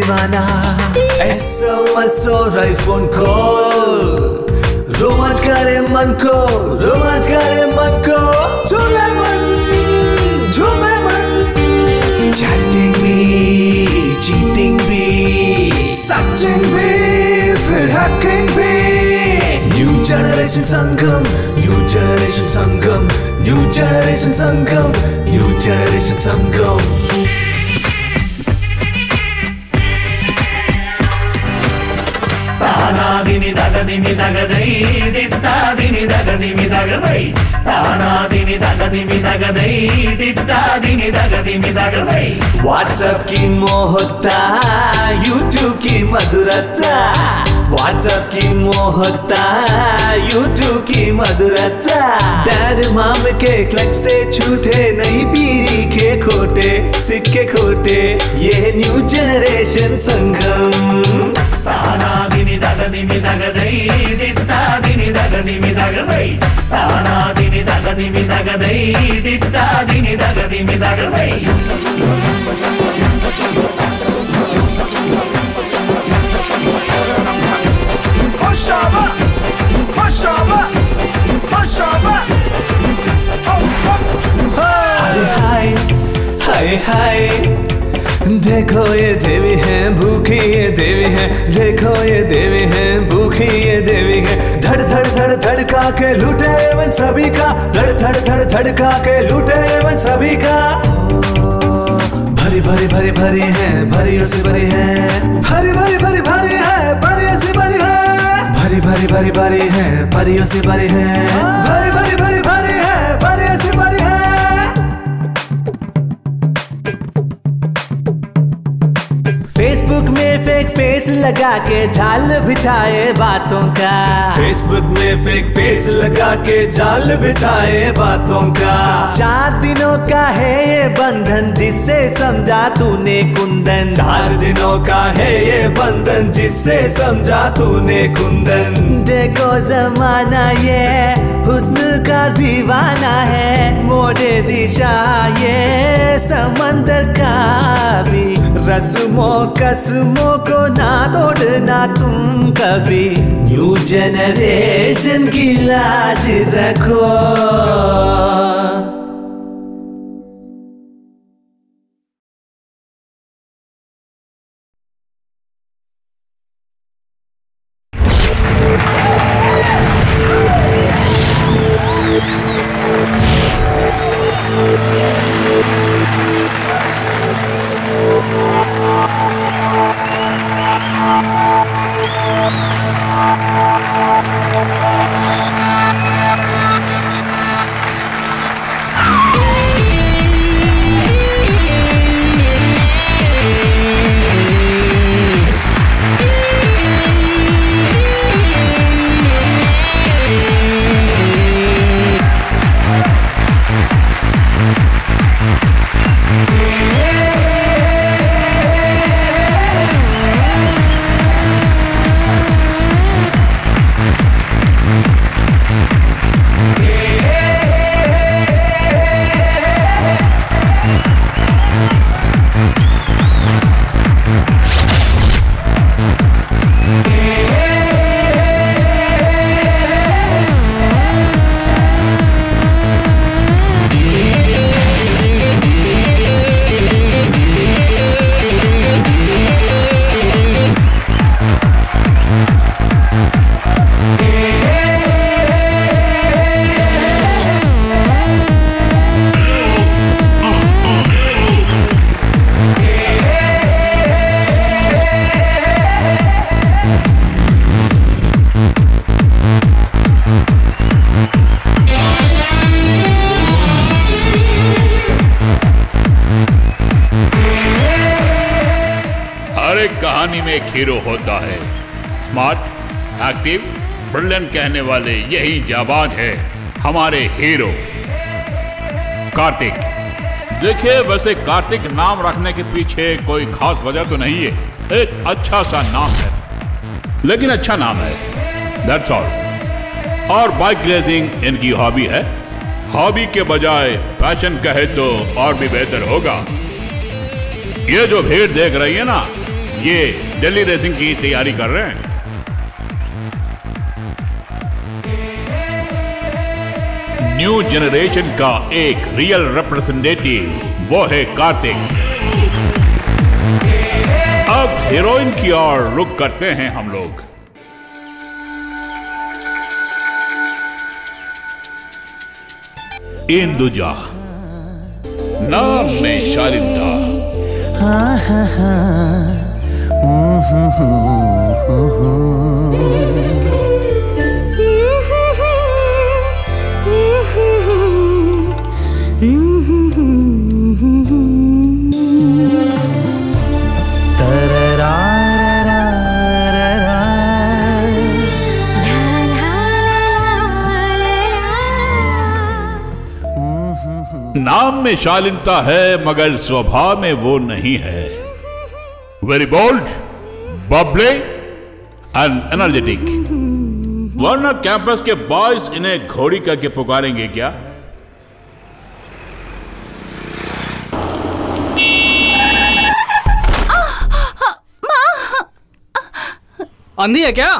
दीवाना SMS और iPhone call रोमांच करे मन को, रोमांच करे मन को, झूमे मन, झूमे मन। चैटिंग भी, चीटिंग भी, सर्चिंग भी, फिर हैकिंग भी। New generation Sangam, new generation Sangam, new generation Sangam, new generation Sangam. तानादिनि दगदिमि दगदै दित्तादिनि दगदिमि दगदै तानादिनि दगदिमि दगदै दित्तादिनि दगदिमि दगदै। व्हाट्सएप की मोहकता, यूट्यूब की मधुरता, व्हाट्सएप की मोहकता, यूट्यूब की मधुरता। डैड माम के क्लिक से छूटे नहीं पीढ़ी के खोटे सिक्के खोटे, ये न्यू जनरेशन संगम। तानादिनि दगदिमि दगदै दित्तादिनि दगदिमि दगदै तानादिनि दगदिमि दगदै दित्तादिनि दगदिमि दगदै। Hoşama, hoşama, hoşama। हाय हाय हाय हाय, देखो ये देवी है भूखी, ये देवी है, देखो ये देवी है भूखी, ये देवी है। धड़ धड़ धड़ धड़का के लूटे मन सभी का, धड़ धड़ धड़ धड़का के लूटे मन सभी का। भरी भरी भरी भरी है, भरियों से भरी है, भरी भरी भरी भरी है, भरियों से भरी है। भरी भरी भरी भरी है, भरियों से भरी है, भरी भरी भरी भरी है, भरियों से भरी है। फेसबुक में फेक फेस लगा के जाल बिछाए बातों का, फेसबुक में फेक फेस लगा के जाल बिछाए बातों का। 4 दिनों का है ये बंधन जिससे समझा तूने कुंदन, 4 दिनों का है ये बंधन जिससे समझा तूने कुंदन। देखो जमाना ये हुस्न का दीवाना है, मोड़े दिशा ये समंदर का भी। रस्मों कसमों को ना तोड़ना तुम कभी, न्यू जनरेशन की लाज रखो। कहानी में एक हीरो होता है, स्मार्ट, एक्टिव, ब्रिलियंट कहने वाले यही जाबाज है हमारे हीरो कार्तिक। देखिए, वैसे कार्तिक नाम रखने के पीछे कोई खास वजह तो नहीं है, एक अच्छा सा नाम है, लेकिन अच्छा नाम है, दैट्स ऑल। और बाइक रेसिंग इनकी हॉबी है, हॉबी के बजाय पैशन कहे तो और भी बेहतर होगा। ये जो भीड़ देख रही है ना, ये दिल्ली रेसिंग की तैयारी कर रहे हैं। न्यू जनरेशन का एक रियल रिप्रेजेंटेटिव वो है कार्तिक। अब हीरोइन की ओर रुख करते हैं हम लोग। इंदुजा, नाम में शालीनता, नाम में शालीनता है मगर स्वभाव में वो नहीं है। Very bold, bubbly and energetic. वरना कैंपस के बॉयज इन्हें घोड़ी करके पुकारेंगे क्या? अंधी है क्या?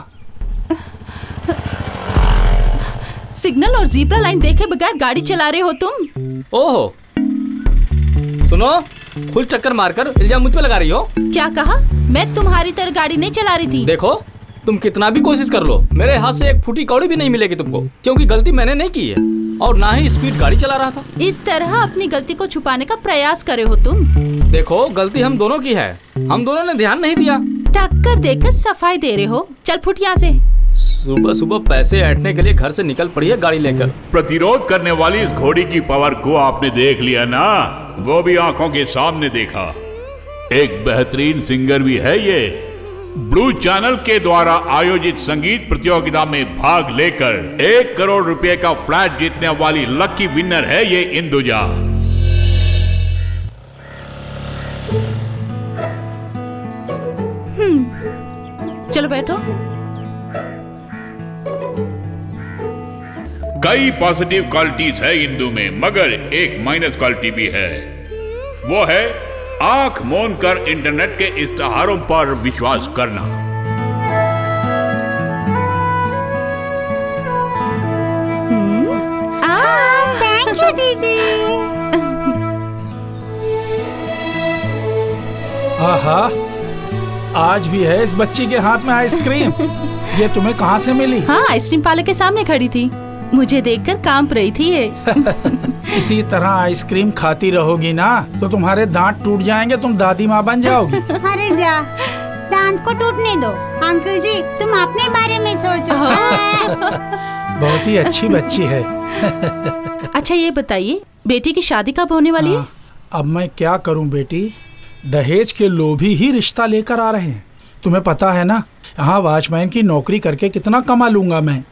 सिग्नल और जीब्रा लाइन देखे बगैर गाड़ी चला रहे हो तुम? ओहो, सुनो, फुल चक्कर मारकर इल्जाम मुझ पे लगा रही हो। क्या कहा? मैं तुम्हारी तरह गाड़ी नहीं चला रही थी। देखो, तुम कितना भी कोशिश कर लो, मेरे हाथ से एक फूटी कौड़ी भी नहीं मिलेगी तुमको, क्योंकि गलती मैंने नहीं की है और ना ही स्पीड गाड़ी चला रहा था। इस तरह अपनी गलती को छुपाने का प्रयास करे हो तुम। देखो, गलती हम दोनों की है, हम दोनों ने ध्यान नहीं दिया। टक्कर देकर सफाई दे रहे हो। चल फुट यहाँ से। सुबह सुबह पैसे ऐंठने के लिए घर से निकल पड़ी है गाड़ी लेकर। प्रतिरोध करने वाली इस घोड़ी की पावर को आपने देख लिया ना, वो भी आंखों के सामने देखा। एक बेहतरीन सिंगर भी है ये। ब्लू चैनल के द्वारा आयोजित संगीत प्रतियोगिता में भाग लेकर 1 करोड़ रुपए का फ्लैट जीतने वाली लकी विनर है ये इंदुजा। चलो बैठो। कई पॉजिटिव क्वालिटीज है इंदु में, मगर एक माइनस क्वालिटी भी है। वो है आंख मूंद कर इंटरनेट के इश्तेहारों पर विश्वास करना। थैंक यू दीदी। आहा, आज भी है इस बच्ची के हाथ में आइसक्रीम। ये तुम्हें कहाँ से मिली? हाँ, आइसक्रीम पार्लर के सामने खड़ी थी, मुझे देखकर कांप रही थी ये। इसी तरह आइसक्रीम खाती रहोगी ना तो तुम्हारे दांत टूट जाएंगे, तुम दादी माँ बन जाओगी। अरे जा, दांत को टूटने दो। अंकल जी, तुम अपने बारे में सोचो। बहुत ही अच्छी बच्ची है। अच्छा ये बताइए, बेटी की शादी कब होने वाली है? अब मैं क्या करूं बेटी, दहेज के लोभी ही रिश्ता लेकर आ रहे हैं। तुम्हें पता है ना, यहाँ वॉचमैन की नौकरी करके कितना कमा लूंगा मैं।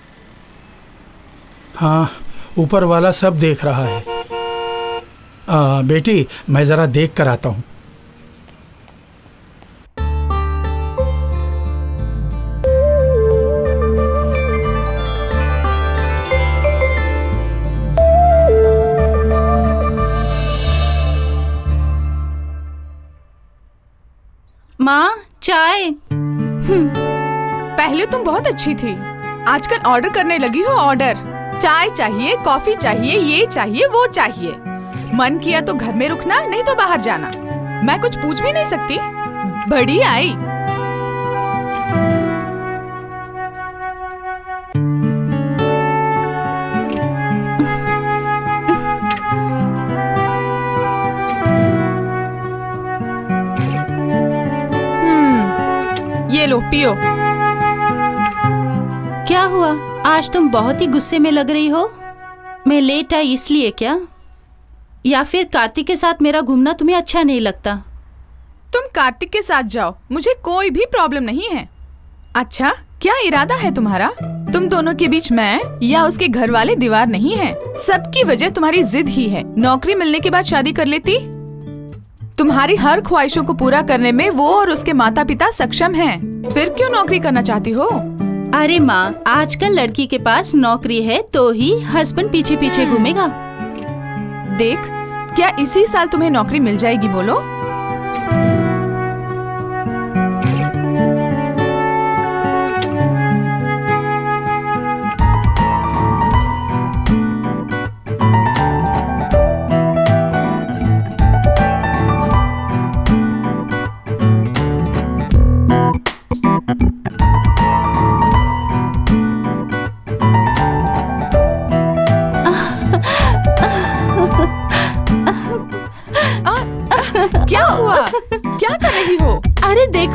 हाँ, ऊपर वाला सब देख रहा है। बेटी, मैं जरा देख कर आता हूँ। माँ, चाय। पहले तुम बहुत अच्छी थी, आजकल ऑर्डर करने लगी हो। ऑर्डर, चाय चाहिए, कॉफी चाहिए, ये चाहिए, वो चाहिए। मन किया तो घर में रुकना, नहीं तो बाहर जाना। मैं कुछ पूछ भी नहीं सकती। बड़ी आई। ये लो, पियो। क्या हुआ, आज तुम बहुत ही गुस्से में लग रही हो। मैं लेट आई इसलिए क्या, या फिर कार्तिक के साथ मेरा घूमना तुम्हें अच्छा नहीं लगता? तुम कार्तिक के साथ जाओ, मुझे कोई भी प्रॉब्लम नहीं है। अच्छा, क्या इरादा है तुम्हारा? तुम दोनों के बीच मैं या उसके घर वाले दीवार नहीं है। सबकी वजह तुम्हारी जिद ही है। नौकरी मिलने के बाद शादी कर लेती। तुम्हारी हर ख्वाहिशों को पूरा करने में वो और उसके माता पिता सक्षम हैं। फिर क्यों नौकरी करना चाहती हो? अरे माँ, आजकल लड़की के पास नौकरी है तो ही हस्बैंड पीछे पीछे घूमेगा। देख, क्या इसी साल तुम्हें नौकरी मिल जाएगी? बोलो।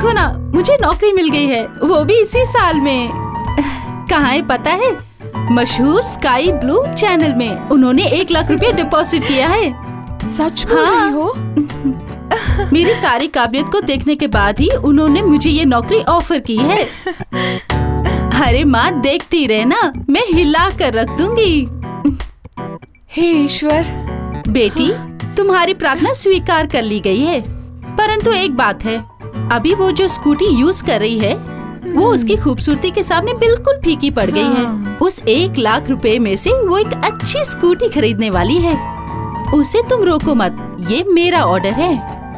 देखो ना, मुझे नौकरी मिल गई है, वो भी इसी साल में। कहाँ है पता है? मशहूर स्काई ब्लू चैनल में। उन्होंने 1 लाख रुपए डिपॉजिट किया है। सच बोल रही हो? मेरी सारी काबिलियत को देखने के बाद ही उन्होंने मुझे ये नौकरी ऑफर की है। अरे माँ, देखती रहे ना, मैं हिला कर रख दूंगी। हे ईश्वर। बेटी, तुम्हारी प्रार्थना स्वीकार कर ली गई है, परंतु एक बात है, अभी वो जो स्कूटी यूज कर रही है वो उसकी खूबसूरती के सामने बिल्कुल फीकी पड़ गई है। उस 1 लाख रुपए में से वो एक अच्छी स्कूटी खरीदने वाली है। उसे तुम रोको मत, ये मेरा ऑर्डर है।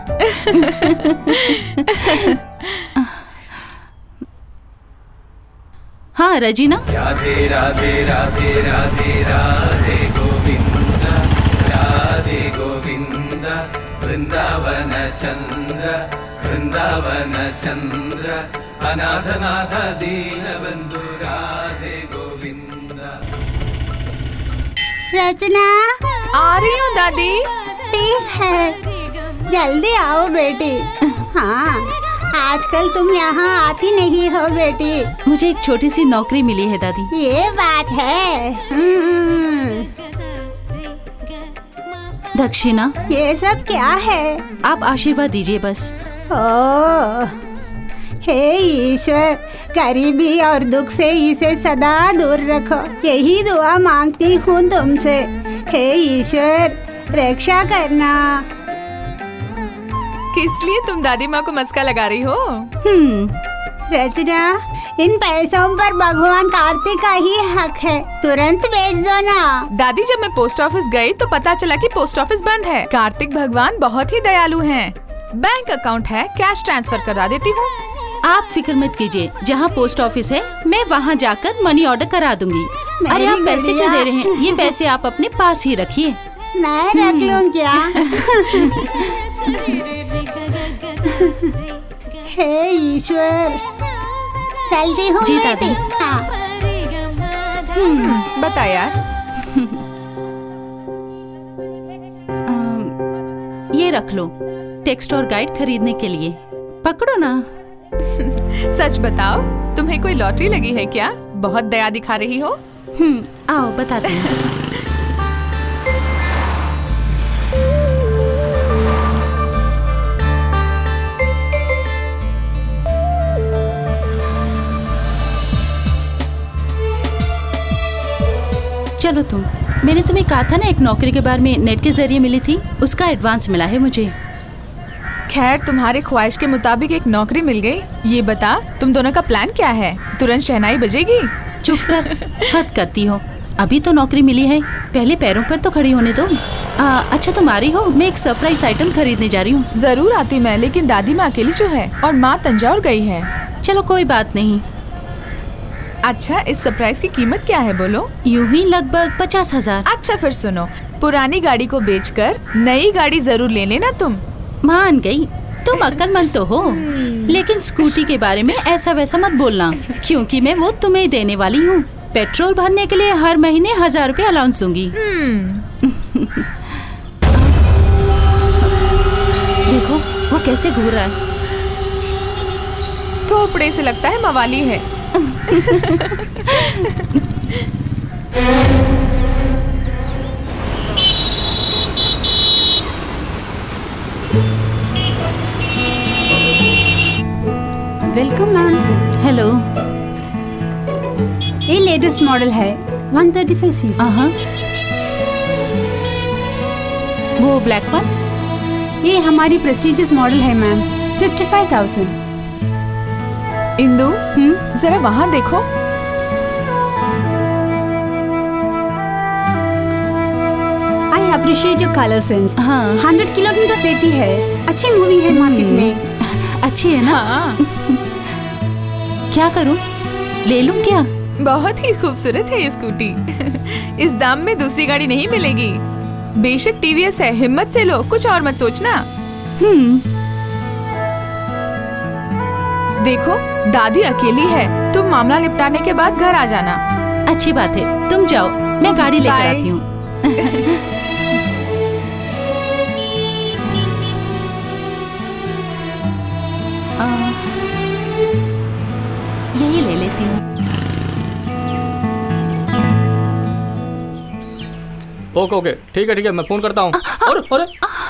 हाँ रजीना। राधे राधे राधे राधे राधे गोविंद, राधे गोविंद, वृंदावन चंद्र, वृंदावन चंद्र, अनाथनाथ दीन बंधु, राधे गोविंद। रचना, आ रही हूँ दादी। ठीक है, जल्दी आओ बेटी। हाँ, आजकल तुम यहाँ आती नहीं हो बेटी। मुझे एक छोटी सी नौकरी मिली है दादी। ये बात है। दक्षिणा। ये सब क्या है? आप आशीर्वाद दीजिए बस। ओह, हे ईश्वर, गरीबी और दुख से इसे सदा दूर रखो, यही दुआ मांगती हूँ तुमसे। हे ईश्वर, रक्षा करना। किस लिए तुम दादी माँ को मस्का लगा रही हो? रचना, इन पैसों पर भगवान कार्तिक का ही हक है, तुरंत बेच दो ना। दादी, जब मैं पोस्ट ऑफिस गई तो पता चला कि पोस्ट ऑफिस बंद है। कार्तिक भगवान बहुत ही दयालु हैं। बैंक अकाउंट है, कैश ट्रांसफर करा देती हूँ। आप फिक्र मत कीजिए, जहाँ पोस्ट ऑफिस है मैं वहाँ जाकर मनी ऑर्डर करा दूंगी। अरे आप पैसे क्यों दे रहे हैं? ये पैसे आप अपने पास ही रखिए। मैं रख लूँ क्या? हे ईश्वर, चलती हूँ जी बेटी। दादी। हाँ। बता यार। ये रख लो, टेक्स्ट और गाइड खरीदने के लिए। पकड़ो ना। सच बताओ, तुम्हें कोई लॉटरी लगी है क्या? बहुत दया दिखा रही हो। आओ बताती हूँ। चलो तुम, मैंने तुम्हें कहा था ना एक नौकरी के बारे में नेट के जरिए मिली थी, उसका एडवांस मिला है मुझे। खैर, तुम्हारे ख्वाहिश के मुताबिक एक नौकरी मिल गई। ये बता, तुम दोनों का प्लान क्या है? तुरंत शहनाई बजेगी? चुप कर, हद करती हो। अभी तो नौकरी मिली है, पहले पैरों पर तो खड़ी होने दो। अच्छा तुम आ रही हो? मैं एक सरप्राइज आइटम खरीदने जा रही हूँ। जरूर आती मैं, लेकिन दादी माँ अकेली जो है और माँ तंजौर गई है। चलो कोई बात नहीं। अच्छा, इस सरप्राइज की कीमत क्या है बोलो? यूं ही लगभग 50,000। अच्छा फिर सुनो, पुरानी गाड़ी को बेचकर नई गाड़ी जरूर ले लेना तुम। मान गई, तुम अक्लमंद तो हो, लेकिन स्कूटी के बारे में ऐसा वैसा मत बोलना, क्योंकि मैं वो तुम्हें देने वाली हूँ। पेट्रोल भरने के लिए हर महीने 1000 रुपए अलाउंस दूंगी। देखो वो कैसे घूर रहा है। थोपड़े से लगता है मवाली है। Welcome ma'am. हेलो। ये लेटेस्ट मॉडल है, 135 सीसी। वो ब्लैक वन? ये हमारी प्रेस्टीजियस मॉडल है मैम, 55,000। इंदु, जरा वहाँ देखो। I appreciate your colour sense. हाँ। 100 किलोमीटर देती है, अच्छी मूवी है मार्केट में। अच्छी है ना? हाँ। क्या करूं? ले लूं क्या? बहुत ही खूबसूरत है ये स्कूटी। इस दाम में दूसरी गाड़ी नहीं मिलेगी। बेशक टीवीएस है, हिम्मत से लो, कुछ और मत सोचना। देखो, दादी अकेली है, तुम मामला निपटाने के बाद घर आ जाना। अच्छी बात है, तुम जाओ, मैं गाड़ी लेकर आती हूँ। यही ले लेती हूँ। ओके ओके, ठीक है मैं फोन करता हूँ। अरे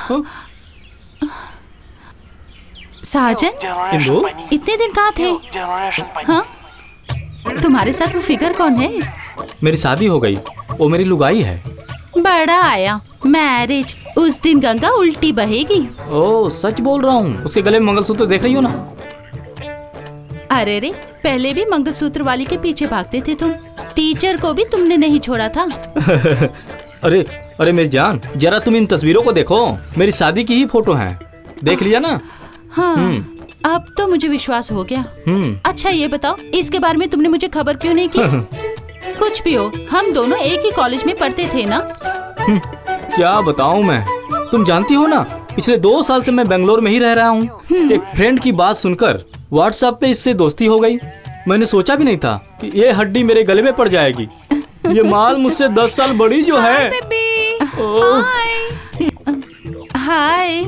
साजन, इंदु, इतने दिन कहाँ थे? हाँ? तुम्हारे साथ वो फिगर कौन है? मेरी शादी हो गई, वो मेरी लुगाई है। बड़ा आया मैरिज, उस दिन गंगा उल्टी बहेगी। ओ सच बोल रहा हूँ, उसके गले में मंगलसूत्र देख रही हो ना? अरे रे, पहले भी मंगलसूत्र वाली के पीछे भागते थे तुम। टीचर को भी तुमने नहीं छोड़ा था। अरे मेरी जान, जरा तुम इन तस्वीरों को देखो, मेरी शादी की ही फोटो हैं। देख लिया ना? हाँ, अब तो मुझे विश्वास हो गया। अच्छा ये बताओ, इसके बारे में तुमने मुझे खबर क्यों नहीं की? कुछ भी हो, हम दोनों एक ही कॉलेज में पढ़ते थे ना? क्या बताऊं मैं, तुम जानती हो ना, पिछले 2 साल से मैं बेंगलोर में ही रह रहा हूँ। एक फ्रेंड की बात सुनकर व्हाट्सएप पे इससे दोस्ती हो गई। मैंने सोचा भी नहीं था कि ये हड्डी मेरे गले में पड़ जाएगी। ये माल मुझसे 10 साल बड़ी जो है। हाय।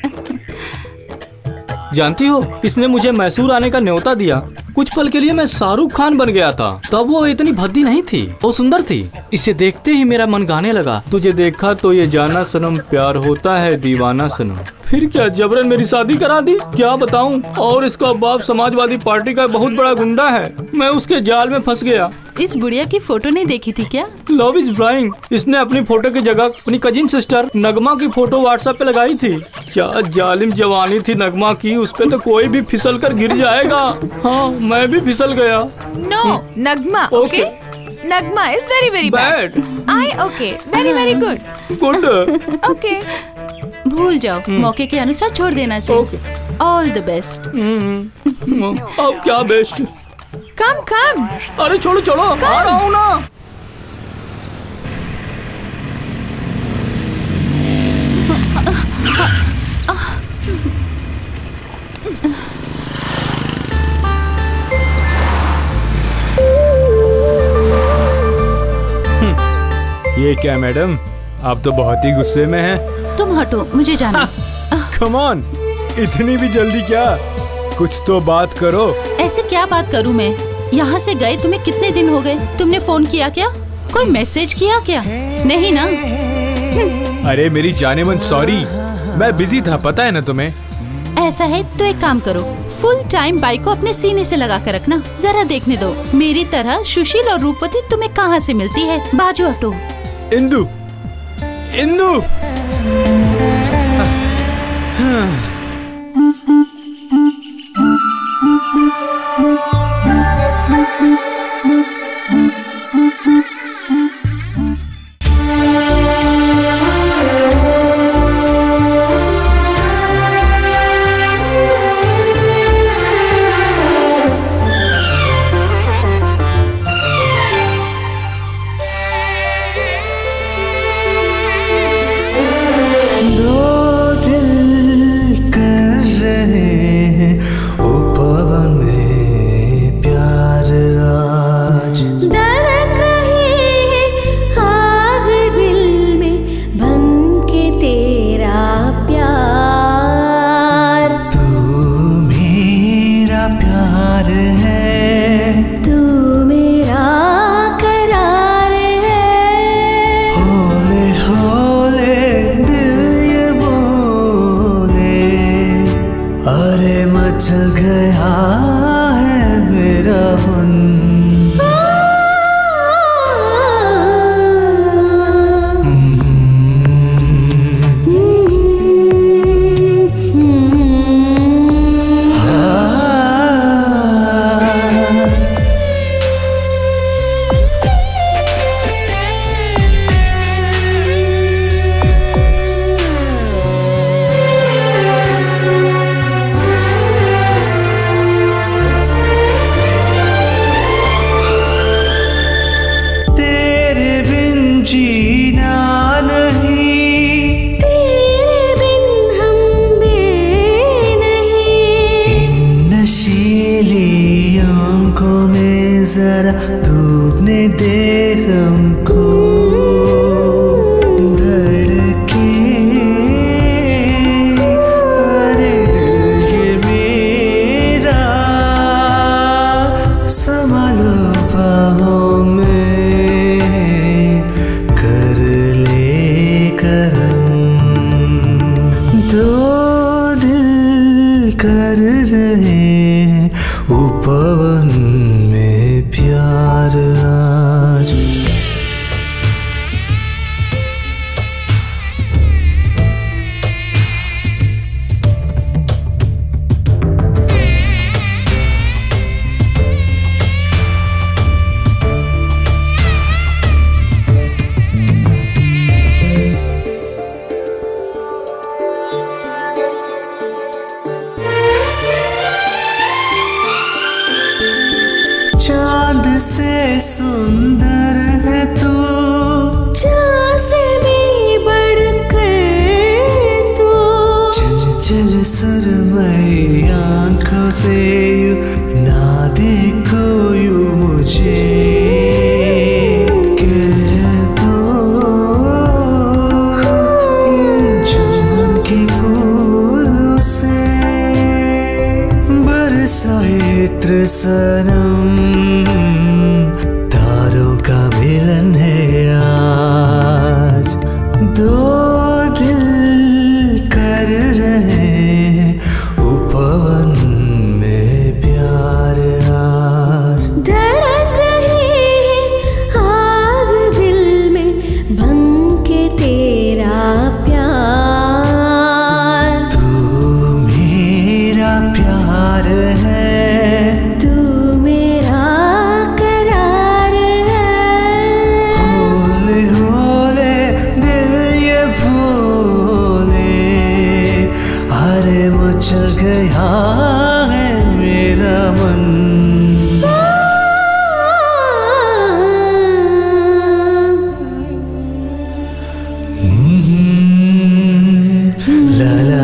जानती हो, इसने मुझे मैसूर आने का न्योता दिया। कुछ पल के लिए मैं शाहरुख खान बन गया था। तब वो इतनी भद्दी नहीं थी, वो सुंदर थी। इसे देखते ही मेरा मन गाने लगा, तुझे देखा तो ये जाना सनम, प्यार होता है दीवाना सनम। फिर क्या जबरन मेरी शादी करा दी, क्या बताऊं। और इसका बाप समाजवादी पार्टी का बहुत बड़ा गुंडा है। मैं उसके जाल में फंस गया। इस बुढ़िया की फोटो नहीं देखी थी क्या? Love is blind. इसने अपनी फोटो की जगह अपनी कजिन सिस्टर नगमा की फोटो व्हाट्सएप पे लगाई थी। क्या जालिम जवानी थी नगमा की, उस पे तो कोई भी फिसल कर गिर जाएगा। हाँ, मैं भी फिसल गया। No, Nagma, okay? Nagma is very very bad. I okay, very very good. Okay, भूल जाओ, मौके के अनुसार छोड़ देना चाहिए। All the best. अब क्या बेस्ट? कम। अरे छोड़ो, आ रहा हूँ ना। ये क्या मैडम, आप तो बहुत ही गुस्से में हैं। तुम हटो, मुझे जाना। कम ऑन, इतनी भी जल्दी क्या? कुछ तो बात करो। ऐसे क्या बात करूं मैं? यहाँ से गए तुम्हें कितने दिन हो गए? तुमने फोन किया क्या? कोई मैसेज किया क्या? नहीं ना? अरे मेरी जाने मन सॉरी, मैं बिजी था, पता है ना तुम्हें। ऐसा है तो एक काम करो, फुल टाइम बाइक को अपने सीने से लगा कर रखना, जरा देखने दो मेरी तरह सुशील और रूपवती तुम्हें कहाँ से मिलती है। बाजू हटो। इंदु, चांद से सुंदर है तू, चांद से भी बढ़कर तू, चंचल सुरमई आंखों से यूं ना देखो यूं मुझे, कह दो इन चमन के फूलों से बरसाए इत्र सनम, तारों का मिलन है आज, दो दिल कर रहे हैं उपवन में प्यार आज, धड़क रही है आग दिल में भंग के तेरा प्यार, तू मेरा प्यार है, तू मेरा करार है, होले होले दिल ये भोले, अरे मचल गया है मेरा मन। ला ला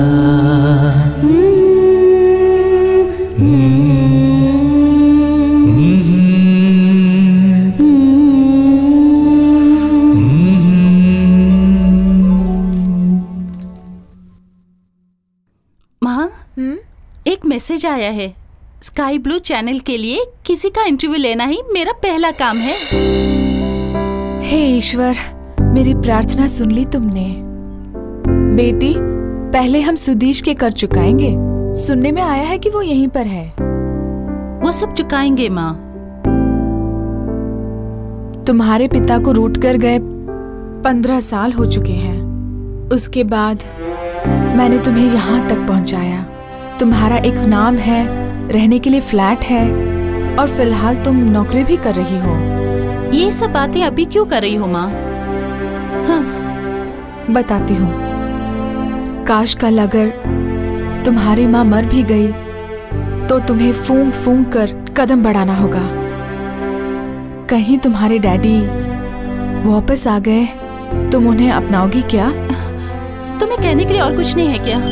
माँ, एक मैसेज आया है। स्काई ब्लू चैनल के लिए किसी का इंटरव्यू लेना ही मेरा पहला काम है। हे ईश्वर, मेरी प्रार्थना सुन ली तुमने। बेटी, पहले हम सुदीश के कर चुकाएंगे। सुनने में आया है कि वो यहीं पर है। वो सब चुकाएंगे माँ। तुम्हारे पिता को रूठ कर गए 15 साल हो चुके हैं। उसके बाद मैंने तुम्हें यहाँ तक पहुँचाया। तुम्हारा एक नाम है, रहने के लिए फ्लैट है और फिलहाल तुम नौकरी भी कर रही हो। ये सब बातें अभी क्यों कर रही हो माँ? हाँ, बताती हूँ। काश कल अगर तुम्हारी माँ मर भी गई तो तुम्हें फूंक फूंक कर कदम बढ़ाना होगा। कहीं तुम्हारे डैडी वापस आ गए, तुम उन्हें अपनाओगी क्या? तुम्हें कहने के लिए और कुछ नहीं है क्या?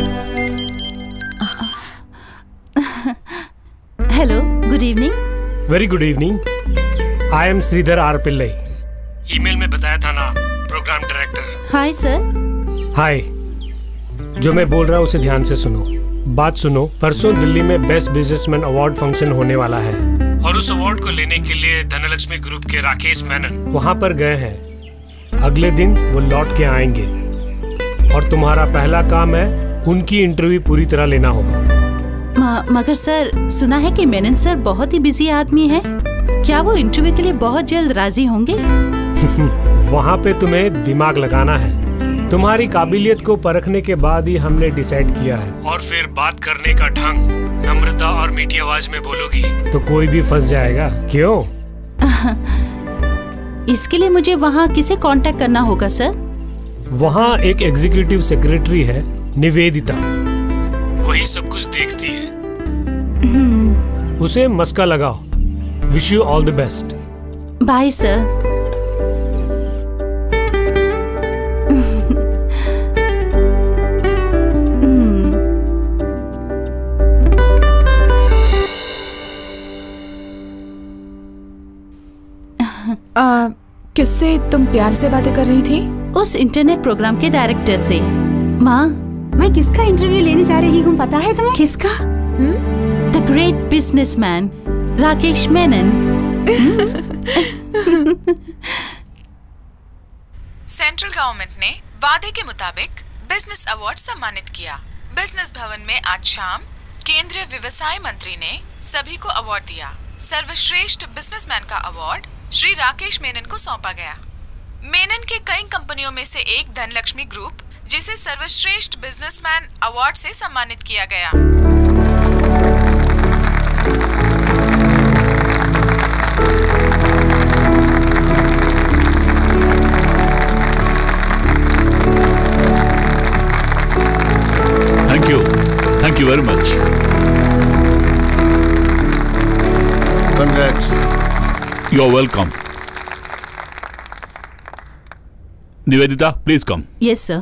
Hello, good evening. Very good evening. I am Sridhar R Pillai. Email में बताया था ना, programme director. Hi sir. Hi. जो मैं बोल रहा हूँ उसे ध्यान से सुनो। बात सुनो, परसों दिल्ली में बेस्ट बिजनेसमैन अवार्ड फंक्शन होने वाला है और उस अवार्ड को लेने के लिए धनलक्ष्मी ग्रुप के राकेश मेनन वहाँ पर गए हैं। अगले दिन वो लौट के आएंगे और तुम्हारा पहला काम है उनकी इंटरव्यू पूरी तरह लेना होगा। मगर सर, सुना है कि मेनन सर बहुत ही बिजी आदमी है। क्या वो इंटरव्यू के लिए बहुत जल्द राजी होंगे? वहाँ पे तुम्हें दिमाग लगाना है। तुम्हारी काबिलियत को परखने के बाद ही हमने डिसाइड किया है। और फिर बात करने का ढंग, नम्रता और मीठी आवाज में बोलोगी तो कोई भी फंस जाएगा। क्यों? इसके लिए मुझे वहाँ किसे कांटेक्ट करना होगा सर? वहाँ एक एग्जीक्यूटिव सेक्रेटरी है, निवेदिता। वही सब कुछ देखती है। उसे मस्का लगाओ। Wish you all the best. Bye sir. किससे तुम प्यार से बातें कर रही थी? उस इंटरनेट प्रोग्राम के डायरेक्टर से। माँ, मैं किसका इंटरव्यू लेने जा रही हूँ पता है तुम्हें? किसका? The great businessman Rakesh Menon. Central government ने वादे के मुताबिक बिजनेस अवार्ड सम्मानित किया। बिजनेस भवन में आज शाम केंद्रीय व्यवसाय मंत्री ने सभी को अवार्ड दिया। सर्वश्रेष्ठ बिजनेसमैन का अवार्ड श्री राकेश मेनन को सौंपा गया। मेनन के कई कंपनियों में से एक धनलक्ष्मी ग्रुप, जिसे सर्वश्रेष्ठ बिजनेसमैन अवार्ड से सम्मानित किया गया। Thank you very much. Congrats. You're welcome. Nivedita, please come. Yes, sir.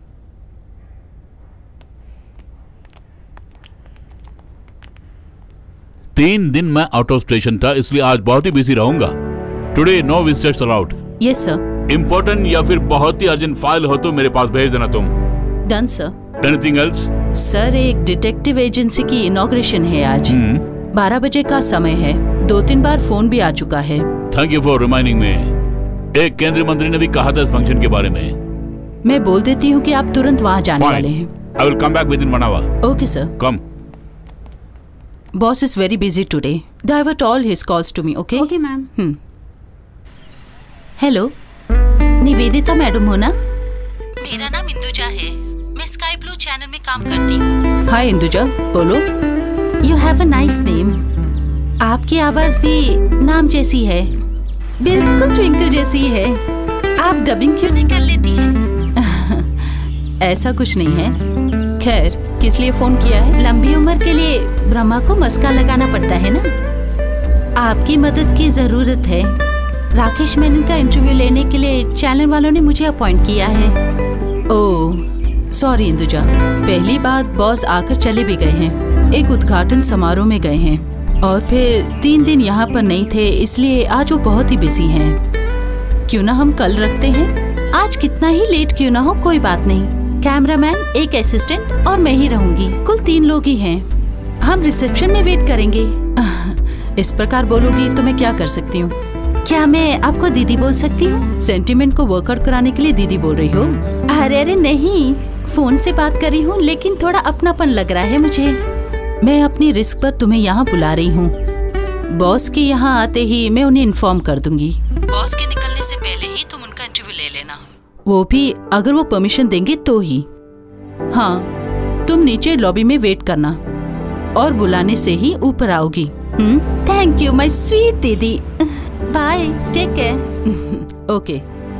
तीन दिन मैं आउट ऑफ स्टेशन था, इसलिए आज बहुत ही बिजी रहूंगा. Today no visitors allowed. Yes, sir. Important या फिर बहुत ही अर्जेंट फाइल हो तो मेरे पास भेज देना तुम. Done, sir. Anything else? Sir, एक डिटेक्टिव एजेंसी की इनॉग्रेशन है आज. 12 बजे का समय है. 2-3 बार फोन भी आ चुका है. Thank you for reminding me. एक केंद्रीय मंत्री ने भी कहा था इस फंक्शन के बारे में. मैं बोल देती हूँ कि आप तुरंत वहाँ जाने वाले हैं. I will come back within 1 hour. Okay, sir. Come. Boss is very busy today. Divert all his calls to me, okay? Okay, ma'am. Hello, Nivedita madam हो ना? मेरा नाम इंदुजा है. मैं स्काई ब्लू चैनल में काम करती हूँ. हाय इंदुजा, बोलो. You have a nice name. आपकी आवाज भी नाम जैसी है. बिल्कुल ट्विंकल जैसी है. आप डबिंग क्यों नहीं कर लेती हैं? ऐसा कुछ नहीं है. खैर, किस लिए फोन किया है? लंबी उम्र के लिए ब्रह्मा को मस्का लगाना पड़ता है ना. आपकी मदद की जरूरत है. राकेश मेनन का इंटरव्यू लेने के लिए चैनल वालों ने मुझे अपॉइंट किया है. Oh, sorry Induja. पहली बात, बॉस आकर चले भी गए हैं. एक उद्घाटन समारोह में गए हैं और फिर 3 दिन यहाँ पर नहीं थे, इसलिए आज वो बहुत ही बिजी हैं. क्यों ना हम कल रखते हैं? आज कितना ही लेट क्यों ना हो, कोई बात नहीं. कैमरामैन, एक असिस्टेंट और मैं ही रहूंगी. कुल 3 लोग ही हैं. हम रिसेप्शन में वेट करेंगे. इस प्रकार बोलोगी तो मैं क्या कर सकती हूँ? क्या मैं आपको दीदी बोल सकती हूँ? सेंटिमेंट को वर्कआउट कराने के लिए दीदी बोल रही हो? अरे नहीं, फोन से बात कर रही हूँ, लेकिन थोड़ा अपनापन लग रहा है मुझे. मैं अपनी रिस्क पर तुम्हें यहाँ बुला रही हूँ. बॉस के यहाँ आते ही मैं उन्हें इन्फॉर्म कर दूंगी. बॉस के निकलने से पहले ही तुम उनका इंटरव्यू ले लेना. वो भी अगर वो परमिशन देंगे तो ही. हाँ, तुम नीचे लॉबी में वेट करना और बुलाने से ही ऊपर आओगी. Thank you my sweet didi. Bye, take care. Okay.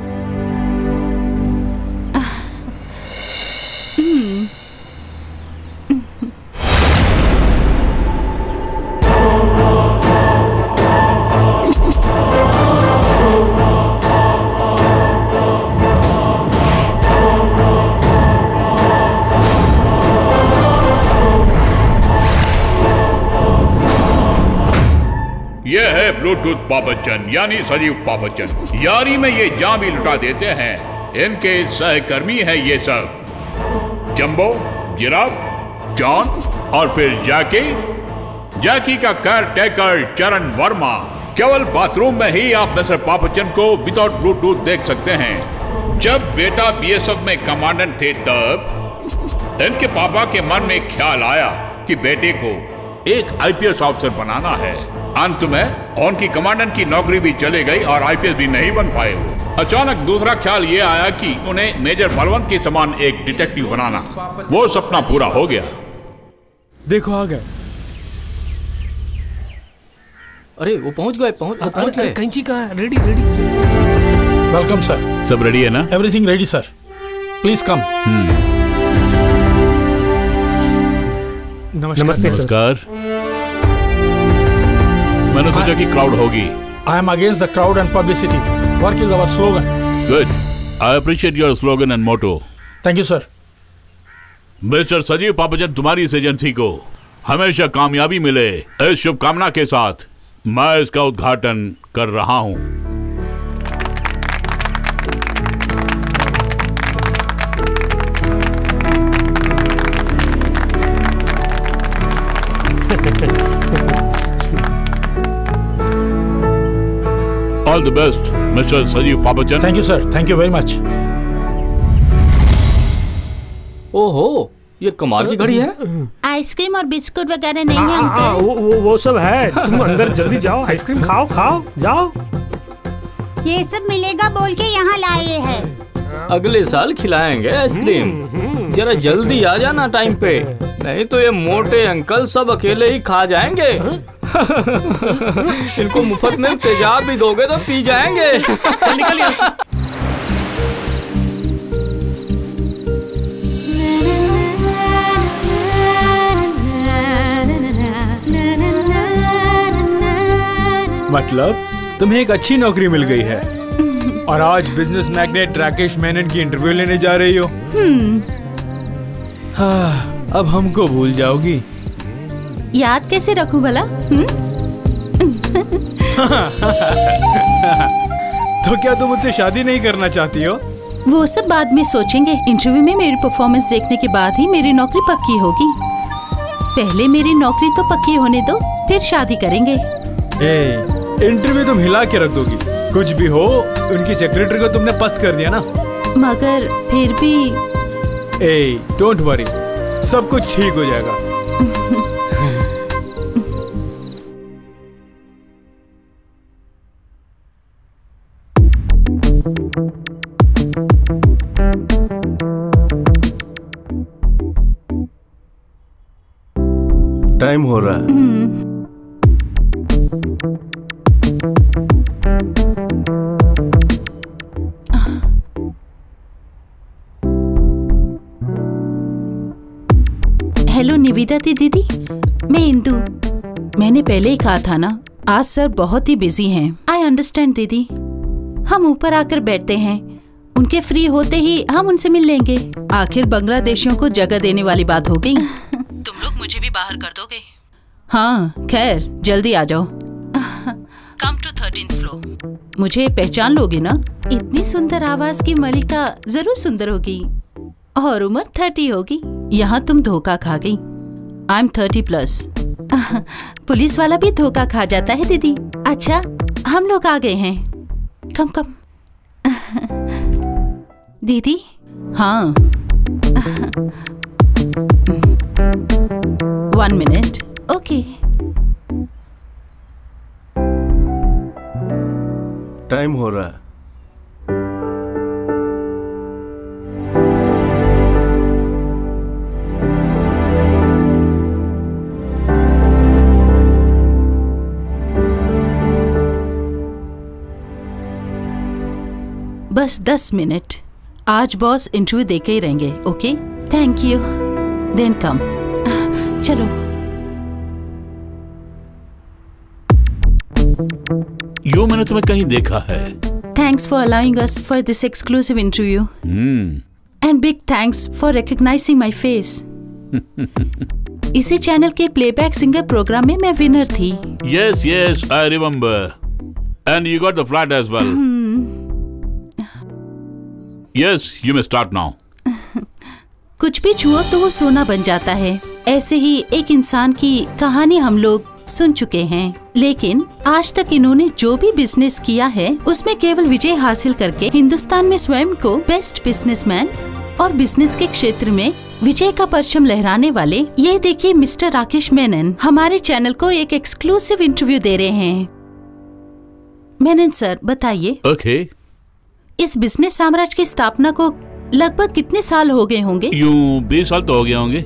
ये है ब्लूटूथ पापचन, यानी सजीव पापचन. यारी में ये जान भी लुटा देते हैं. इनके सहकर्मी हैं ये सब. जंबो, जिराफ, जॉन और फिर जैकी का केयर टेकर चरण वर्मा. केवल बाथरूम में ही आप मिस्टर पापचन को विदाउट ब्लूटूथ देख सकते हैं. जब बेटा बीएसएफ में कमांडेंट थे तब इनके पापा के मन में ख्याल आया कि बेटे को एक आईपीएस ऑफिसर बनाना है. अंत में उनकी कमांडेंट की नौकरी भी चले गई और आईपीएस भी नहीं बन पाए. अचानक दूसरा ख्याल ये आया कि उन्हें मेजर बलवंत के समान एक डिटेक्टिव बनाना. वो सपना पूरा हो गया. देखो आ गए. अरे वो पहुंच गए. कैंची कहाँ है? रेडी. Welcome sir. सब रेडी है ना? Everything ready sir. Please come. नमस्ते नमस्कार. मैंने सोचा कि क्राउड होगी. I am against the crowd and publicity. Work is our slogan. Good. I appreciate your slogan and motto. Thank you, sir. Mister Sajeev Pappachan, तुम्हारी इस एजेंसी को हमेशा कामयाबी मिले, इस शुभकामना के साथ मैं इसका उद्घाटन कर रहा हूं. All the best, Mr. Sajeev Papachan. Thank you, sir. Thank you very much. ओहो, ये कमाल की घड़ी है. आइसक्रीम और बिस्कुट वगैरह नहीं है अंकल? वो सब है. तुम अंदर जल्दी जाओ, आइसक्रीम खाओ जाओ. ये सब मिलेगा बोल के यहाँ लाए हैं. अगले साल खिलाएंगे आइसक्रीम. जरा जल्दी आ जाना टाइम पे, नहीं तो ये मोटे अंकल सब अकेले ही खा जाएंगे. इनको मुफ्त में तेजाब भी दोगे तो पी जाएंगे. निकल यहाँ से. मतलब तुम्हें एक अच्छी नौकरी मिल गई है और आज बिजनेस मैग्नेट राकेश मेनन की इंटरव्यू लेने जा रही हो। हाँ, अब हमको भूल जाओगी। याद कैसे रखूं भला? तो क्या तुम मुझसे शादी नहीं करना चाहती हो? वो सब बाद में सोचेंगे। इंटरव्यू में मेरी परफॉर्मेंस देखने के बाद ही मेरी नौकरी पक्की होगी। पहले मेरी नौकरी तो पक्की होने दो, फिर शादी करेंगे। इंटरव्यू तुम हिला के रख दोगी। कुछ भी हो, उनकी सेक्रेटरी को तुमने पस्त कर दिया ना। मगर फिर भी डोंट वरी, सब कुछ ठीक हो जाएगा। टाइम हो रहा है। हेलो निवेदा दीदी, मैं इंदु। मैंने पहले ही कहा था ना, आज सर बहुत ही बिजी हैं। आई अंडरस्टैंड दीदी। हम ऊपर आकर बैठते हैं, उनके फ्री होते ही हम उनसे मिल लेंगे। आखिर बांग्लादेशियों को जगह देने वाली बात हो गई। तुम लोग मुझे भी बाहर कर दोगे? हाँ खैर, जल्दी आ जाओ। Come to 13th floor. मुझे पहचान लोगे ना? इतनी सुंदर आवाज की मलिका जरूर सुंदर होगी और उम्र 30 होगी। यहाँ तुम धोखा खा गई। I am 30+। पुलिस वाला भी धोखा खा जाता है दीदी। अच्छा, हम लोग आ गए हैं। कम कम। दीदी। हाँ। 1 minute। ओके। टाइम हो रहा है। बस 10 मिनट। आज बॉस इंटरव्यू देके ही रहेंगे। Okay, thank you. Then come. चलो। यो मैंने तुम्हें कहीं देखा है। Thanks for allowing us for this exclusive interview and big thanks for recognising my face. इसी चैनल के प्लेबैक सिंगर प्रोग्राम में मैं विनर थी। Yes, yes, I remember. And you got the flat as well. Yes, you may start now. कुछ भी छुओ तो वो सोना बन जाता है। ऐसे ही एक इंसान की कहानी हम लोग सुन चुके हैं, लेकिन आज तक इन्होंने जो भी बिजनेस किया है उसमें केवल विजय हासिल करके हिंदुस्तान में स्वयं को बेस्ट बिजनेसमैन और बिजनेस के क्षेत्र में विजय का परचम लहराने वाले ये देखिए मिस्टर राकेश मेनन हमारे चैनल को एक एक्सक्लूसिव इंटरव्यू दे रहे हैं। मेनन सर, बताइए। Okay. इस बिजनेस साम्राज्य की स्थापना को लगभग कितने साल हो गए होंगे? यूं 20 साल तो हो गए होंगे।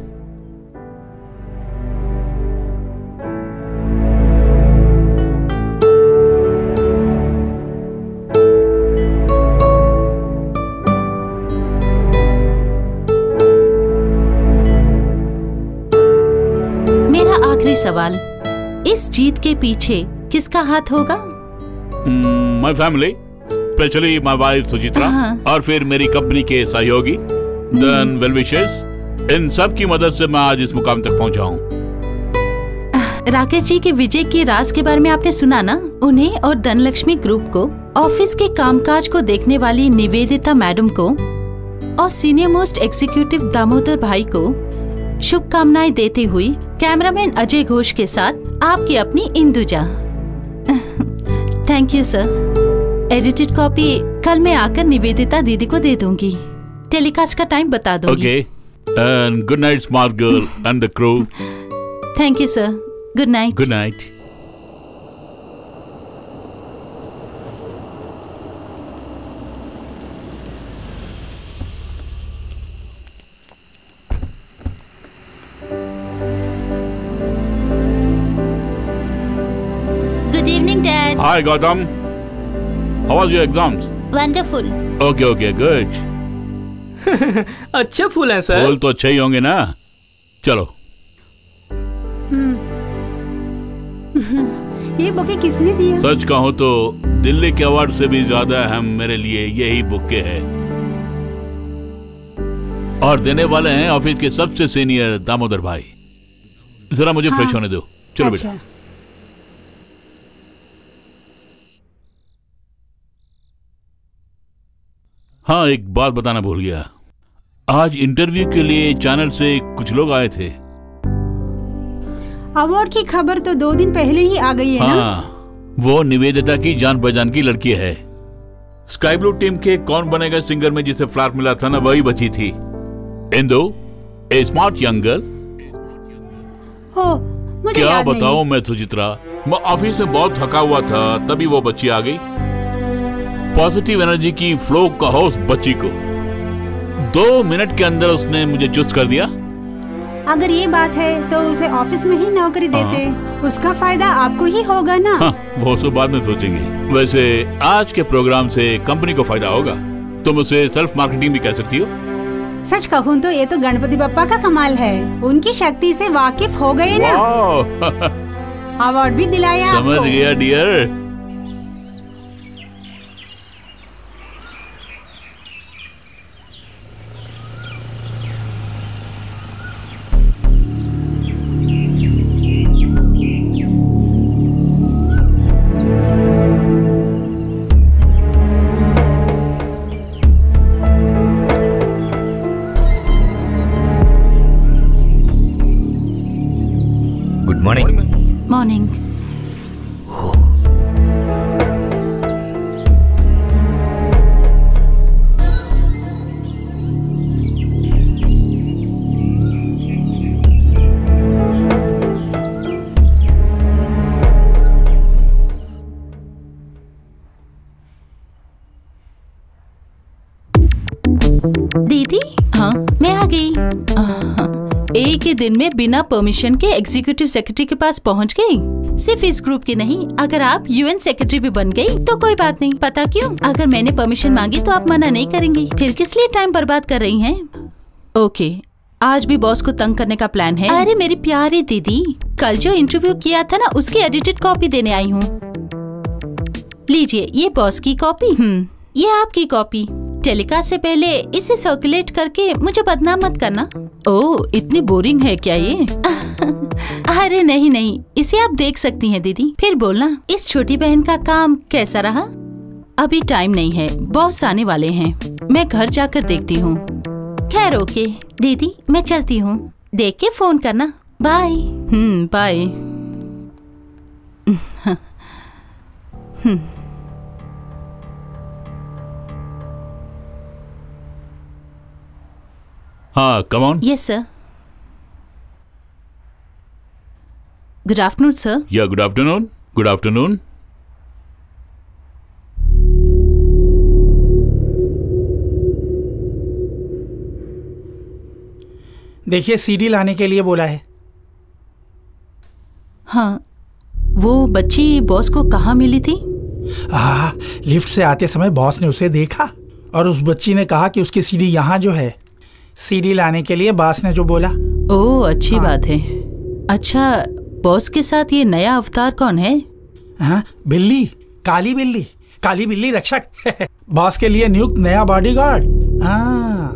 मेरा आखिरी सवाल, इस जीत के पीछे किसका हाथ होगा? My family, specially my wife Suchitra, और फिर मेरी कंपनी के सहयोगी, देन वेल विशर्स। इन सब की मदद से मैं आज इस मुकाम तक पहुंचा हूं। राकेश जी के विजय के राज के बारे में आपने सुना ना? उन्हें और धनलक्ष्मी ग्रुप को, ऑफिस के कामकाज को देखने वाली निवेदिता मैडम को और सीनियर मोस्ट एग्जीक्यूटिव दामोदर भाई को शुभकामनाएं देते हुए कैमरामैन अजय घोष के साथ आपकी अपनी Induja. Thank you sir. Edited copy कल मैं आकर निवेदिता दीदी को दे दूंगी। टेलीकास्ट का टाइम बता दूंगी। Okay, and good night smart girl and the crew. Thank you sir. Good night. Good night. Good evening, Dad. Hi Gautam. How was your exams? Wonderful. Okay, good. अच्छे फूल हैं सर। फूल तो अच्छे ही होंगे ना। चलो। ये बुके किसने दिया? सच कहूँ तो दिल्ली के अवार्ड से भी ज्यादा अहम मेरे लिए यही बुके है। और देने वाले हैं ऑफिस के सबसे सीनियर दामोदर भाई। जरा मुझे फ्रेश होने दो। चलो बेटा। हाँ, एक बात बताना भूल गया। आज इंटरव्यू के लिए चैनल से कुछ लोग आए थे। अवार्ड की खबर तो 2 दिन पहले ही आ गई है ना? वो निवेदिता की जान पहचान की लड़की है। स्काई ब्लू टीम के कौन बनेगा सिंगर में जिसे फ्लैट मिला था ना, वही बची थी। Indu, a smart young girl. मुझे क्या याद बताऊं मैं सुचित्रा, मैं ऑफिस में बहुत थका हुआ था, तभी वो बच्ची आ गई। पॉजिटिव एनर्जी की फ्लो का होश बच्ची को 2 मिनट के अंदर उसने मुझे चुस्त कर दिया। अगर ये बात है तो उसे ऑफिस में ही नौकरी देते, उसका फायदा आपको ही होगा ना। वो सब बाद में सोचेंगे। वैसे आज के प्रोग्राम से कंपनी को फायदा होगा। तुम उसे सेल्फ मार्केटिंग भी कह सकती हो। सच कहूँ तो ये तो गणपति बप्पा का कमाल है, उनकी शक्ति से वाकिफ हो गए ना। अवार्ड भी दिलाया। समझ गया डियर। मॉर्निंग। दीदी, हाँ मैं आ गई। एक ही दिन में बिना परमिशन के एग्जीक्यूटिव सेक्रेटरी के पास पहुंच गई। सिर्फ इस ग्रुप की नहीं, अगर आप यूएन सेक्रेटरी भी बन गई तो कोई बात नहीं। पता क्यों? अगर मैंने परमिशन मांगी तो आप मना नहीं करेंगी। फिर किस लिए टाइम बर्बाद कर रही हैं? ओके, आज भी बॉस को तंग करने का प्लान है। अरे मेरी प्यारी दीदी, कल जो इंटरव्यू किया था ना, उसकी एडिटेड कॉपी देने आई हूँ। लीजिए, ये बॉस की कॉपी, ये आपकी कॉपी। टेलीकास्ट से पहले इसे सर्कुलेट करके मुझे बदनाम मत करना। ओह, इतनी बोरिंग है क्या ये? अरे नहीं नहीं, इसे आप देख सकती हैं दीदी, फिर बोलना। इस छोटी बहन का काम कैसा रहा? अभी टाइम नहीं है, बॉस आने वाले हैं, मैं घर जाकर देखती हूँ। खैर ओके दीदी, मैं चलती हूँ, देख के फोन करना। बाय। बाय। हाँ, come on. Yes sir. Good afternoon sir. Yeah good afternoon. Good afternoon. देखिए, सीडी लाने के लिए बोला है। हाँ, वो बच्ची बॉस को कहाँ मिली थी? लिफ्ट से आते समय बॉस ने उसे देखा और उस बच्ची ने कहा कि उसकी सीडी यहाँ जो है। सीडी लाने के लिए बॉस ने जो बोला। ओह, अच्छी बात है। अच्छा, बॉस के साथ ये नया अवतार कौन है? हाँ, बिल्ली, काली बिल्ली, काली बिल्ली रक्षक। बॉस के लिए नियुक्त नया बॉडीगार्ड। हाँ।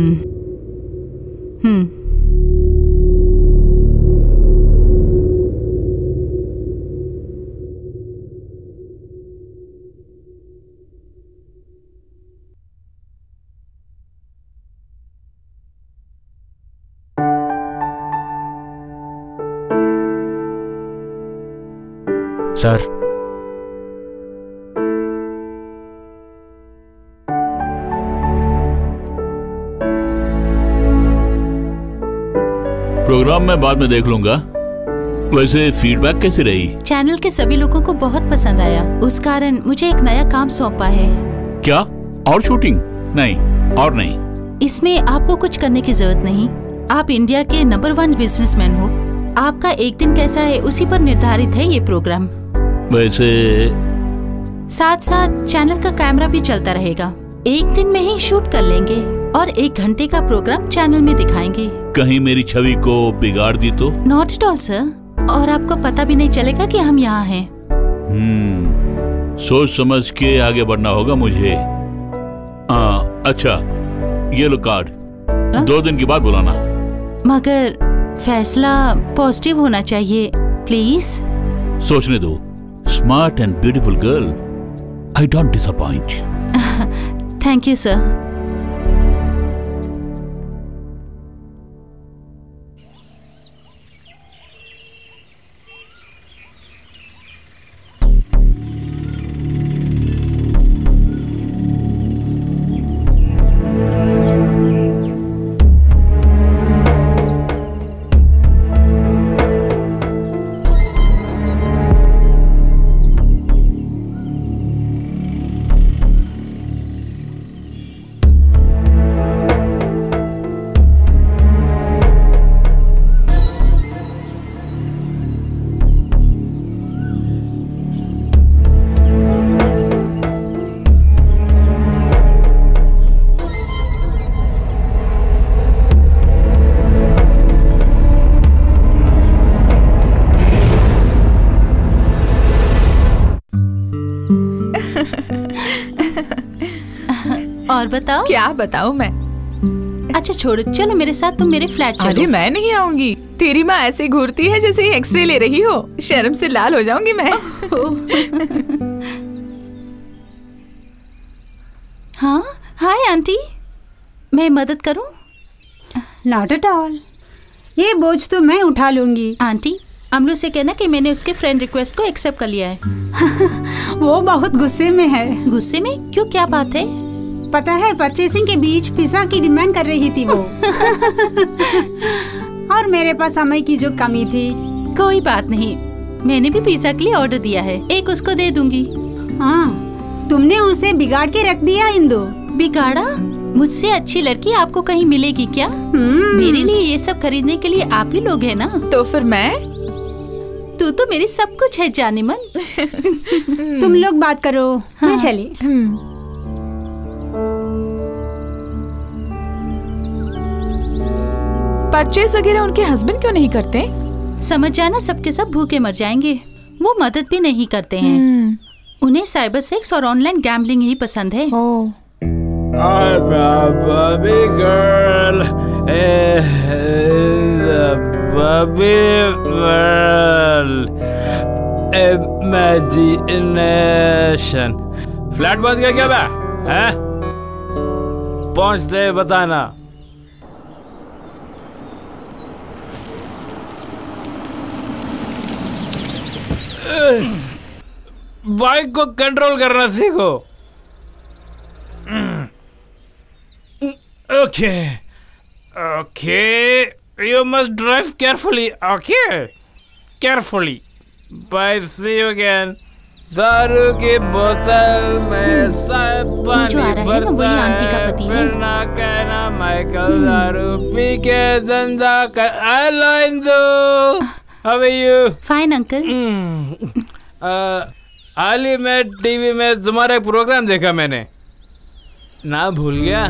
सर, प्रोग्राम मैं बाद में देख लूंगा। वैसे फीडबैक कैसी रही? चैनल के सभी लोगों को बहुत पसंद आया, उस कारण मुझे एक नया काम सौंपा है। क्या? और शूटिंग? नहीं, और नहीं। इसमें आपको कुछ करने की जरूरत नहीं। आप इंडिया के नंबर 1 बिजनेसमैन हो। आपका एक दिन कैसा है उसी पर निर्धारित है ये प्रोग्राम। वैसे साथ साथ चैनल का कैमरा भी चलता रहेगा। एक दिन में ही शूट कर लेंगे और 1 घंटे का प्रोग्राम चैनल में दिखाएंगे। कहीं मेरी छवि को बिगाड़ दी तो? नॉट एट ऑल सर, और आपको पता भी नहीं चलेगा कि हम यहाँ हैं। सोच समझ के आगे बढ़ना होगा मुझे। अच्छा, ये लो कार्ड, 2 दिन के बाद बुलाना। मगर फैसला पॉजिटिव होना चाहिए, प्लीज। सोचने दो। Smart and beautiful girl, I don't disappoint. Thank you sir. और बताओ। क्या बताऊं मैं? अच्छा छोड़ो, चलो मेरे साथ, तुम मेरे फ्लैट चलो। अरे मैं नहीं आऊंगी। तेरी माँ ऐसे घूरती है जैसे एक्सरे ले रही हो। शर्म से लाल हो जाऊंगी मैं। हाँ, हाय आंटी, मैं मदद करूं? नॉट एट ऑल, ये बोझ तो मैं उठा लूंगी। आंटी, अमलू से कहना कि मैंने उसके फ्रेंड रिक्वेस्ट को एक्सेप्ट कर लिया है। वो बहुत गुस्से में है। गुस्से में? क्यों, क्या बात है? पता है, परचेसिंग के बीच पिज्जा की डिमांड कर रही थी वो। और मेरे पास समय की जो कमी थी। कोई बात नहीं, मैंने भी पिज्जा के लिए ऑर्डर दिया है, एक उसको दे दूंगी। हाँ, तुमने उसे बिगाड़ के रख दिया इंदु। बिगाड़ा? मुझसे अच्छी लड़की आपको कहीं मिलेगी क्या? मेरे लिए ये सब खरीदने के लिए आप ही लोग हैं ना। तो फिर मैं? तू तो मेरी सब कुछ है जाने मन। तुम लोग बात करो, मैं चली। परचेस वगैरह उनके हस्बैंड क्यों नहीं करते? समझ जाना, सबके सब भूखे मर जाएंगे। वो मदद भी नहीं करते हैं। उन्हें साइबर सेक्स और ऑनलाइन गैम्बलिंग ही पसंद है। I'm a Barbie girl in the Barbie world. Imagination. Flat बस गया क्या बा? हैं? पहुंचते बताना। बाइक को कंट्रोल करना सीखो। Okay, you must drive carefully, okay? Carefully. Bye, see you again. दारू की बोतल में सब पानी भरता है, वरना कहना माइकल दारू पी के धंधा कर। Hello Indu, how are you? Fine uncle. हाल ही में टीवी में तुम्हारा एक प्रोग्राम देखा मैंने, ना भूल गया।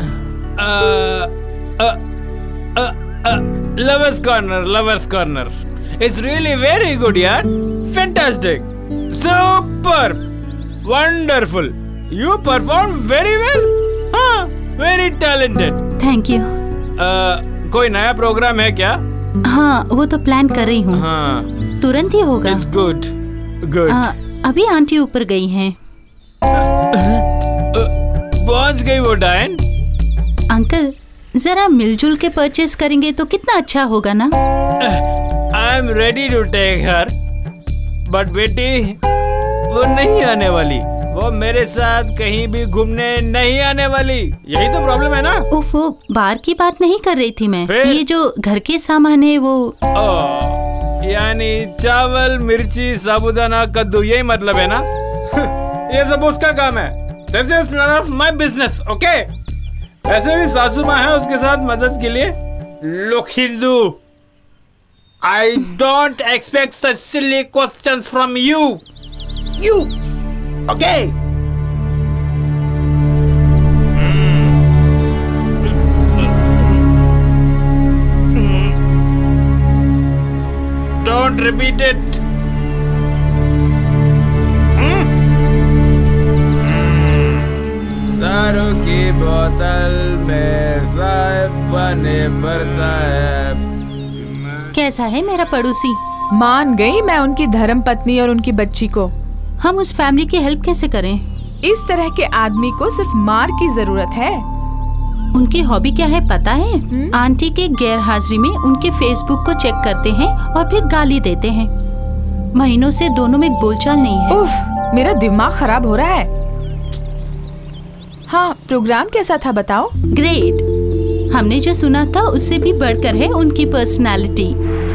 Lovers Corner. It's really very good, yaar. Fantastic. Superb. Wonderful. You perform very well. हाँ, very talented. Thank you. कोई नया प्रोग्राम है क्या? हाँ, वो तो प्लान कर रही हूँ। हाँ, तुरंत ही होगा। It's good. अभी आंटी ऊपर गई हैं। पहुंच गई वो डायन? अंकल, जरा मिलजुल के परचेस करेंगे तो कितना अच्छा होगा ना? I am ready to take her, but बेटी वो नहीं आने वाली। वो मेरे साथ कहीं भी घूमने नहीं आने वाली। यही तो प्रॉब्लम है ना? उफ, वो बाहर की बात नहीं कर रही थी मैं। ये जो घर के सामान है वो। यानी चावल, मिर्ची, साबुदाना, कद्दू, यही मतलब है ना? ये सब उसका काम है। This is none of my business, okay? ऐसे भी सासू माँ है उसके साथ मदद के लिए। Look Hindu, I don't expect such silly questions from you, okay? Don't repeat it. की बोतल में साहब बने पड़ता है। कैसा है मेरा पड़ोसी? मान गई मैं उनकी धर्म पत्नी और उनकी बच्ची को। हम उस फैमिली की हेल्प कैसे करें? इस तरह के आदमी को सिर्फ मार की जरूरत है। उनकी हॉबी क्या है पता है? आंटी के गैर हाजिरी में उनके फेसबुक को चेक करते हैं और फिर गाली देते हैं। महीनों से दोनों में बोलचाल नहीं है। उफ, मेरा दिमाग खराब हो रहा है। हाँ, प्रोग्राम कैसा था बताओ? ग्रेट। हमने जो सुना था उससे भी बढ़कर है उनकी personality.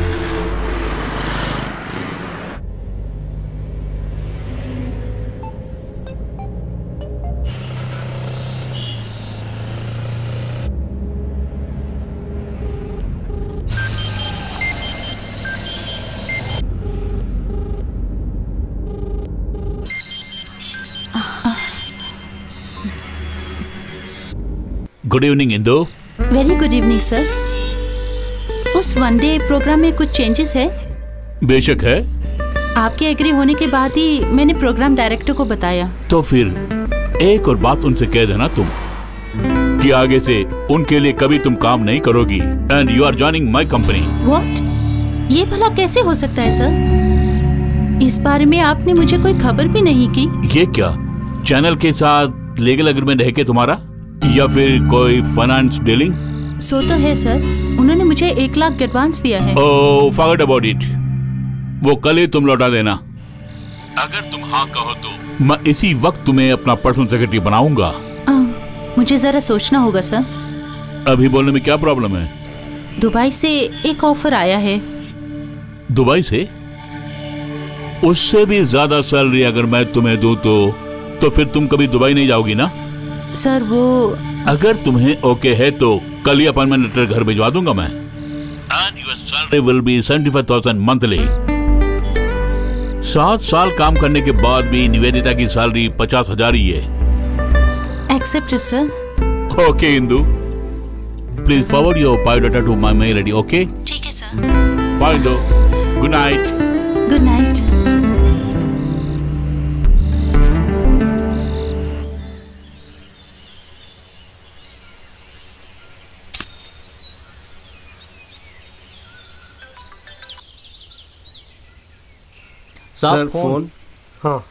Good evening Indu. Very good evening sir. उस वन डे प्रोग्राम में कुछ चेंजेस है? बेशक है। आपके एग्री होने के बाद ही मैंने प्रोग्राम डायरेक्टर को बताया। तो फिर एक और बात उनसे कह देना तुम कि आगे से उनके लिए कभी तुम काम नहीं करोगी and you are joining my company. What? ये भला कैसे हो सकता है सर? इस बारे में आपने मुझे कोई खबर भी नहीं की। ये क्या चैनल के साथ लीगल एग्रीमेंट है क्या तुम्हारा, या फिर कोई फाइनेंस डीलिंग? सो तो है सर, उन्होंने मुझे 1 लाख एडवांस दिया है। Oh, forget about it. वो कल ही तुम लौटा देना। अगर तुम हाँ कहो तो मैं इसी वक्त तुम्हें अपना पर्सनल सेक्रेटरी बनाऊंगा। मुझे जरा सोचना होगा सर। अभी बोलने में क्या प्रॉब्लम है? दुबई से एक ऑफर आया है। दुबई से? उससे भी ज्यादा सैलरी अगर मैं तुम्हें दूं तो फिर तुम कभी दुबई नहीं जाओगी ना? सर वो अगर तुम्हें ओके है तो कल ही अपॉइंटमेंट लेटर घर भिजवा दूंगा मैं। And your salary will be 75,000 monthly. 7 साल काम करने के बाद भी निवेदिता की सैलरी 50,000 ही है। Accept sir. Okay Indu, please forward your biodata to my mail ID. Okay ठीक है sir. Bye Indu, good night. Good night. Sir phone. हाँ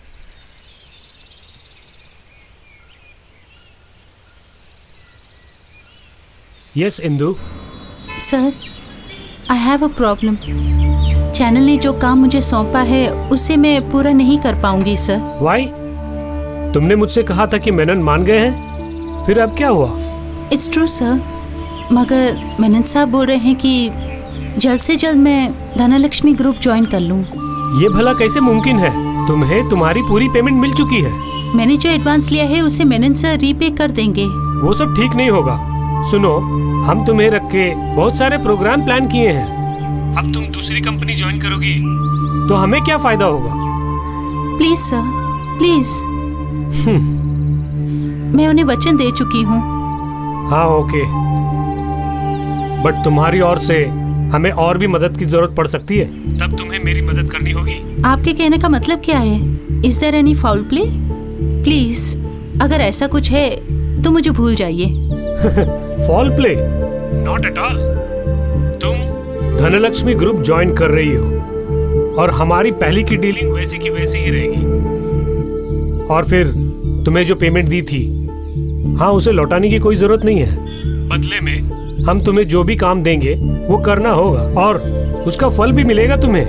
yes Indu. Sir I have a problem. Channel ने जो काम मुझे सौंपा है उसे मैं पूरा नहीं कर पाऊंगी सर। वाई? तुमने मुझसे कहा था कि मेनन मान गए हैं, फिर अब क्या हुआ? इट्स ट्रू सर, मगर मेनन साहब बोल रहे हैं कि जल्द से जल्द मैं धनलक्ष्मी ग्रुप ज्वाइन कर लूं। ये भला कैसे मुमकिन है? तुम्हें तुम्हारी पूरी पेमेंट मिल चुकी है। मैंने जो एडवांस लिया है उसे मेनन सर रीपे कर देंगे। वो सब ठीक नहीं होगा। सुनो, हम तुम्हें रख के बहुत सारे प्रोग्राम प्लान किए हैं। अब तुम दूसरी कंपनी ज्वाइन करोगी तो हमें क्या फायदा होगा? Please sir, please. मैं उन्हें वचन दे चुकी हूँ। हाँ ओके, बट तुम्हारी ओर से हमें और भी मदद की जरूरत पड़ सकती है, तब तुम्हें मेरी मदद करनी होगी। आपके कहने का मतलब क्या है? Is there any foul play? Please, अगर ऐसा कुछ है तो मुझे भूल जाइए। Foul play? Not at all. तुम धनलक्ष्मी ग्रुप ज्वाइन कर रही हो और हमारी पहले की डीलिंग वैसी की वैसी ही रहेगी। और फिर तुम्हें जो पेमेंट दी थी, हाँ, उसे लौटाने की कोई जरूरत नहीं है। बदले में हम तुम्हें जो भी काम देंगे वो करना होगा और उसका फल भी मिलेगा तुम्हें।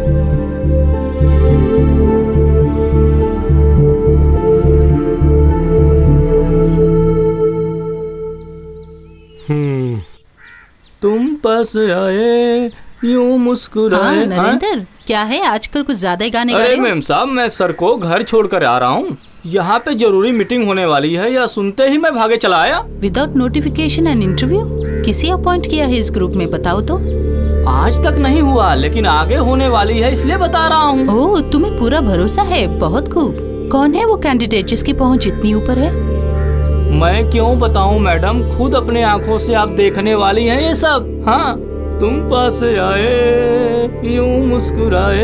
तुम पास आए यूं मुस्कुराए। नरेंद्र, क्या है आजकल कुछ ज्यादा ही गाने गा रहे हो? मैम साहब, मैं सर को घर छोड़कर आ रहा हूँ। यहाँ पे जरूरी मीटिंग होने वाली है, या सुनते ही मैं भागे चला आया। Without notification and interview? किसी अपॉइंट किया है इस ग्रुप में, बताओ तो। आज तक नहीं हुआ, लेकिन आगे होने वाली है इसलिए बता रहा हूँ। ओह, तुम्हें पूरा भरोसा है, बहुत खूब। कौन है वो कैंडिडेट जिसकी पहुँच इतनी ऊपर है? मैं क्यों बताऊँ मैडम, खुद अपने आँखों से आप देखने वाली है ये सब। हाँ, तुम पास आए यूं मुस्कुराए।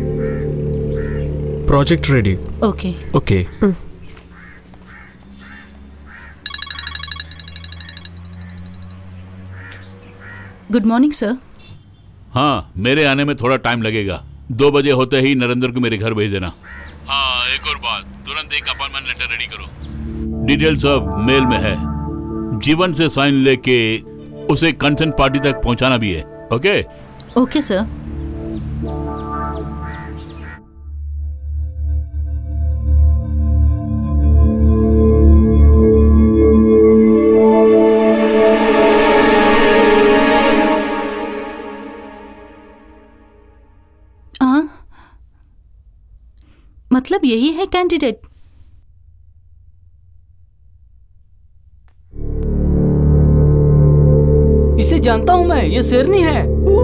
Project ready. Okay okay. Good morning sir. हाँ, मेरे आने में थोड़ा टाइम लगेगा। 2 बजे होते ही नरेंद्र को मेरे घर भेज देना। हाँ, एक और बात, तुरंत एक अपॉइंटमेंट लेटर रेडी करो। डिटेल सब मेल में है। जीवन से साइन लेके उसे कंसेंट पार्टी तक पहुंचाना भी है। ओके? Okay sir. मतलब यही है कैंडिडेट? इसे जानता हूं मैं, ये शेरनी है।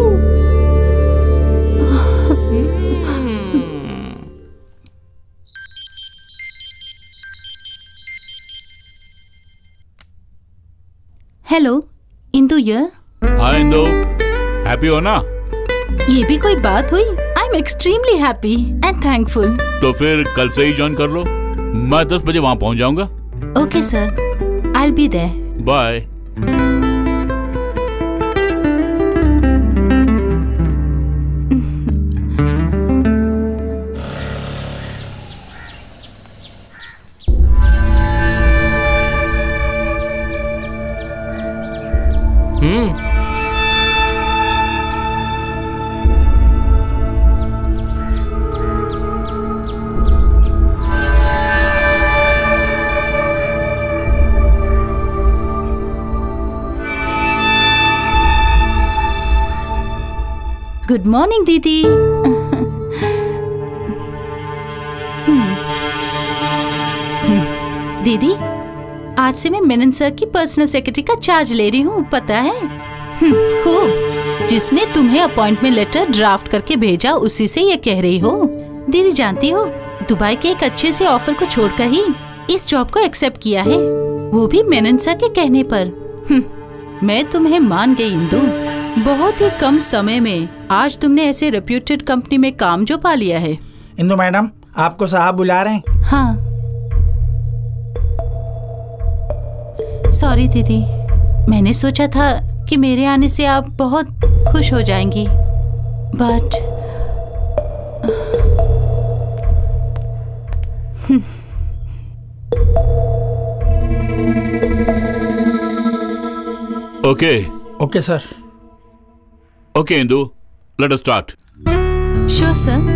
हेलो, इंदु ये। हाँ इंदु, हैप्पी हो ना? ये भी कोई बात हुई? I am extremely happy and thankful. तो फिर कल से ही ज्वाइन कर लो। मैं 10 बजे वहां पहुंच जाऊंगा। Okay sir, I will be there. Bye. Good morning didi. दीदी, आज से मैं मेनन सर की पर्सनल सेक्रेटरी का चार्ज ले रही हूँ, पता है? खूब। जिसने तुम्हें अपॉइंटमेंट लेटर ड्राफ्ट करके भेजा उसी से ये कह रही हो। दीदी जानती हो, दुबई के एक अच्छे से ऑफर को छोड़कर ही इस जॉब को एक्सेप्ट किया है, वो भी मेनन सर के कहने पर। मैं तुम्हें मान गई इंदु। बहुत ही कम समय में आज तुमने ऐसे रेप्यूटेड कंपनी में काम जो पा लिया है। इंदु मैडम, आपको साहब बुला रहे हैं। हाँ सॉरी दीदी, मैंने सोचा था कि मेरे आने से आप बहुत खुश हो जाएंगी, but okay sir. Okay Indu, let us start. Sure sir.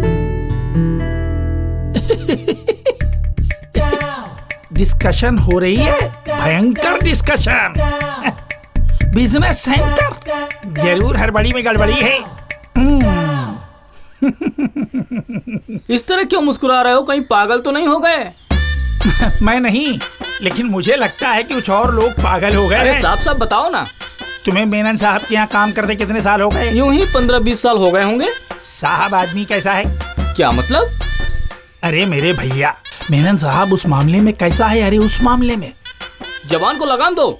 Discussion हो रही है, भयंकर डिस्कशन। बिजनेस सेंटर, जरूर हड़बड़ी में गड़बड़ी है। इस तरह क्यों मुस्कुरा रहे हो? कहीं पागल तो नहीं हो गए? मैं नहीं, लेकिन मुझे लगता है कि कुछ और लोग पागल हो गए। अरे साफ साफ बताओ ना। तुम्हें मेनन साहब के यहाँ काम करते कितने साल हो गए? यूं ही 15-20 साल हो गए होंगे। साहब आदमी कैसा है? क्या मतलब? अरे मेरे भैया, मेनन साहब उस मामले में कैसा है? अरे उस मामले में जवान को लगाम दो।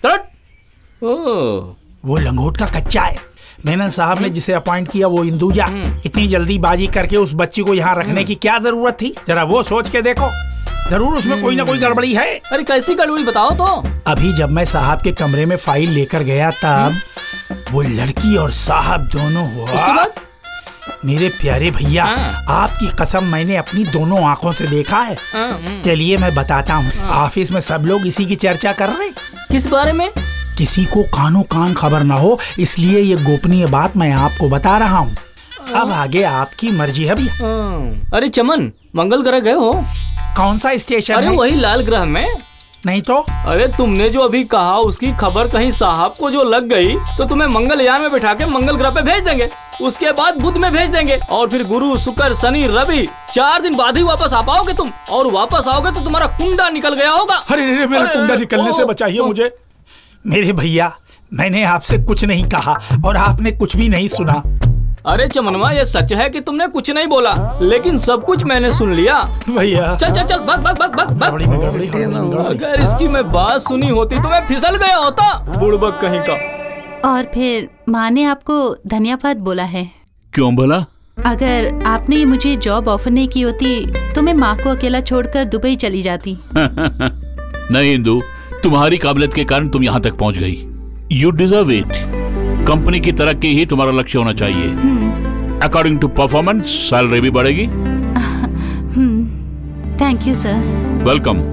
वो लंगोट का कच्चा है। मेनन साहब ने जिसे अपॉइंट किया वो इंदुजा। इतनी जल्दीबाजी करके उस बच्ची को यहाँ रखने की क्या जरूरत थी? जरा वो सोच के देखो, जरूर उसमें कोई ना कोई गड़बड़ी है। अरे कैसी गड़बड़ी बताओ तो। अभी जब मैं साहब के कमरे में फाइल लेकर गया तब वो लड़की और साहब दोनों हुआ। उसके बाद? मेरे प्यारे भैया, आपकी कसम मैंने अपनी दोनों आंखों से देखा है। चलिए मैं बताता हूँ। ऑफिस में सब लोग इसी की चर्चा कर रहे। किस बारे में? किसी को कानो कान खबर ना हो, इसलिए ये गोपनीय बात मैं आपको बता रहा हूँ। अब आगे आपकी मर्जी है भैया। अरे चमन, मंगल ग्रह गए हो? कौन सा स्टेशन? अरे वही लाल ग्रह में। नहीं तो? अरे तुमने जो अभी कहा उसकी खबर कहीं साहब को जो लग गई तो तुम्हें मंगलयान में बिठा के मंगल ग्रह पे भेज देंगे, उसके बाद बुध में भेज देंगे, और फिर गुरु शुक्र शनि रवि 4 दिन बाद ही वापस आ पाओगे तुम। और वापस आओगे तो तुम्हारा कुंडा निकल गया होगा। अरे मेरा कुंडा निकलने से बचाइए मुझे। मेरे भैया, मैंने आपसे कुछ नहीं कहा और आपने कुछ भी नहीं सुना। अरे चमनवा, ये सच है कि तुमने कुछ नहीं बोला, लेकिन सब कुछ मैंने सुन लिया। भैया चल चल चल, भग भग भग भग भग। अगर इसकी मैं बात सुनी होती तो मैं फिसल गया होता, बुड़बक कहीं का। और फिर माँ ने आपको धन्यवाद बोला है। क्यों बोला? अगर आपने मुझे जॉब ऑफर नहीं की होती तो मैं माँ को अकेला छोड़कर दुबई चली जाती। नहीं इंदु, तुम्हारी काबिलियत के कारण तुम यहाँ तक पहुँच गई। You deserve it. कंपनी की तरक्की ही तुम्हारा लक्ष्य होना चाहिए। अकॉर्डिंग टू परफॉर्मेंस सैलरी भी बढ़ेगी। Thank you sir. वेलकम।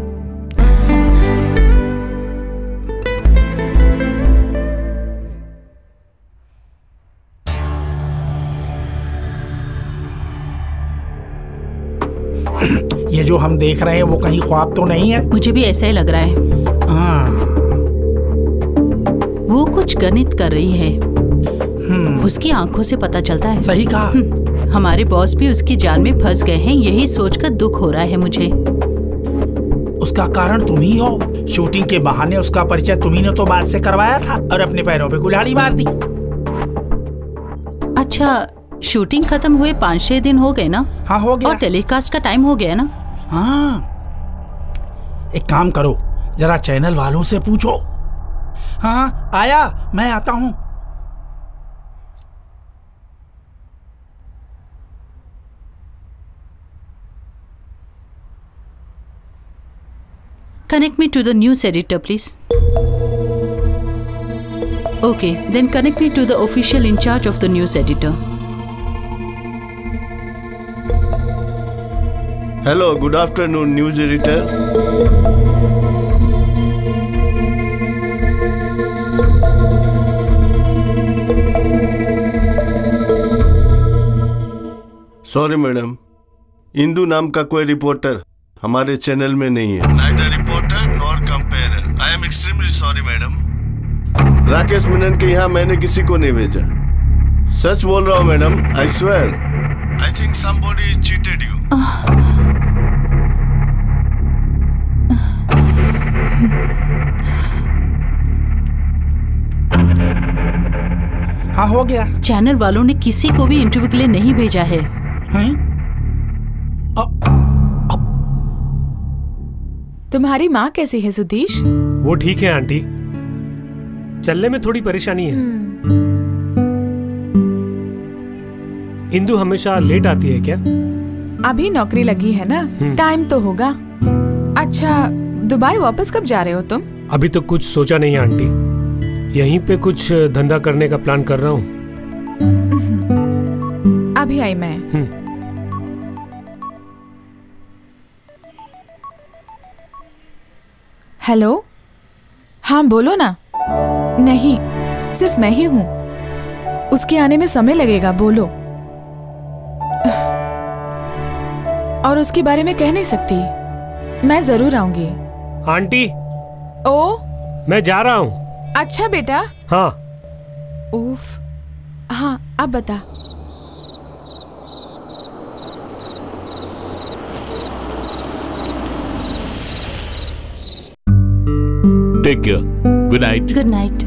ये जो हम देख रहे हैं वो कहीं ख्वाब तो नहीं है? मुझे भी ऐसा ही लग रहा है। वो कुछ गणित कर रही है। उसकी आंखों से पता चलता है। सही कहा। हमारे बॉस भी उसकी जाल में फंस गए हैं, यही सोचकर दुख हो रहा है मुझे। उसका कारण तुम ही हो। शूटिंग के बहाने उसका परिचय तुम्ही ने तो बात से करवाया था और अपने पैरों पे कुल्हाड़ी मार दी। अच्छा, शूटिंग खत्म हुए 5-6 दिन हो गए ना? हाँ हो गया। और टेलीकास्ट का टाइम हो गया ना? हाँ। एक काम करो, जरा चैनल वालों से पूछो। हाँ आया, मैं आता हूँ। Connect me to the news editor, please. Okay, then connect me to the official in charge of the news editor. Hello, good afternoon, news editor. Sorry madam, Indu नाम का कोई रिपोर्टर हमारे चैनल में नहीं है। Neither reporter nor comparer. I am extremely sorry, madam. Rakesh Menon के यहाँ मैंने किसी को नहीं भेजा। सच बोल रहा हूँ madam, I swear. I think somebody cheated you. हाँ हो गया। चैनल वालों ने किसी को भी इंटरव्यू के लिए नहीं भेजा है। तुम्हारी माँ कैसी है सुधीश? वो ठीक है आंटी, चलने में थोड़ी परेशानी है। इंदु हमेशा लेट आती है क्या? अभी नौकरी लगी है ना, टाइम तो होगा। अच्छा, दुबई वापस कब जा रहे हो तुम? अभी तो कुछ सोचा नहीं है आंटी, यहीं पे कुछ धंधा करने का प्लान कर रहा हूँ। अभी आई मैं। हेलो, हाँ बोलो ना। नहीं, सिर्फ मैं ही हूँ, उसके आने में समय लगेगा। बोलो। और उसके बारे में कह नहीं सकती, मैं जरूर आऊंगी। आंटी, ओ मैं जा रहा हूँ। अच्छा बेटा। हाँ। उफ, हाँ अब बता। Take care. Good night. Good night.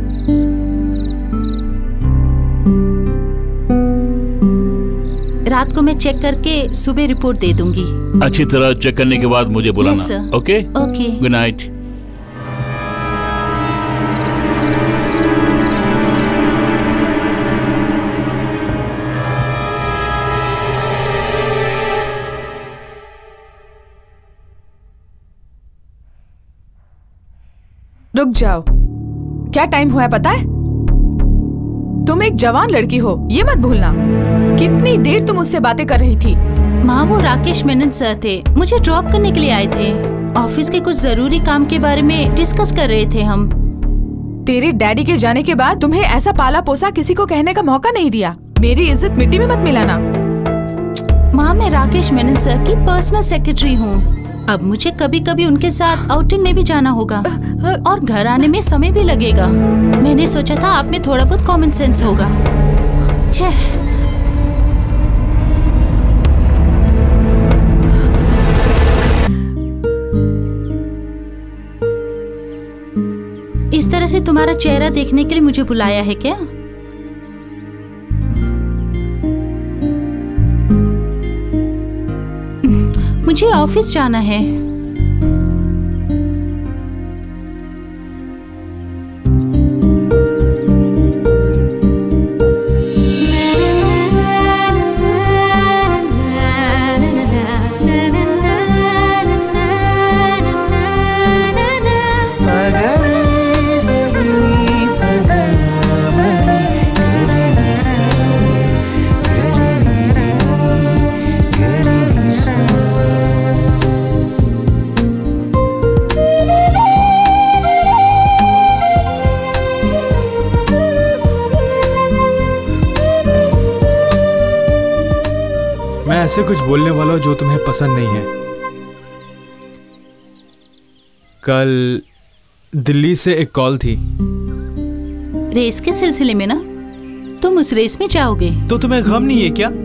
रात को मैं चेक करके सुबह रिपोर्ट दे दूंगी। अच्छी तरह चेक करने के बाद मुझे बुलाना। ओके? ओके। Good night. रुक जाओ, क्या टाइम हुआ है पता है? तुम एक जवान लड़की हो, ये मत भूलना। कितनी देर तुम उससे बातें कर रही थी? माँ, वो राकेश मेनन सर थे, मुझे ड्रॉप करने के लिए आए थे। ऑफिस के कुछ जरूरी काम के बारे में डिस्कस कर रहे थे हम। तेरे डैडी के जाने के बाद तुम्हें ऐसा पाला पोसा किसी को कहने का मौका नहीं दिया। मेरी इज्जत मिट्टी में मत मिलाना। माँ, मैं राकेश मेनन सर की पर्सनल सेक्रेटरी हूँ। अब मुझे कभी कभी उनके साथ आउटिंग में भी जाना होगा और घर आने में समय भी लगेगा। मैंने सोचा था आप में थोड़ा बहुत कॉमन सेंस होगा। इस तरह से तुम्हारा चेहरा देखने के लिए मुझे बुलाया है क्या? मुझे ऑफिस जाना है। ऐसे कुछ बोलने वाला जो तुम्हें पसंद नहीं है। कल दिल्ली से एक कॉल थी। रेस के सिलसिले में ना? तुम उस रेस में जाओगे तो तुम्हें गम नहीं है क्या?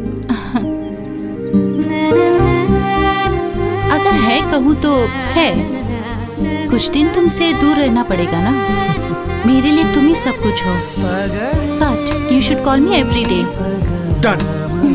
अगर है कहूँ तो है। कुछ दिन तुमसे दूर रहना पड़ेगा ना। मेरे लिए तुम ही सब कुछ हो। But you should call me every day. Done.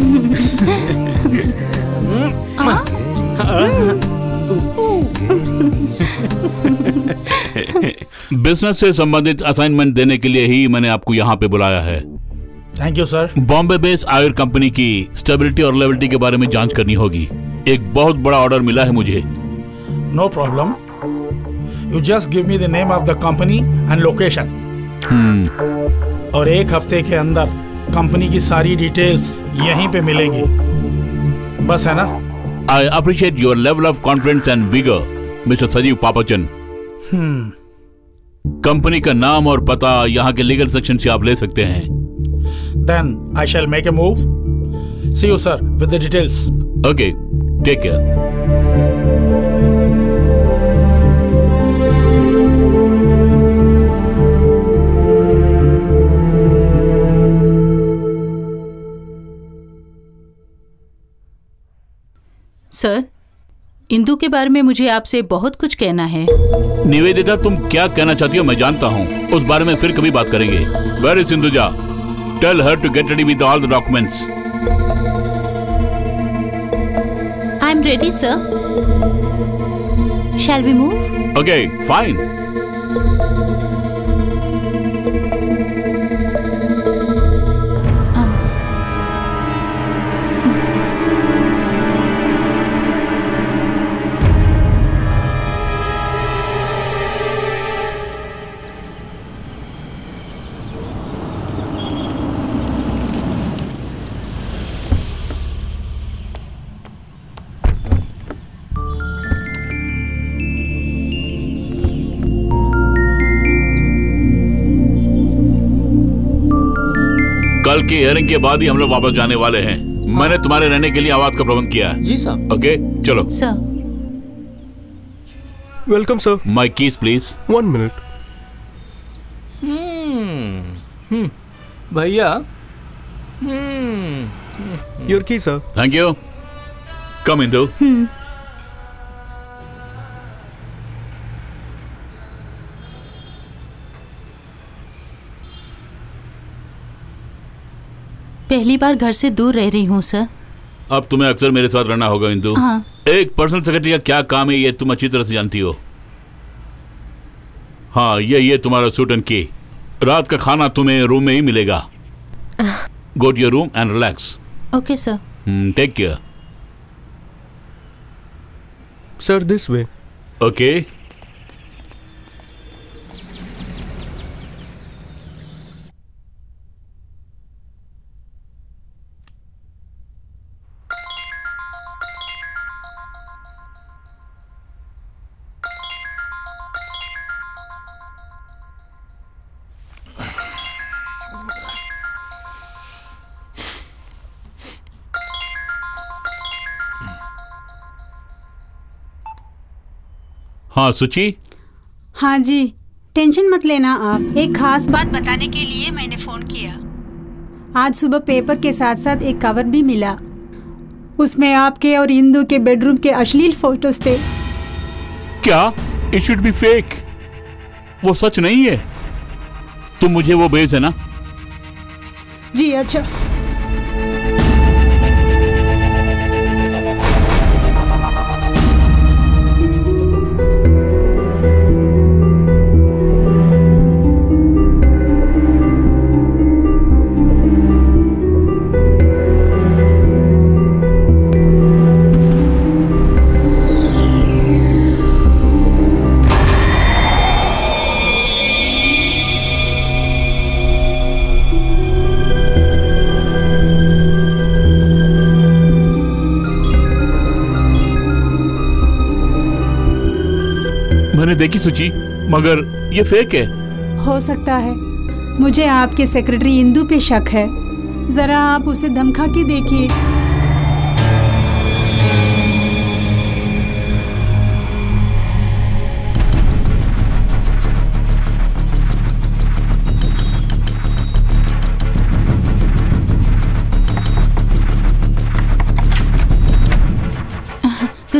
Business से संबंधित असाइनमेंट देने के लिए ही मैंने आपको यहाँ पे बुलाया है। Thank you sir. Bombay based Ayur company की स्टेबिलिटी और लेवलिटी के बारे में जांच करनी होगी। एक बहुत बड़ा ऑर्डर मिला है मुझे। No problem, you just give me the name of the company and location. और एक हफ्ते के अंदर कंपनी की सारी डिटेल्स यहीं पे मिलेंगी। बस है ना? I appreciate your level of confidence and vigour mister Sanjeev Pappachan. Company का नाम और पता यहाँ के लीगल सेक्शन से आप ले सकते हैं। Then I shall make a move. See you, sir, with the details. Okay, take care. Sir, Indu के बारे में मुझे आपसे बहुत कुछ कहना है। निवेदिता, तुम क्या कहना चाहती हो मैं जानता हूँ। उस बारे में फिर कभी बात करेंगे। Where is Sinduja? Tell her to get ready with all the documents. I am ready, sir. Shall we move? Okay, fine. कल की हियरिंग के बाद ही हम लोग वापस जाने वाले हैं। मैंने तुम्हारे रहने के लिए आवाज का प्रबंध किया है। जी साहब। ओके, चलो। Sir. Welcome sir. My keys please. 1 minute. भैया। Your key sir. Thank you. Come Indu. पहली बार घर से दूर रह रही हूँ सर। अब तुम्हें अक्सर मेरे साथ रहना होगा इंदु। हाँ। एक पर्सनल सेक्रेटरी का क्या काम है ये तुम अच्छी तरह से जानती हो। हाँ, ये तुम्हारा सूट एंड की। रात का खाना तुम्हें रूम में ही मिलेगा। Go to your room and relax. Okay sir. Take care. Sir, this way. Okay. हाँ सुची। हाँ जी, टेंशन मत लेना आप। एक खास बात बताने के लिए मैंने फोन किया। आज सुबह पेपर के साथ साथ एक कवर भी मिला। उसमें आपके और इंदु के बेडरूम के अश्लील फोटोज थे। क्या? It should be fake. वो सच नहीं है। तुम मुझे वो भेज है ना? जी अच्छा। मैंने देखी सुची, मगर ये फेक है। हो सकता है। मुझे आपके सेक्रेटरी इंदु पे शक है। जरा आप उसे धमका के देखिए।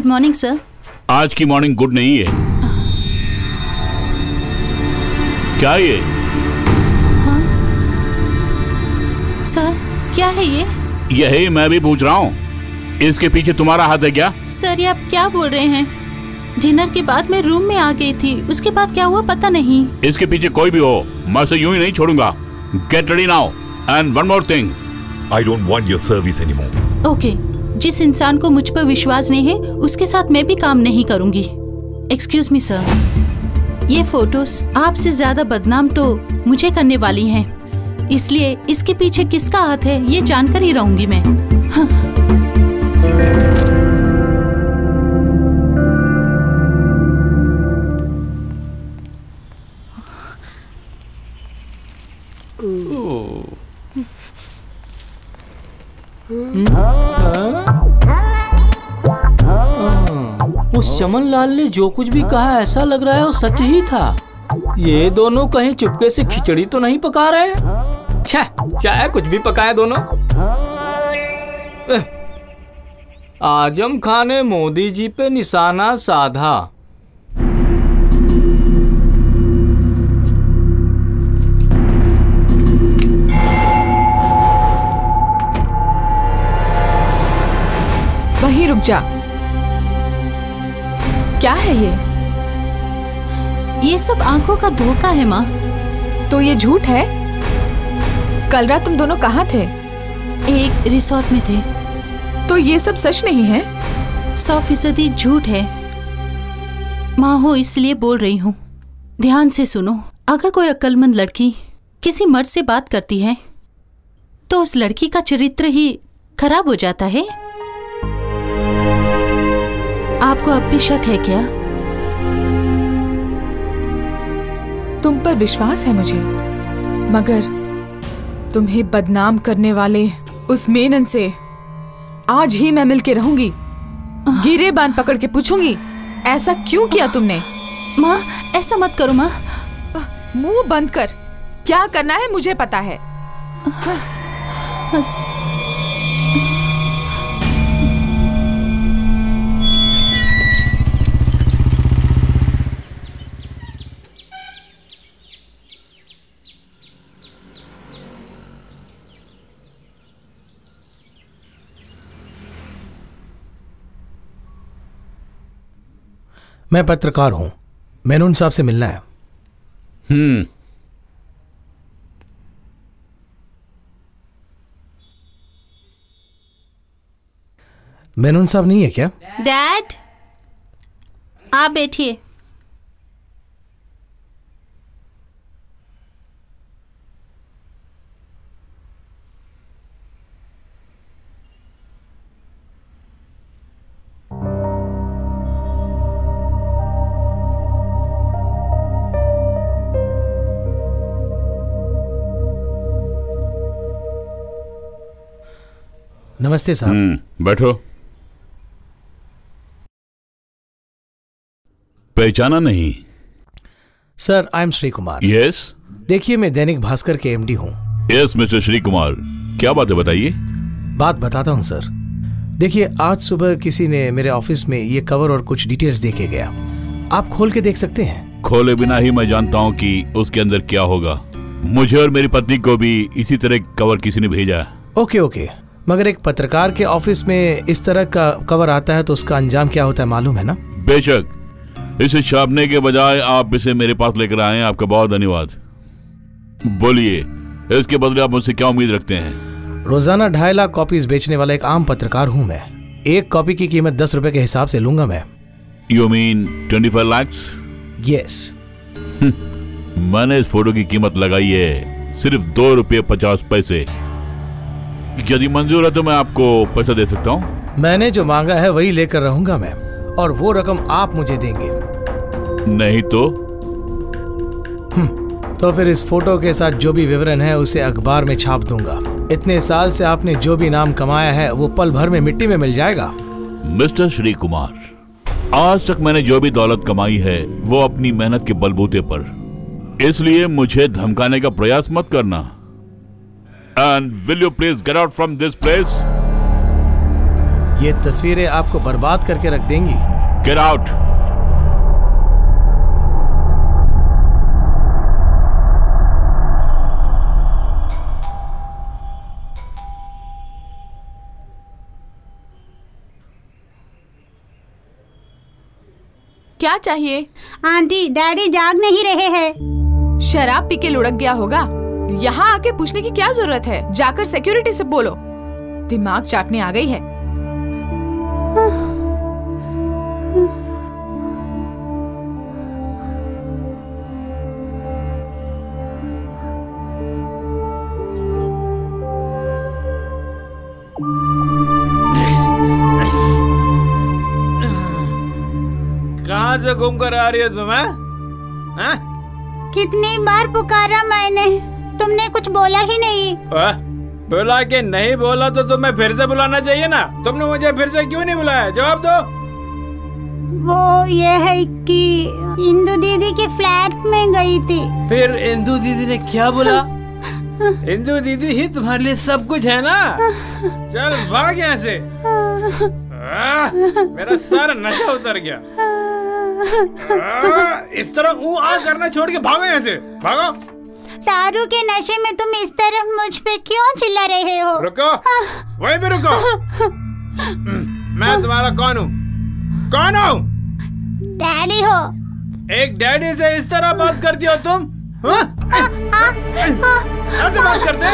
Morning sir. आज की मॉर्निंग गुड नहीं है। क्या ये? हाँ सर, क्या है ये? यही मैं भी पूछ रहा हूँ। इसके पीछे तुम्हारा हाथ है क्या? सर ये आप क्या बोल रहे हैं? डिनर के बाद मैं रूम में आ गई थी, उसके बाद क्या हुआ पता नहीं। इसके पीछे कोई भी हो, मैं इसे यूं ही नहीं छोड़ूंगा। Get ready now and one more thing, I don't want your service anymore. Okay, जिस इंसान को मुझ पर विश्वास नहीं है उसके साथ मैं भी काम नहीं करूंगी। एक्सक्यूज मी सर, ये फोटोज आपसे ज्यादा बदनाम तो मुझे करने वाली हैं, इसलिए इसके पीछे किसका हाथ है ये जानकर ही रहूंगी मैं। हाँ। उस चमन लाल ने जो कुछ भी कहा ऐसा लग रहा है वो सच ही था। ये दोनों कहीं चुपके से खिचड़ी तो नहीं पका रहे? चाहे कुछ भी पकाए दोनों। आजम खान ने मोदी जी पे निशाना साधा। वहीं रुक जा। क्या है ये सब आंखों का धोखा है माँ। तो ये झूठ है? कल रात तुम दोनों कहाँ थे? एक रिसोर्ट में थे। तो ये सब सच नहीं है? 100% झूठ है माँ, हो इसलिए बोल रही हूँ। ध्यान से सुनो, अगर कोई अक्लमंद लड़की किसी मर्द से बात करती है तो उस लड़की का चरित्र ही खराब हो जाता है। आपको अब भी शक है क्या? तुम पर विश्वास है मुझे, मगर तुम्हें बदनाम करने वाले उस मेनन से आज ही मैं मिलके रहूंगी। गिरेबान पकड़ के पूछूंगी, ऐसा क्यों किया तुमने? माँ ऐसा मत करो माँ। मुंह बंद कर, क्या करना है मुझे पता है। मैं पत्रकार हूं, मेनन साहब से मिलना है। मेनन साहब नहीं है क्या? डैड आप बैठिए। नमस्ते साहब। बैठो। पहचाना नहीं? Sir I am Shri Kumar. Yes. देखिए मैं दैनिक भास्कर के एमडी हूँ। यस मिस्टर श्री कुमार, क्या बात है बताइए। बात बताता हूँ सर। देखिए आज सुबह किसी ने मेरे ऑफिस में ये कवर और कुछ डिटेल्स दे के गया, आप खोल के देख सकते हैं। खोले बिना ही मैं जानता हूँ कि उसके अंदर क्या होगा। मुझे और मेरी पत्नी को भी इसी तरह कवर किसी ने भेजा। ओके ओके, मगर एक पत्रकार के ऑफिस में इस तरह का कवर आता है तो उसका अंजाम क्या होता है मालूम है ना? बेशक, इसे छापने के बजाय आप इसे मेरे पास लेकर आए, आपका बहुत धन्यवाद। बोलिए, इसके बदले आप मुझसे क्या उम्मीद रखते हैं? रोजाना 2.5 लाख कॉपीज बेचने वाला एक आम पत्रकार हूँ मैं। एक कॉपी की कीमत 10 रुपए के हिसाब से लूंगा मैं। You mean 25 lakhs? यस। मैंने इस फोटो की कीमत लगाई है सिर्फ 2 रुपये 50 पैसे। यदि मंजूर है तो मैं आपको पैसा दे सकता हूँ। मैंने जो मांगा है वही लेकर रहूंगा मैं, और वो रकम आप मुझे देंगे। नहीं तो फिर इस फोटो के साथ जो भी विवरण है उसे अखबार में छाप दूंगा। इतने साल से आपने जो भी नाम कमाया है वो पल भर में मिट्टी में मिल जाएगा। मिस्टर श्री कुमार, आज तक मैंने जो भी दौलत कमाई है वो अपनी मेहनत के बलबूते पर, इसलिए मुझे धमकाने का प्रयास मत करना। And will you please get out from this place? ये तस्वीरें आपको बर्बाद करके रख देंगी। Get out. क्या चाहिए? आंटी, डैडी जाग नहीं रहे हैं। शराब पी के लुढ़क गया होगा। यहाँ आके पूछने की क्या जरूरत है? जाकर सिक्योरिटी से बोलो। दिमाग चाटने आ गई है। कहाँ से घूम कर आ रही हो तुम? कितनी बार पुकारा मैंने, तुमने कुछ बोला ही नहीं। बुला के नहीं बोला तो तुम्हें फिर से बुलाना चाहिए ना। तुमने मुझे फिर से क्यों नहीं बुलाया? जवाब दो। वो ये है कि इंदु दीदी के फ्लैट में गई थी। फिर इंदु दीदी ने क्या बोला? इंदु दीदी ही तुम्हारे लिए सब कुछ है ना। चल भाग यहाँ से। मेरा सारा नशा उतर गया। इस तरह आ करना छोड़ के भागो यहाँ से, भागो। दारू के नशे में तुम इस तरह मुझ पे क्यों चिल्ला रहे हो? रुको, वहीं पे रुको। मैं तुम्हारा कौन हूँ? कौन हूँ? डैडी हो। एक डैडी से इस तरह बात करती हो तुम? ऐसे बात करते?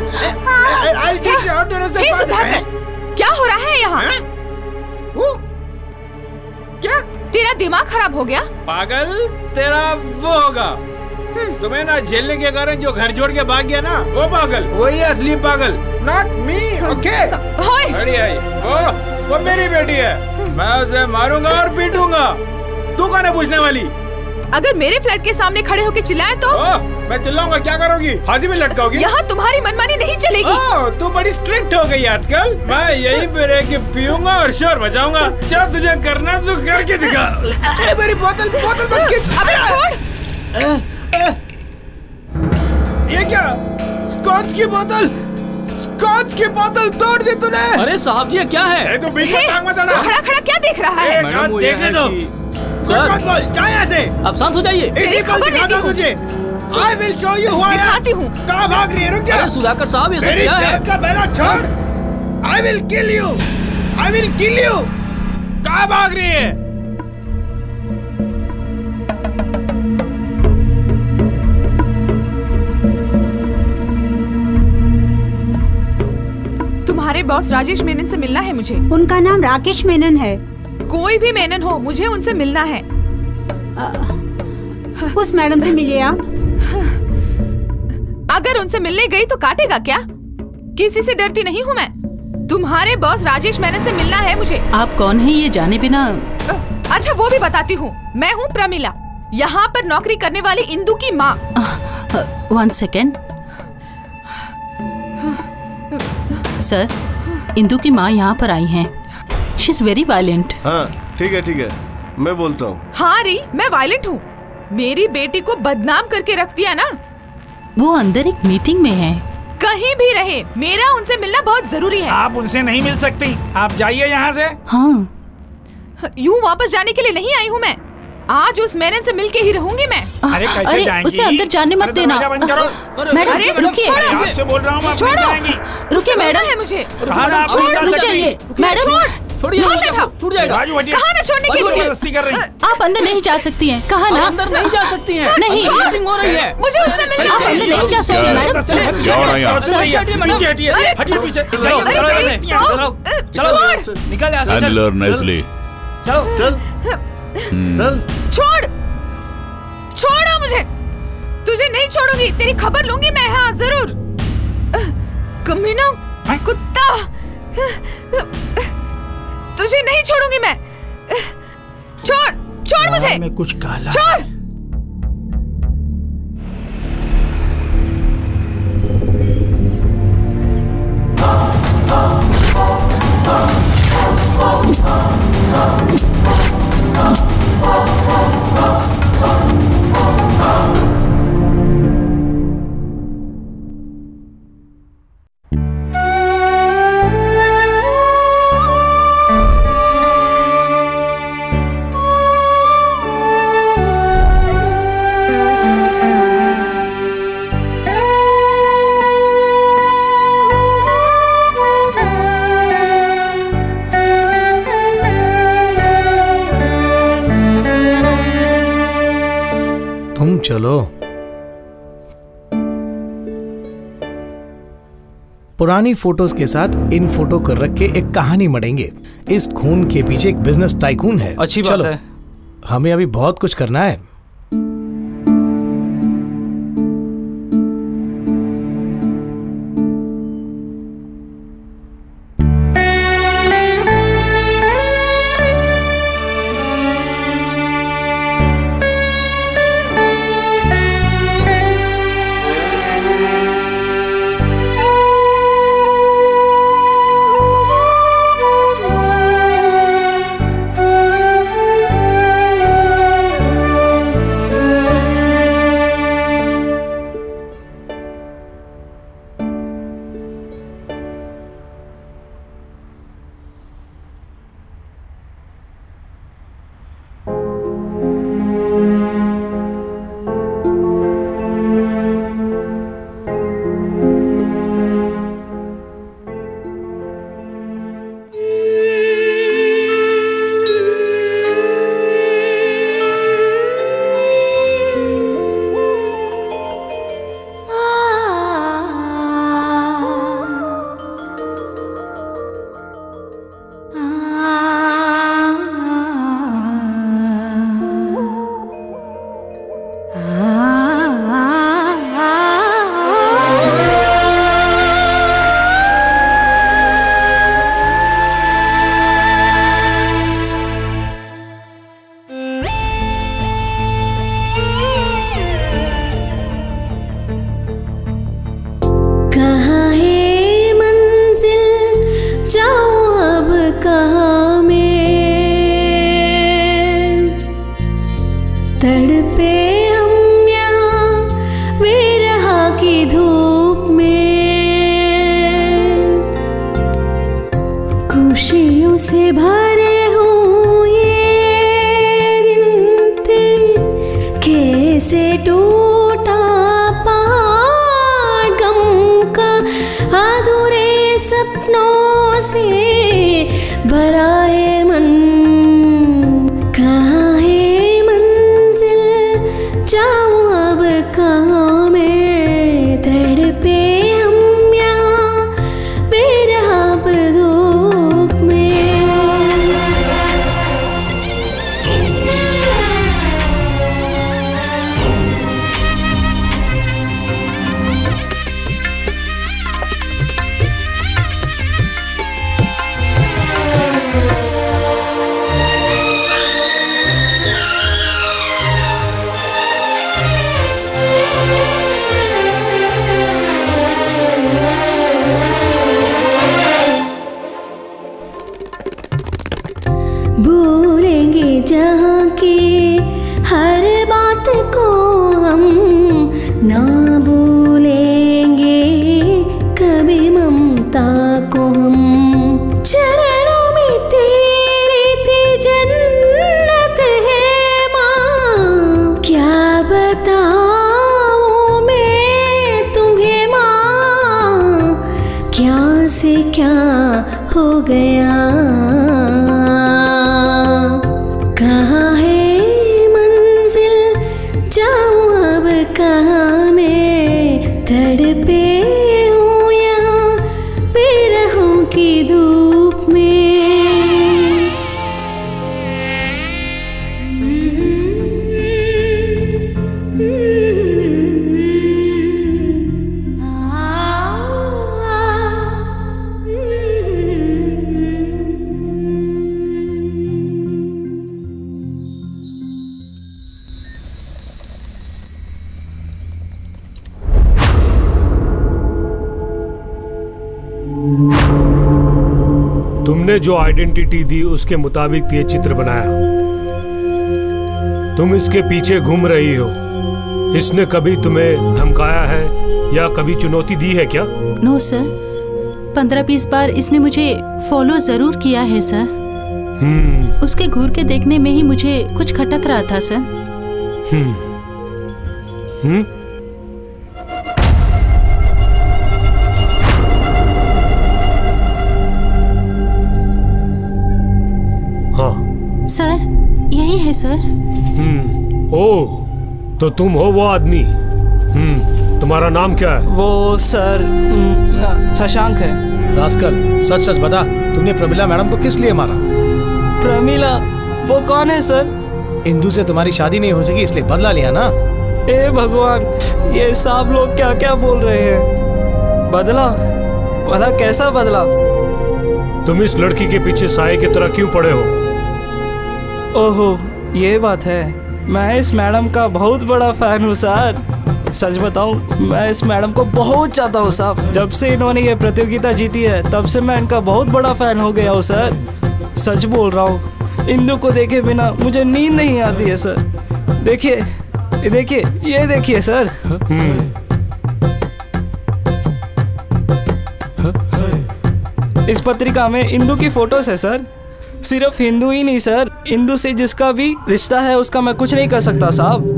क्या हो रहा है यहाँ? क्या? तेरा दिमाग खराब हो गया? पागल, तेरा वो होगा। तुम्हें ना झेलने के कारण जो घर छोड़ के भाग गया ना, वो पागल, वही असली पागल। Not me, okay? वो मेरी बेटी है। मैं उसे मारूंगा और पीटूंगा। तू कौन है पूछने वाली? अगर मेरे फ्लैट के सामने खड़े होकर चिल्लाए तो? मैं चिल्लाऊंगा, क्या करोगी? फांसी में लटकाओगी? यहाँ तुम्हारी मनमानी नहीं चलेगी। तू बड़ी स्ट्रिक्ट हो गई आजकल। मैं यहीं पे रह के पीऊंगा और शोर बजाऊंगा। चल, तुझे करना तो करके दिखा। मेरी बोतल मत खींच। अबे छोड़। ये क्या? स्कॉच की बोतल तोड़ दी तूने। अरे साहब जी, क्या है? तू बीच में टांग मत अड़ा। खड़ा खड़ा क्या देख रहा है? देखने दो। सर, मत बोल, जा यहाँ से। अब शांत हो जाइए। इसी पल दिखाता हूँ तुझे। I will show you who I am। दिखाती हूँ। कहाँ भाग रही है? रुक जा। अरे सुधाकर साहब, ये सब मेरी क्या है? जान का पहला छोड़। I will kill you। I will kill you। कहाँ भाग रही है? तुम्हारे बॉस राजेश मेनन से मिलना है मुझे। उनका नाम राकेश मेनन है। कोई भी मेनन हो, मुझे उनसे मिलना है। उस मैडम से मिलिए आप। अगर उनसे मिलने गई तो काटेगा क्या? किसी से डरती नहीं हूँ मैं। तुम्हारे बॉस राजेश मेनन से मिलना है मुझे। आप कौन है ये जाने बिना? अच्छा, वो भी बताती हूँ। मैं हूँ प्रमिला, यहाँ पर नौकरी करने वाली इंदु की माँ। 1 सेकेंड। सर, इंदु की माँ यहाँ पर आई हैं। She is very violent. हाँ ठीक है, मैं बोलता हूँ। हाँ री, मैं वायलेंट हूँ। मेरी बेटी को बदनाम करके रख दिया ना। वो अंदर एक मीटिंग में है। कहीं भी रहे, मेरा उनसे मिलना बहुत जरूरी है। आप उनसे नहीं मिल सकती, आप जाइए यहाँ से। हाँ, यूँ वापस जाने के लिए नहीं आई हूँ मैं। आज उस मेनन से मिलके ही रहूंगी मैं। अरे कैसे जाएंगी? उसे अंदर जाने मत देना। मैडम रुकिए। आपसे बोल रहा हूँ, आप नहीं जाएंगी। रुकिए मैडम, है मुझे। रुक जाइए मैडम। छूट जाएगा। कहाँ ना छोड़ने के लिए? जबरदस्ती कर रही हैं। आप अंदर नहीं जा सकती हैं। कहा ना? अंदर नहीं जा सकती हैं। नहीं, मीटिंग हो रही है। मुझे उससे मिलना आप अंदर नहीं जा सकती मैडम। जाओ ना यहाँ। पीछे हटिए, हटिए पीछे। चलो, निकल यहाँ से। हैंडलर नेस्ले। चल। छोड़ो मुझे। तुझे नहीं छोड़ूंगी, तेरी खबर लूंगी मैं। हाँ जरूर। कमीना, कुत्ता, तुझे नहीं छोड़ूंगी मैं। छोड़ मुझे। मैं कुछ काला। छोड़। चलो। पुरानी फोटोज के साथ इन फोटो को रख के एक कहानी मढ़ेंगे। इस खून के पीछे एक बिजनेस टाइकून है। अच्छी बात है। हमें अभी बहुत कुछ करना है। तड़पे हम यहाँ विरहा की धूप में, खुशियों से भरे हों ये दिन थे, कैसे टूटा पहाड़ गम का, अधूरे सपनों से भरा है मन। कहाँ है मंजिल, जाऊँ अब कहाँ मैं, तड़पे हम यहाँ बेरहा धूप में। भूलेंगे जहाँ की हर बात को हम, ना भूलेंगे कभी ममता को हम। चरणों में तेरी थी जन्नत है माँ, क्या बताऊँ मैं तुम्हें माँ, क्या से क्या हो गया। कहाँ है मंजिल, जाऊँ अब कहाँ मैं, तड़पे हूँ यहाँ बेरहों की धूप में। तुमने जो आइडेंटिटी दी उसके मुताबिक ये चित्र बनाया। तुम इसके पीछे घूम रही हो। इसने कभी तुम्हें धमकाया है या कभी चुनौती दी है क्या? नो सर, 15-20 बार इसने मुझे फॉलो जरूर किया है सर। उसके घूर के देखने में ही मुझे कुछ खटक रहा था सर। हाँ सर, यही है सर। ओह, तो तुम हो वो आदमी। तुम्हारा नाम क्या है? वो सर शशांक है। रास्कल, सच सच बता, तुमने प्रमिला मैडम को किस लिए मारा? प्रमिला? वो कौन है सर? इंदू से तुम्हारी शादी नहीं हो सकी इसलिए बदला लिया ना? ए भगवान, ये सब लोग क्या क्या बोल रहे हैं? बदला? भला कैसा बदला? तुम इस लड़की के पीछे साए की तरह क्यों पड़े हो? ओहो, ये बात है। मैं इस मैडम का बहुत बड़ा फैन हूँ सर। सच बताऊं, मैं इस मैडम को बहुत चाहता हूँ साहब। जब से इन्होंने ये प्रतियोगिता जीती है तब से मैं इनका बहुत बड़ा फैन हो गया हूँ सर। सच बोल रहा हूँ, इंदू को देखे बिना मुझे नींद नहीं आती है सर। देखिए देखिए, ये देखिए सर। इस पत्रिका में इंदू की फोटोज है सर। सिर्फ हिंदू ही नहीं सर, इंदू से जिसका भी रिश्ता है उसका मैं कुछ नहीं कर सकता साहब।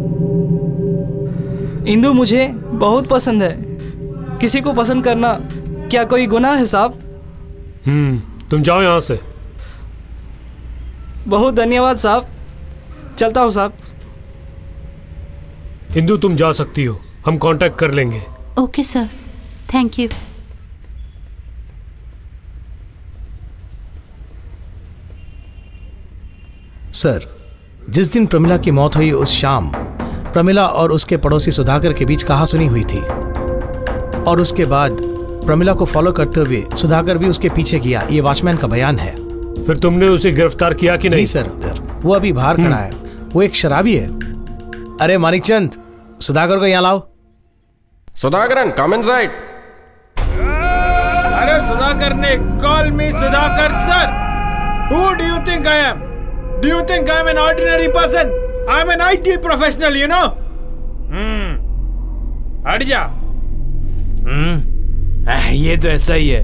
इंदू मुझे बहुत पसंद है। किसी को पसंद करना क्या कोई गुनाह है साहब? तुम जाओ यहाँ से। बहुत धन्यवाद साहब, चलता हूँ साहब। इंदू तुम जा सकती हो, हम कांटेक्ट कर लेंगे। Okay sir, thank you. Sir, जिस दिन प्रमिला की मौत हुई उस शाम प्रमिला और उसके पड़ोसी सुधाकर के बीच कहासुनी हुई थी और उसके बाद प्रमिला को फॉलो करते हुए सुधाकर भी उसके पीछे किया। ये वॉचमैन का बयान है। फिर तुमने उसे गिरफ्तार किया कि नहीं? जी सर, वो अभी बाहर खड़ा है। वो एक शराबी है। अरे मानिकचंद, सुधाकर को यहाँ लाओ। Sudhakaran, come inside. अरे सुधाकर ने call me Sudhakar sir. Who do you think I am? Do you think I am an ordinary person? I am an IT professional, you know. हट जा। ये तो ऐसा ही है।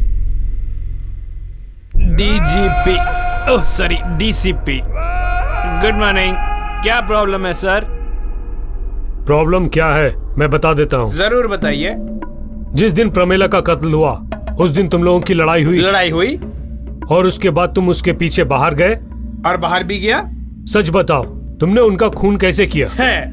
DGP, oh sorry, DCP। Good morning. क्या प्रॉब्लम है sir? Problem क्या है मैं बता देता हूँ। जरूर बताइए। जिस दिन प्रमिला का कत्ल हुआ उस दिन तुम लोगों की लड़ाई हुई और उसके बाद तुम उसके पीछे बाहर गए और बाहर भी गया। सच बताओ, तुमने उनका खून कैसे किया?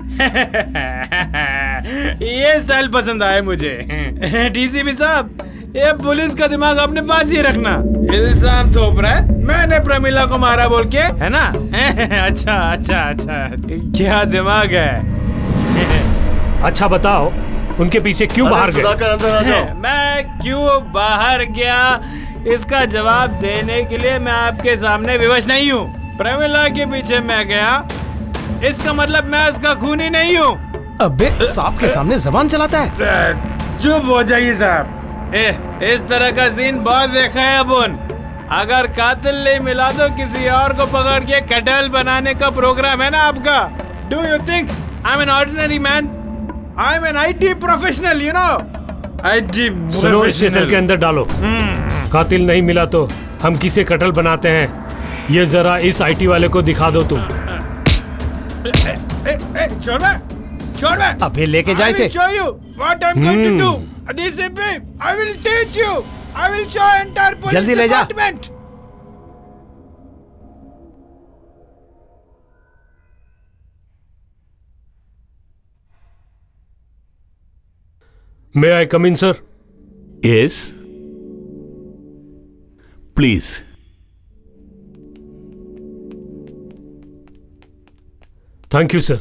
ये स्टाइल पसंद आया मुझे। DCP साहब, ये पुलिस का दिमाग अपने पास ही रखना। इल्जाम थोप रहा है मैंने प्रमिला को मारा बोल के, है ना? अच्छा अच्छा अच्छा, क्या दिमाग है। अच्छा बताओ, उनके पीछे क्यों बाहर गए? मैं क्यों बाहर गया इसका जवाब देने के लिए मैं आपके सामने विवश नहीं हूँ। प्रमिला के पीछे मैं गया, इसका मतलब मैं उसका खूनी नहीं हूँ। अबे, सांप के सामने जबान चलाता है। चुप हो जाइए साहब। इस तरह का सीन बहुत देखा है अपन। अगर कातिल नहीं मिला तो किसी और को पकड़ के कटल बनाने का प्रोग्राम है ना आपका। Do you think I am an ordinary man? I am an IT professional, you know. IT सुनो, इसे सेल के अंदर डालो। कातिल नहीं मिला तो हम किसे कटल बनाते हैं ये जरा इस IT वाले को दिखा दो तुम। छोड़ मैं। अबे लेके जा इसे। show you what I'm going to do. DCP, I will teach you. I will show entire police जल्दी ले जा। department. May I come in, sir? Yes. Please. Thank you, sir.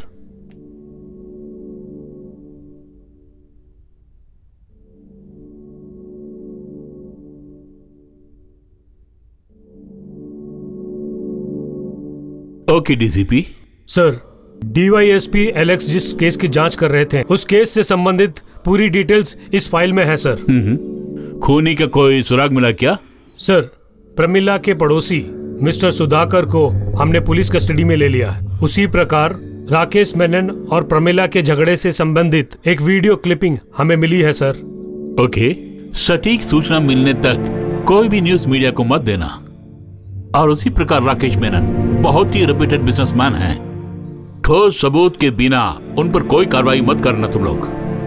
Okay DCP। Sir, DYSP Alex जिस case की जांच कर रहे थे उस केस से संबंधित पूरी डिटेल्स इस फाइल में है सर। खूनी का कोई सुराग मिला क्या? सर, प्रमिला के पड़ोसी मिस्टर सुधाकर को हमने पुलिस कस्टडी में ले लिया है। उसी प्रकार राकेश मेनन और प्रमिला के झगड़े से संबंधित एक वीडियो क्लिपिंग हमें मिली है सर। ओके, सटीक सूचना मिलने तक कोई भी न्यूज मीडिया को मत देना। और उसी प्रकार राकेश मेनन बहुत ही रेप्यूटेड बिजनेसमैन हैं। ठोस सबूत के बिना उन पर कोई कार्रवाई मत करना तुम लोग।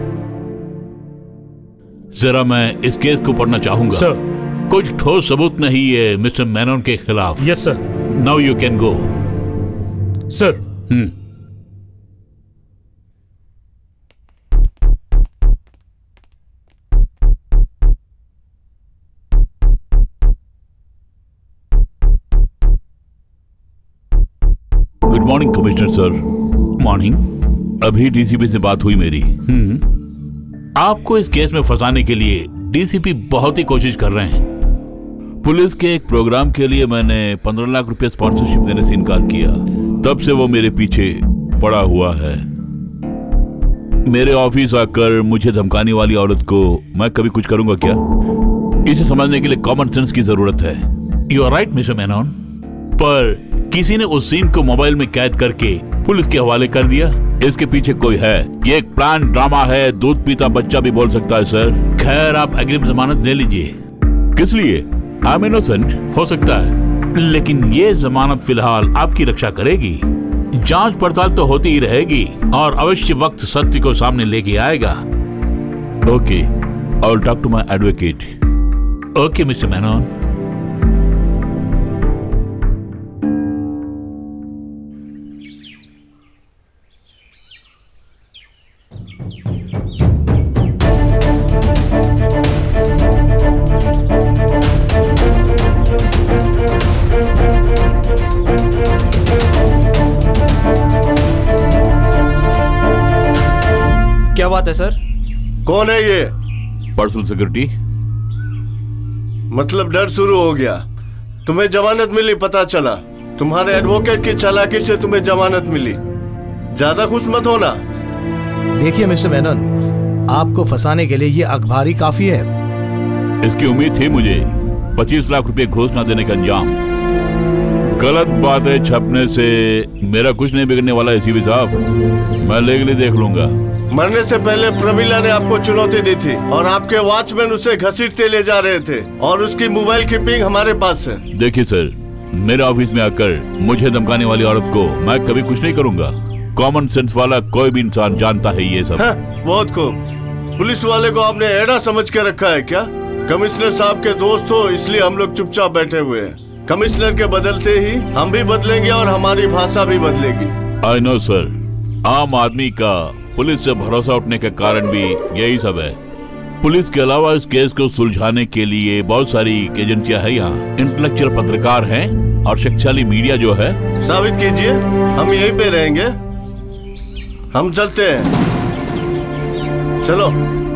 जरा मैं इस केस को पढ़ना चाहूंगा। सर, कुछ ठोस सबूत नहीं है मिस्टर मेनन के खिलाफ। Yes sir. Now you can go. Sir, good morning commissioner sir. Morning. अभी डीसीपी से बात हुई मेरी। आपको इस केस में फंसाने के लिए डीसीपी बहुत ही कोशिश कर रहे हैं। पुलिस के एक प्रोग्राम के लिए मैंने 15 लाख रुपए स्पॉन्सरशिप देने से इनकार किया, तब से वो मेरे पीछे पड़ा हुआ है। मेरे ऑफिस आकर मुझे धमकाने वाली औरत को मैं कभी कुछ करूंगा क्या? इसे समझने के लिए कॉमन सेंस की जरूरत है। You are right mister Menon. पर किसी ने उस सीन को मोबाइल में कैद करके पुलिस के हवाले कर दिया। इसके पीछे कोई है। ये एक प्लान ड्रामा है। दूध पीता बच्चा भी बोल सकता है सर। खैर, आप अग्रिम जमानत ले लीजिए। किस लिए? I am innocent. हो सकता है, लेकिन ये जमानत फिलहाल आपकी रक्षा करेगी। जांच पड़ताल तो होती ही रहेगी और अवश्य वक्त सत्य को सामने लेके आएगा। Okay, I will talk to my advocate. Okay mister Menon. क्या बात है सर? कौन है ये? Personal security. मतलब डर शुरू हो गया। तुम्हें जमानत मिली, पता चला। तुम्हारे एडवोकेट की चालाकी से तुम्हें जमानत मिली। ज्यादा खुश मत होना। देखिए मिस्टर मेनन, आपको फंसाने के लिए ये अखबार ही काफी है। इसकी उम्मीद थी मुझे। 25 लाख रुपए घूस न देने का अंजाम। गलत बातें छपने से मेरा कुछ नहीं बिगड़ने वाला है सीबी साहब। मैं लीगली देख लूंगा। मरने से पहले प्रमिला ने आपको चुनौती दी थी और आपके वॉचमैन उसे घसीटते ले जा रहे थे और उसकी मोबाइल की पिंग हमारे पास है। देखिए सर, मेरे ऑफिस में आकर मुझे धमकाने वाली औरत को मैं कभी कुछ नहीं करूंगा। कॉमन सेंस वाला कोई भी इंसान जानता है ये सब। बहुत खूब। पुलिस वाले को आपने एड़ा समझ के रखा है क्या? कमिश्नर साहब के दोस्त हो, इसलिए हम लोग चुपचाप बैठे हुए हैं। कमिश्नर के बदलते ही हम भी बदलेंगे और हमारी भाषा भी बदलेगी। I know sir. आम आदमी का पुलिस से भरोसा उठने का कारण भी यही सब है। पुलिस के अलावा इस केस को सुलझाने के लिए बहुत सारी एजेंसियां हैं यहाँ। इंटेलेक्चुअल पत्रकार हैं और शक्तिशाली मीडिया जो है। साबित कीजिए, हम यहीं पे रहेंगे। हम चलते हैं। चलो।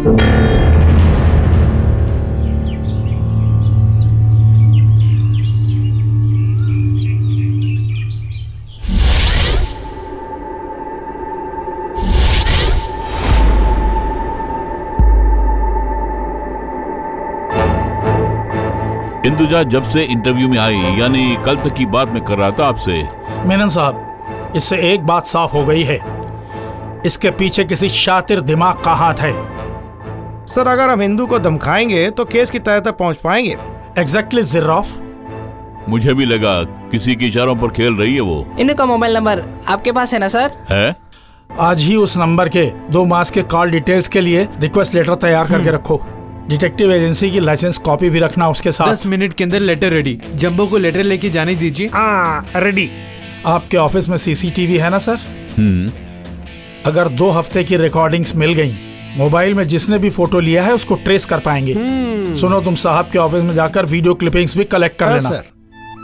इंदुजा जब से इंटरव्यू में आई, यानी कल तक की बात मैं कर रहा था आपसे। मेनन साहब, इससे एक बात साफ हो गई है, इसके पीछे किसी शातिर दिमाग का हाथ है। सर, अगर हम हिंदू को धमकाएंगे तो केस की तह तक पहुंच पाएंगे। एग्जैक्टली जिर्राफ। मुझे भी लगा किसी के इशारों पर खेल रही है वो। इंदु का मोबाइल नंबर आपके पास है ना सर? है। आज ही उस नंबर के 2 मास के कॉल डिटेल्स के लिए रिक्वेस्ट लेटर तैयार करके रखो। डिटेक्टिव एजेंसी की लाइसेंस कॉपी भी रखना उसके साथ। 10 मिनट के अंदर लेटर रेडी। जंबो को लेटर लेके जाने दीजिए। रेडी। आपके ऑफिस में सीसीटीवी है ना सर? अगर 2 हफ्ते की रिकॉर्डिंग्स मिल गई, मोबाइल में जिसने भी फोटो लिया है उसको ट्रेस कर पाएंगे। सुनो, तुम साहब के ऑफिस में जाकर वीडियो क्लिपिंग्स भी कलेक्ट कर लेना। सर,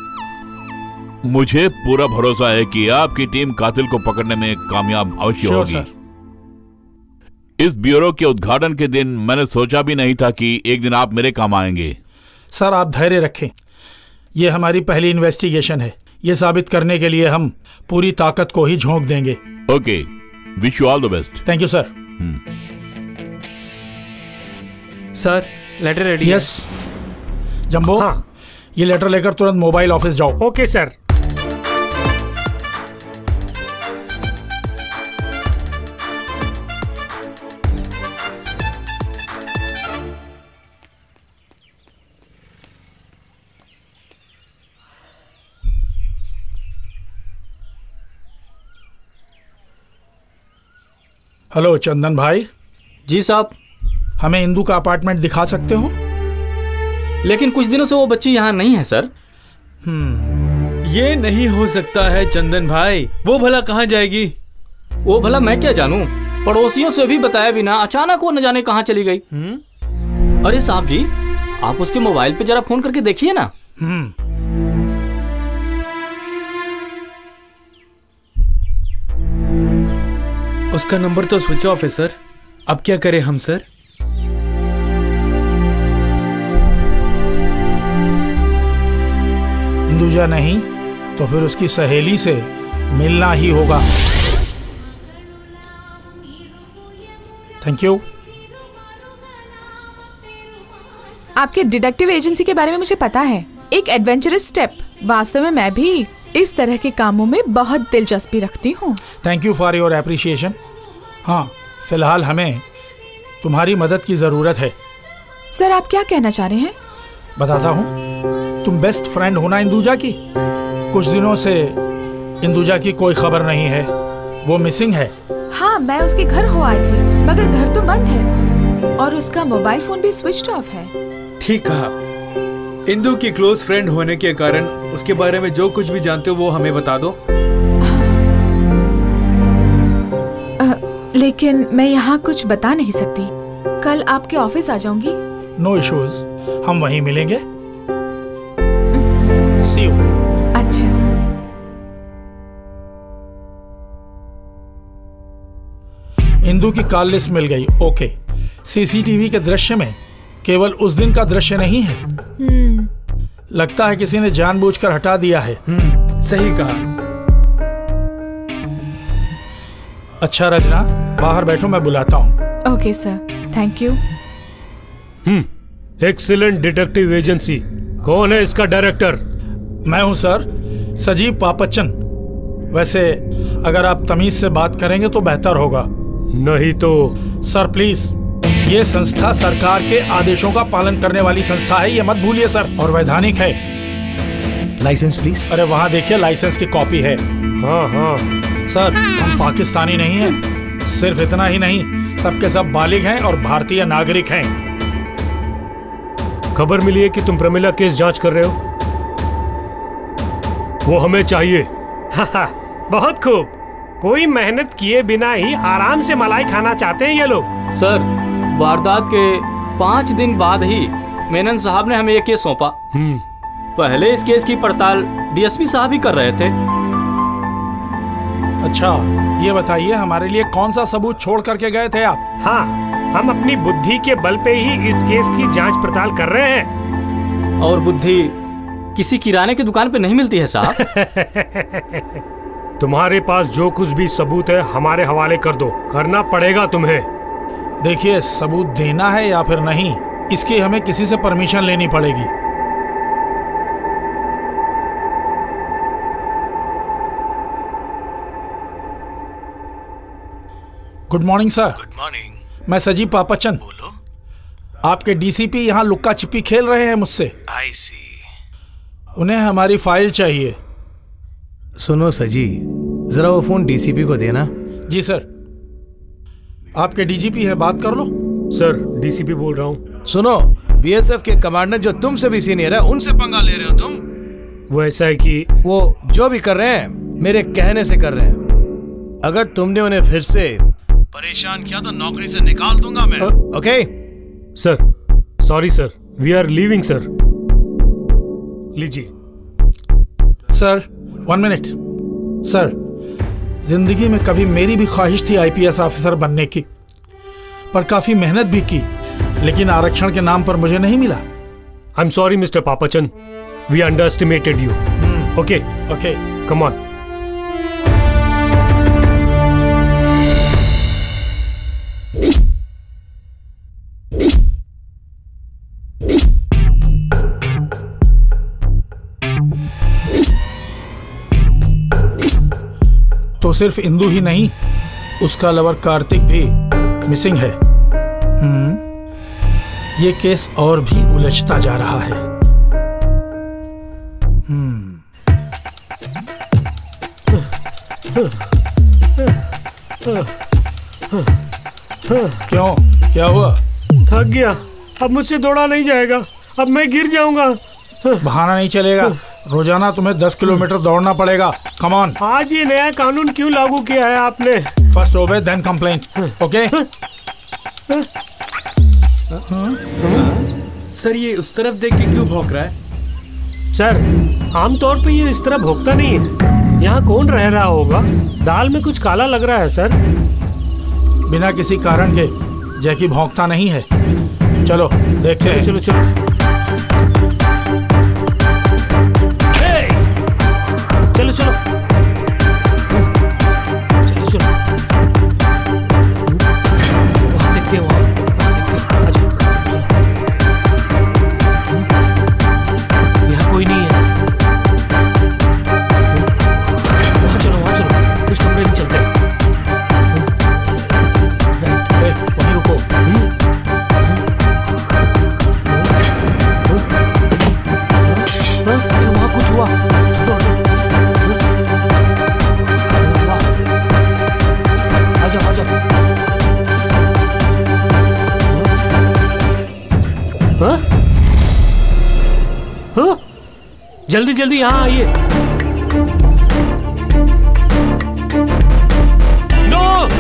मुझे पूरा भरोसा है कि आपकी टीम कातिल को पकड़ने में कामयाब अवश्य होगी। सर। इस ब्यूरो के उद्घाटन के दिन मैंने सोचा भी नहीं था कि एक दिन आप मेरे काम आएंगे। सर, आप धैर्य रखें। यह हमारी पहली इन्वेस्टिगेशन है। यह साबित करने के लिए हम पूरी ताकत को ही झोंक देंगे। Okay, wish you all the best. Thank you sir. Sir, letter ready. Yes Jumbo, ये लेटर लेकर तुरंत मोबाइल ऑफिस जाओ। Okay sir. हेलो चंदन भाई। जी साहब। हमें इंदू का अपार्टमेंट दिखा सकते हो? लेकिन कुछ दिनों से वो बच्ची यहाँ नहीं है सर। ये नहीं हो सकता है चंदन भाई। वो भला कहाँ जाएगी? वो भला मैं क्या जानूं? पड़ोसियों से भी बताया बिना अचानक वो न जाने कहाँ चली गई। अरे साहब जी, आप उसके मोबाइल पे जरा फोन करके देखिए ना। उसका नंबर तो स्विच ऑफ है सर। अब क्या करें हम सर? इंदुजा नहीं तो फिर उसकी सहेली से मिलना ही होगा। Thank you. आपके डिटेक्टिव एजेंसी के बारे में मुझे पता है, एक एडवेंचरस स्टेप। वास्तव में मैं भी इस तरह के कामों में बहुत दिलचस्पी रखती हूँ। Thank you for your appreciation. हाँ, फिलहाल हमें तुम्हारी मदद की जरूरत है। सर, आप क्या कहना चाह रहे हैं? बताता हूँ। तुम बेस्ट फ्रेंड हो ना इंदुजा की? कुछ दिनों से इंदुजा की कोई खबर नहीं है, वो मिसिंग है। हाँ, मैं उसके घर हो आई थी, मगर घर तो बंद है और उसका मोबाइल फोन भी स्विच ऑफ है। ठीक कहा। इंदु की क्लोज फ्रेंड होने के कारण उसके बारे में जो कुछ भी जानते हो वो हमें बता दो। लेकिन मैं यहाँ कुछ बता नहीं सकती। कल आपके ऑफिस आ जाऊंगी। नो इश्यूज, हम वहीं मिलेंगे। See you. अच्छा। इंदु की कॉल लिस्ट मिल गई। ओके। सीसीटीवी के दृश्य में केवल उस दिन का दृश्य नहीं है। लगता है किसी ने जानबूझकर हटा दिया है। सही कहा। अच्छा रचना, बाहर बैठो, मैं बुलाता हूँ। Okay sir, thank you. Excellent detective agency. कौन है इसका डायरेक्टर? मैं हूँ सर, सजीव पापचन। वैसे अगर आप तमीज से बात करेंगे तो बेहतर होगा। नहीं तो सर प्लीज, ये संस्था सरकार के आदेशों का पालन करने वाली संस्था है, ये मत भूलिए सर, और वैधानिक है। Licence please. अरे वहाँ देखिए, लाइसेंस की कॉपी है। हाँ हाँ सर, हम पाकिस्तानी नहीं हैं। सिर्फ इतना ही नहीं, सबके सब बालिग हैं और भारतीय नागरिक हैं। खबर मिली है कि तुम प्रमिला केस जांच कर रहे हो, वो हमें चाहिए। बहुत खूब। कोई मेहनत किए बिना ही आराम से मलाई खाना चाहते हैं ये लोग। सर, वारदात के 5 दिन बाद ही मेनन साहब ने हमें ये केस सौंपा। पहले इस केस की पड़ताल डीएसपी साहब ही कर रहे थे। अच्छा, ये बताइए हमारे लिए कौन सा सबूत छोड़ करके गए थे आप? हाँ, हम अपनी बुद्धि के बल पे ही इस केस की जांच पड़ताल कर रहे हैं। और बुद्धि किसी किराने की दुकान पे नहीं मिलती है साहब। तुम्हारे पास जो कुछ भी सबूत है हमारे हवाले कर दो, करना पड़ेगा तुम्हें। देखिए, सबूत देना है या फिर नहीं, इसकी हमें किसी से परमिशन लेनी पड़ेगी। Good morning sir. Good morning. मैं सजीव पापचन। बोलो। आपके डीसीपी यहाँ लुक्का छिपी खेल रहे हैं मुझसे। आई सी। उन्हें हमारी फाइल चाहिए। सुनो सजी, जरा वो फोन डीसीपी को देना। जी सर। आपके डीजीपी है, बात कर लो। सर, डीसीपी बोल रहा हूँ। सुनो, बीएसएफ के कमांडर जो तुमसे भी सीनियर है, उनसे पंगा ले रहे हो तुम। वो ऐसा है कि वो जो भी कर रहे हैं मेरे कहने से कर रहे हैं। अगर तुमने उन्हें फिर से परेशान किया तो नौकरी से निकाल दूंगा मैं। Okay sir. Sorry sir, we are leaving sir. लीजिए सर। 1 minute sir. जिंदगी में कभी मेरी भी ख्वाहिश थी आईपीएस ऑफिसर बनने की, पर काफी मेहनत भी की, लेकिन आरक्षण के नाम पर मुझे नहीं मिला। I am sorry mister Pappachan, we underestimated you. Okay okay, come on. तो सिर्फ इंदु ही नहीं, उसका लवर कार्तिक भी मिसिंग है। ये केस और भी उलझता जा रहा है। क्यों, क्या हुआ? थक गया, अब मुझसे दौड़ा नहीं जाएगा, अब मैं गिर जाऊंगा। बहाना नहीं चलेगा, रोजाना तुम्हें 10 किलोमीटर दौड़ना पड़ेगा। Come on. आज ये नया कानून क्यों लागू किया है आपने? फर्स्ट ओबे देन कंप्लेंट। ओके सर, ये उस तरफ देख के क्यों भौंक रहा है? सर, आमतौर पे ये इस तरह भौंकता नहीं है। यहाँ कौन रह रहा होगा? दाल में कुछ काला लग रहा है सर। बिना किसी कारण के जैकी भौंकता नहीं है। चलो देखते हैं। चलो चलो चलो चलो चलो चलो वहाँ देखते हैं, वहाँ देखते हैं। आ जाओ, चलो। यहाँ कोई नहीं है। वहाँ चलो उस कमरे में चलते हैं। वहीं रुको। वहाँ कुछ हुआ। हाँ? हाँ? जल्दी जल्दी यहाँ आइए। नो!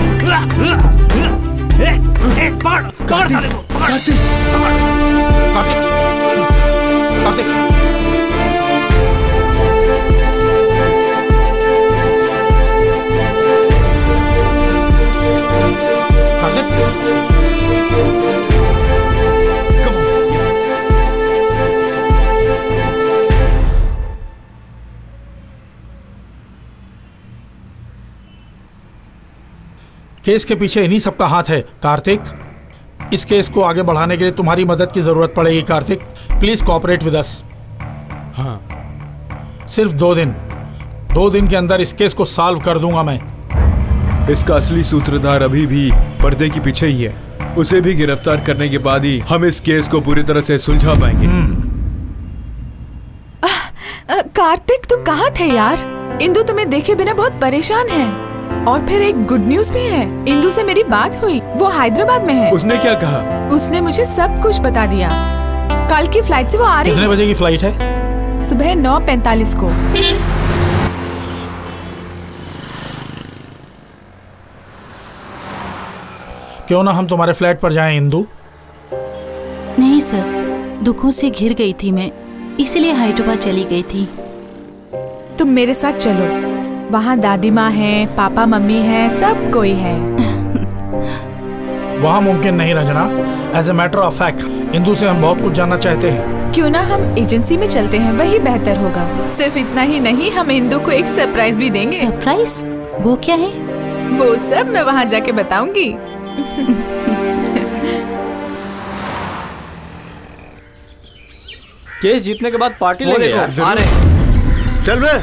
पकड़ साले को। कार्तिक! केस के पीछे इन्हीं सबका हाथ है कार्तिक। इस केस को आगे बढ़ाने के लिए तुम्हारी मदद की जरूरत पड़ेगी Karthik. Please cooperate with us. हाँ, सिर्फ 2 दिन के अंदर इस केस को सॉल्व कर दूंगा मैं। इसका असली सूत्रधार अभी भी पर्दे के पीछे ही है। उसे भी गिरफ्तार करने के बाद ही हम इस केस को पूरी तरह से सुलझा पाएंगे। कार्तिक तुम कहाँ थे यार? इंदु तुम्हें देखे बिना बहुत परेशान है। और फिर एक गुड न्यूज भी है। इंदु से मेरी बात हुई, वो हैदराबाद में है। उसने क्या कहा? उसने मुझे सब कुछ बता दिया। कल की फ्लाइट से वो आ रही है। कितने बजे की फ्लाइट है? सुबह 9:45 को। क्यों ना हम तुम्हारे फ्लैट पर जाएं इंदु? नहीं सर, दुखों से घिर गई थी मैं, इसलिए हैदराबाद चली गई थी। तुम मेरे साथ चलो। वहाँ दादी माँ है, पापा मम्मी है, सब कोई है। वहाँ मुमकिन नहीं Ranjana. As a matter of fact Indu से हम बहुत कुछ जानना चाहते हैं। क्यों ना हम एजेंसी में चलते हैं, वही बेहतर होगा। सिर्फ इतना ही नहीं, हम इंदु को एक सरप्राइज भी देंगे। सरप्राइज? वो क्या है? वो सब मैं वहाँ जाके बताऊंगी। केस जीतने के बाद पार्टी लेंगे यार। आ रहे। चल बे।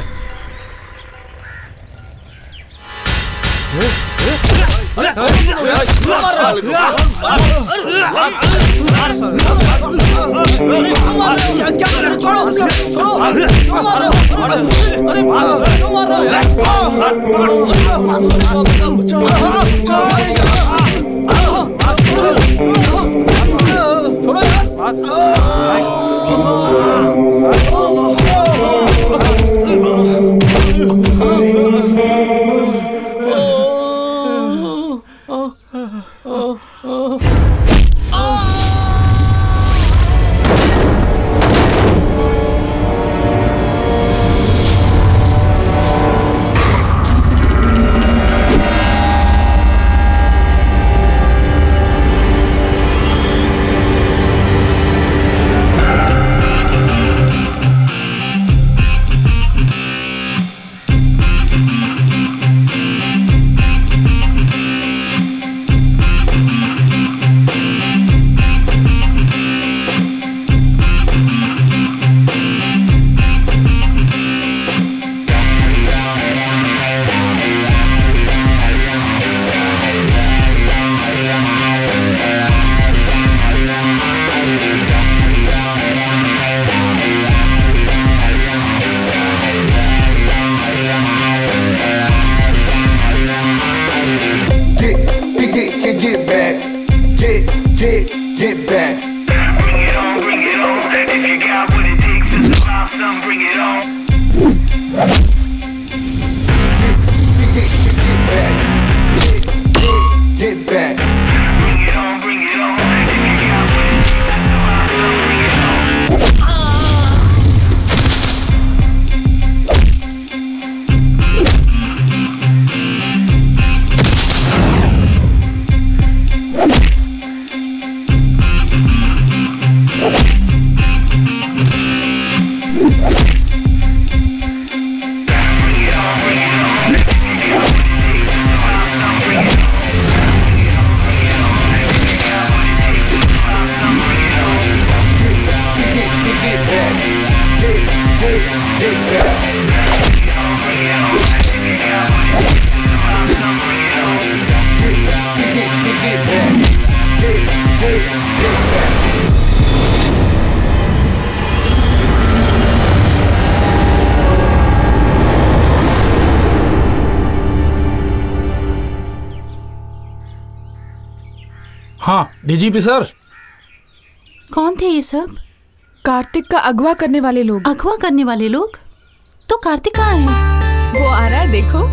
हाँ डीजीपी सर। कौन थे ये सब? कार्तिक का अगवा करने वाले लोग। अगवा करने वाले लोग? तो कार्तिक कहाँ है? वो आ रहा है, देखो।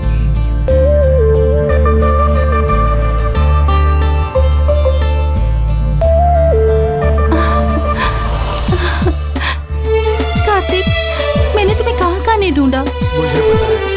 कार्तिक, मैंने तुम्हें कहाँ नहीं ढूंढा। मुझे पता है।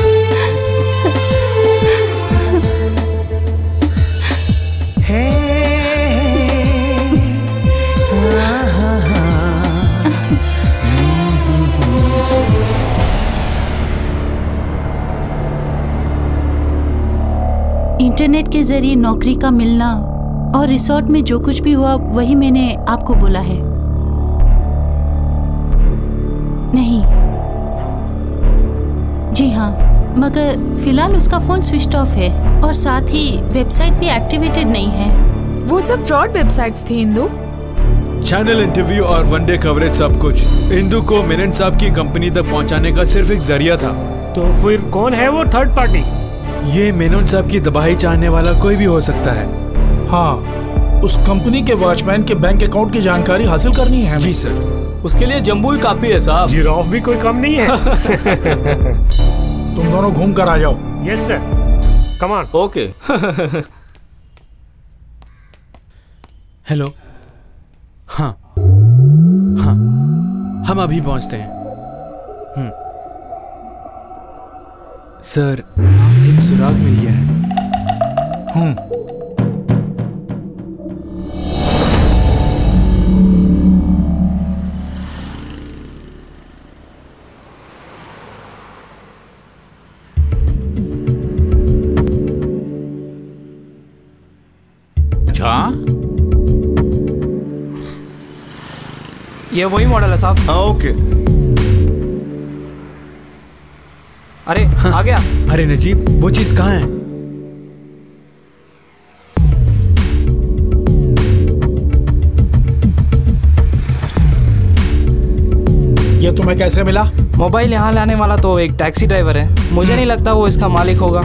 इंटरनेट के जरिए नौकरी का मिलना और रिसोर्ट में जो कुछ भी हुआ वही मैंने आपको बोला है। नहीं, जी हाँ, मगर फिलहाल उसका फोन स्विच ऑफ है और साथ ही वेबसाइट भी एक्टिवेटेड नहीं है। वो सब फ्रॉड वेबसाइट्स थी इंदु। चैनल इंटरव्यू और वनडे कवरेज सब कुछ इंदु को मेनन साहब की कंपनी तक पहुंचाने का सिर्फ एक जरिया था। तो फिर कौन है वो थर्ड पार्टी? ये मेनन साहब की तबाही चाहने वाला कोई भी हो सकता है। हाँ, उस कंपनी के वॉचमैन के बैंक अकाउंट की जानकारी हासिल करनी है। जी सर। उसके लिए जम्बू ही काफी है साहब। जिराफ भी कोई कम नहीं है। तुम दोनों घूम कर आ जाओ। Yes sir, come on. Okay. Hello. हाँ हाँ, हम अभी पहुंचते हैं। सर, एक सुराग मिल गया है। अच्छा, ये वही मॉडल है साहब। हाँ ओके। अरे आ गया। अरे नजीब, वो चीज कहाँ है? ये तुम्हें कैसे मिला? मोबाइल यहाँ लाने वाला तो एक टैक्सी ड्राइवर है। मुझे नहीं लगता वो इसका मालिक होगा।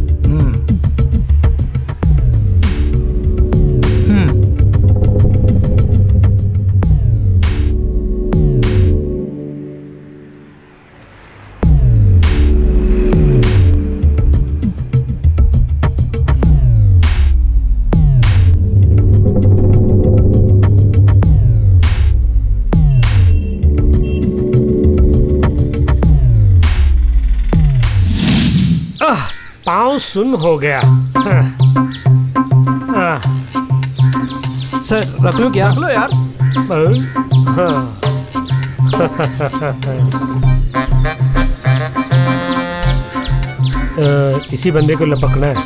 पाँव सुन हो गया। सर रख लो क्या? रख लो यार। इसी बंदे को लपकना है।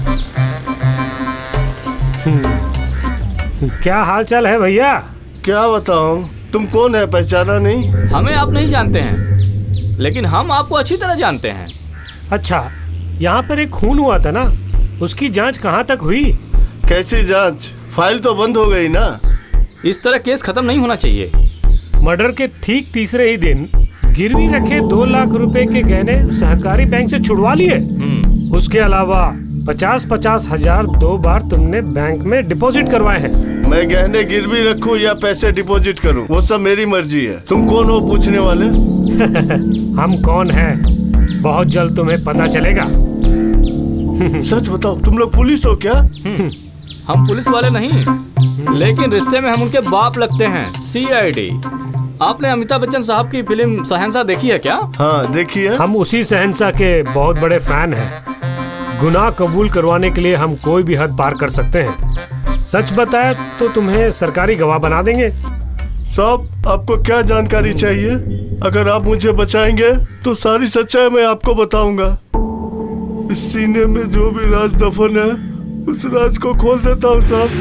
क्या हाल चाल है भैया? क्या बताऊं, तुम कौन है, पहचाना नहीं? हमें आप नहीं जानते हैं, लेकिन हम आपको अच्छी तरह जानते हैं। अच्छा, यहाँ पर एक खून हुआ था ना, उसकी जांच कहाँ तक हुई? कैसी जांच? फाइल तो बंद हो गई ना। इस तरह केस खत्म नहीं होना चाहिए। मर्डर के ठीक तीसरे ही दिन गिरवी रखे 2 लाख रुपए के गहने सहकारी बैंक से छुड़वा लिए। उसके अलावा 50-50 हजार 2 बार तुमने बैंक में डिपॉजिट करवाए हैं। मैं गहने गिरवी रखूं या पैसे डिपॉजिट करूं, वो सब मेरी मर्जी है। तुम कौन हो पूछने वाले? हम कौन हैं बहुत जल्द तुम्हें पता चलेगा। सच बताओ, तुम लोग पुलिस हो क्या? हम पुलिस वाले नहीं, लेकिन रिश्ते में हम उनके बाप लगते हैं। CID। आपने अमिताभ बच्चन साहब की फिल्म शहंशाह देखी है क्या? हाँ देखी है। हम उसी शहंशाह के बहुत बड़े फैन हैं। गुनाह कबूल करवाने के लिए हम कोई भी हद पार कर सकते हैं। सच बताया तो तुम्हें सरकारी गवाह बना देंगे। साहब, आपको क्या जानकारी चाहिए? अगर आप मुझे बचाएंगे तो सारी सच्चाई मैं आपको बताऊंगा। इस सीने में जो भी राज दफन है, उस राज को खोल देता हूँ साहब।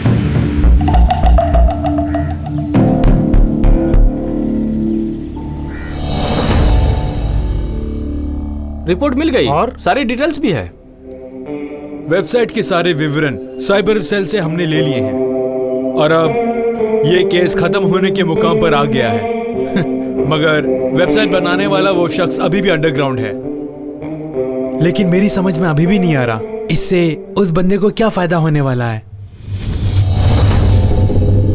रिपोर्ट मिल गई और सारी डिटेल्स भी है। वेबसाइट के सारे विवरण साइबर सेल से हमने ले लिए हैं और अब ये केस खत्म होने के मुकाम पर आ गया है। मगर वेबसाइट बनाने वाला वो शख्स अभी भी अंडरग्राउंड है। लेकिन मेरी समझ में अभी भी नहीं आ रहा इससे उस बंदे को क्या फायदा होने वाला है।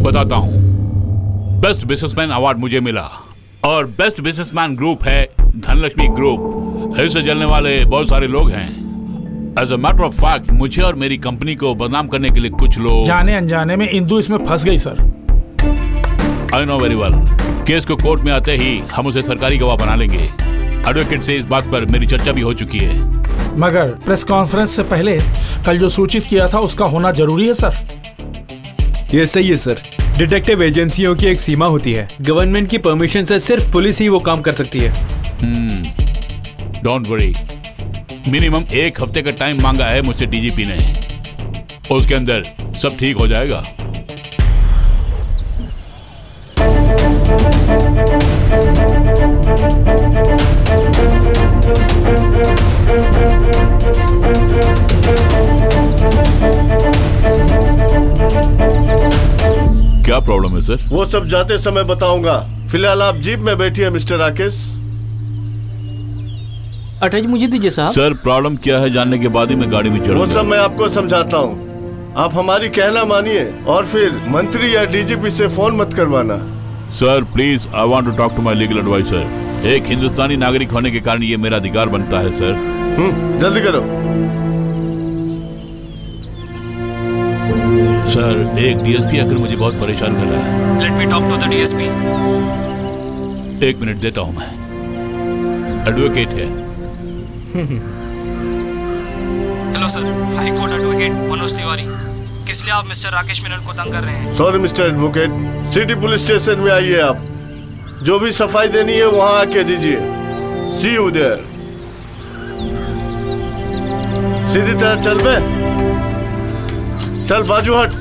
बताता हूं। बेस्ट बिजनेसमैन अवार्ड मुझे मिला और बेस्ट बिजनेसमैन ग्रुप है धनलक्ष्मी ग्रुप। इससे जलने वाले बहुत सारे लोग हैं। As a matter of fact मुझे और मेरी कंपनी को बदनाम करने के लिए कुछ लोग जाने अनजाने में इंदू इसमें फंस गई sir. I know very well. Case को कोर्ट में आते ही हम उसे सरकारी गवाह बना लेंगे। एडवोकेट से इस बात पर मेरी चर्चा भी हो चुकी है। मगर प्रेस कॉन्फ्रेंस से पहले कल जो सूचित किया था उसका होना जरूरी है सर। ये सही है सर। डिटेक्टिव एजेंसियों की एक सीमा होती है। गवर्नमेंट की परमिशन से सिर्फ पुलिस ही वो काम कर सकती है। डोंट वरी, मिनिमम 1 हफ्ते का टाइम मांगा है मुझसे डीजीपी ने। उसके अंदर सब ठीक हो जाएगा। क्या प्रॉब्लम है सर? वो सब जाते समय बताऊंगा। फिलहाल आप जीप में बैठिए मिस्टर राकेश। अटैच मुझे दीजिए साहब। सर प्रॉब्लम क्या है जानने के बाद ही मैं गाड़ी में चढ़ूंगा। वो सब मैं आपको समझाता हूँ। आप हमारी कहना मानिए और फिर मंत्री या डीजीपी से फोन मत करवाना। Sir please, I want to talk to my legal advisor. एक हिंदुस्तानी नागरिक होने के कारण ये मेरा अधिकार बनता है सर। जल्दी करो। सर एक डीएसपी आकर मुझे बहुत परेशान कर रहा है। Let me talk to the DSP. 1 minute देता हूं मैं। एडवोकेट है। Hello sir, high court advocate Manoj Tiwari. किस लिए आप मिस्टर राकेश मेनन को तंग कर रहे हैं? Sorry mister advocate, city police station में आइए। आप जो भी सफाई देनी है वहां आके दीजिए। सी यू देयर। सीधी तरह चल बे। चल बाजू हट।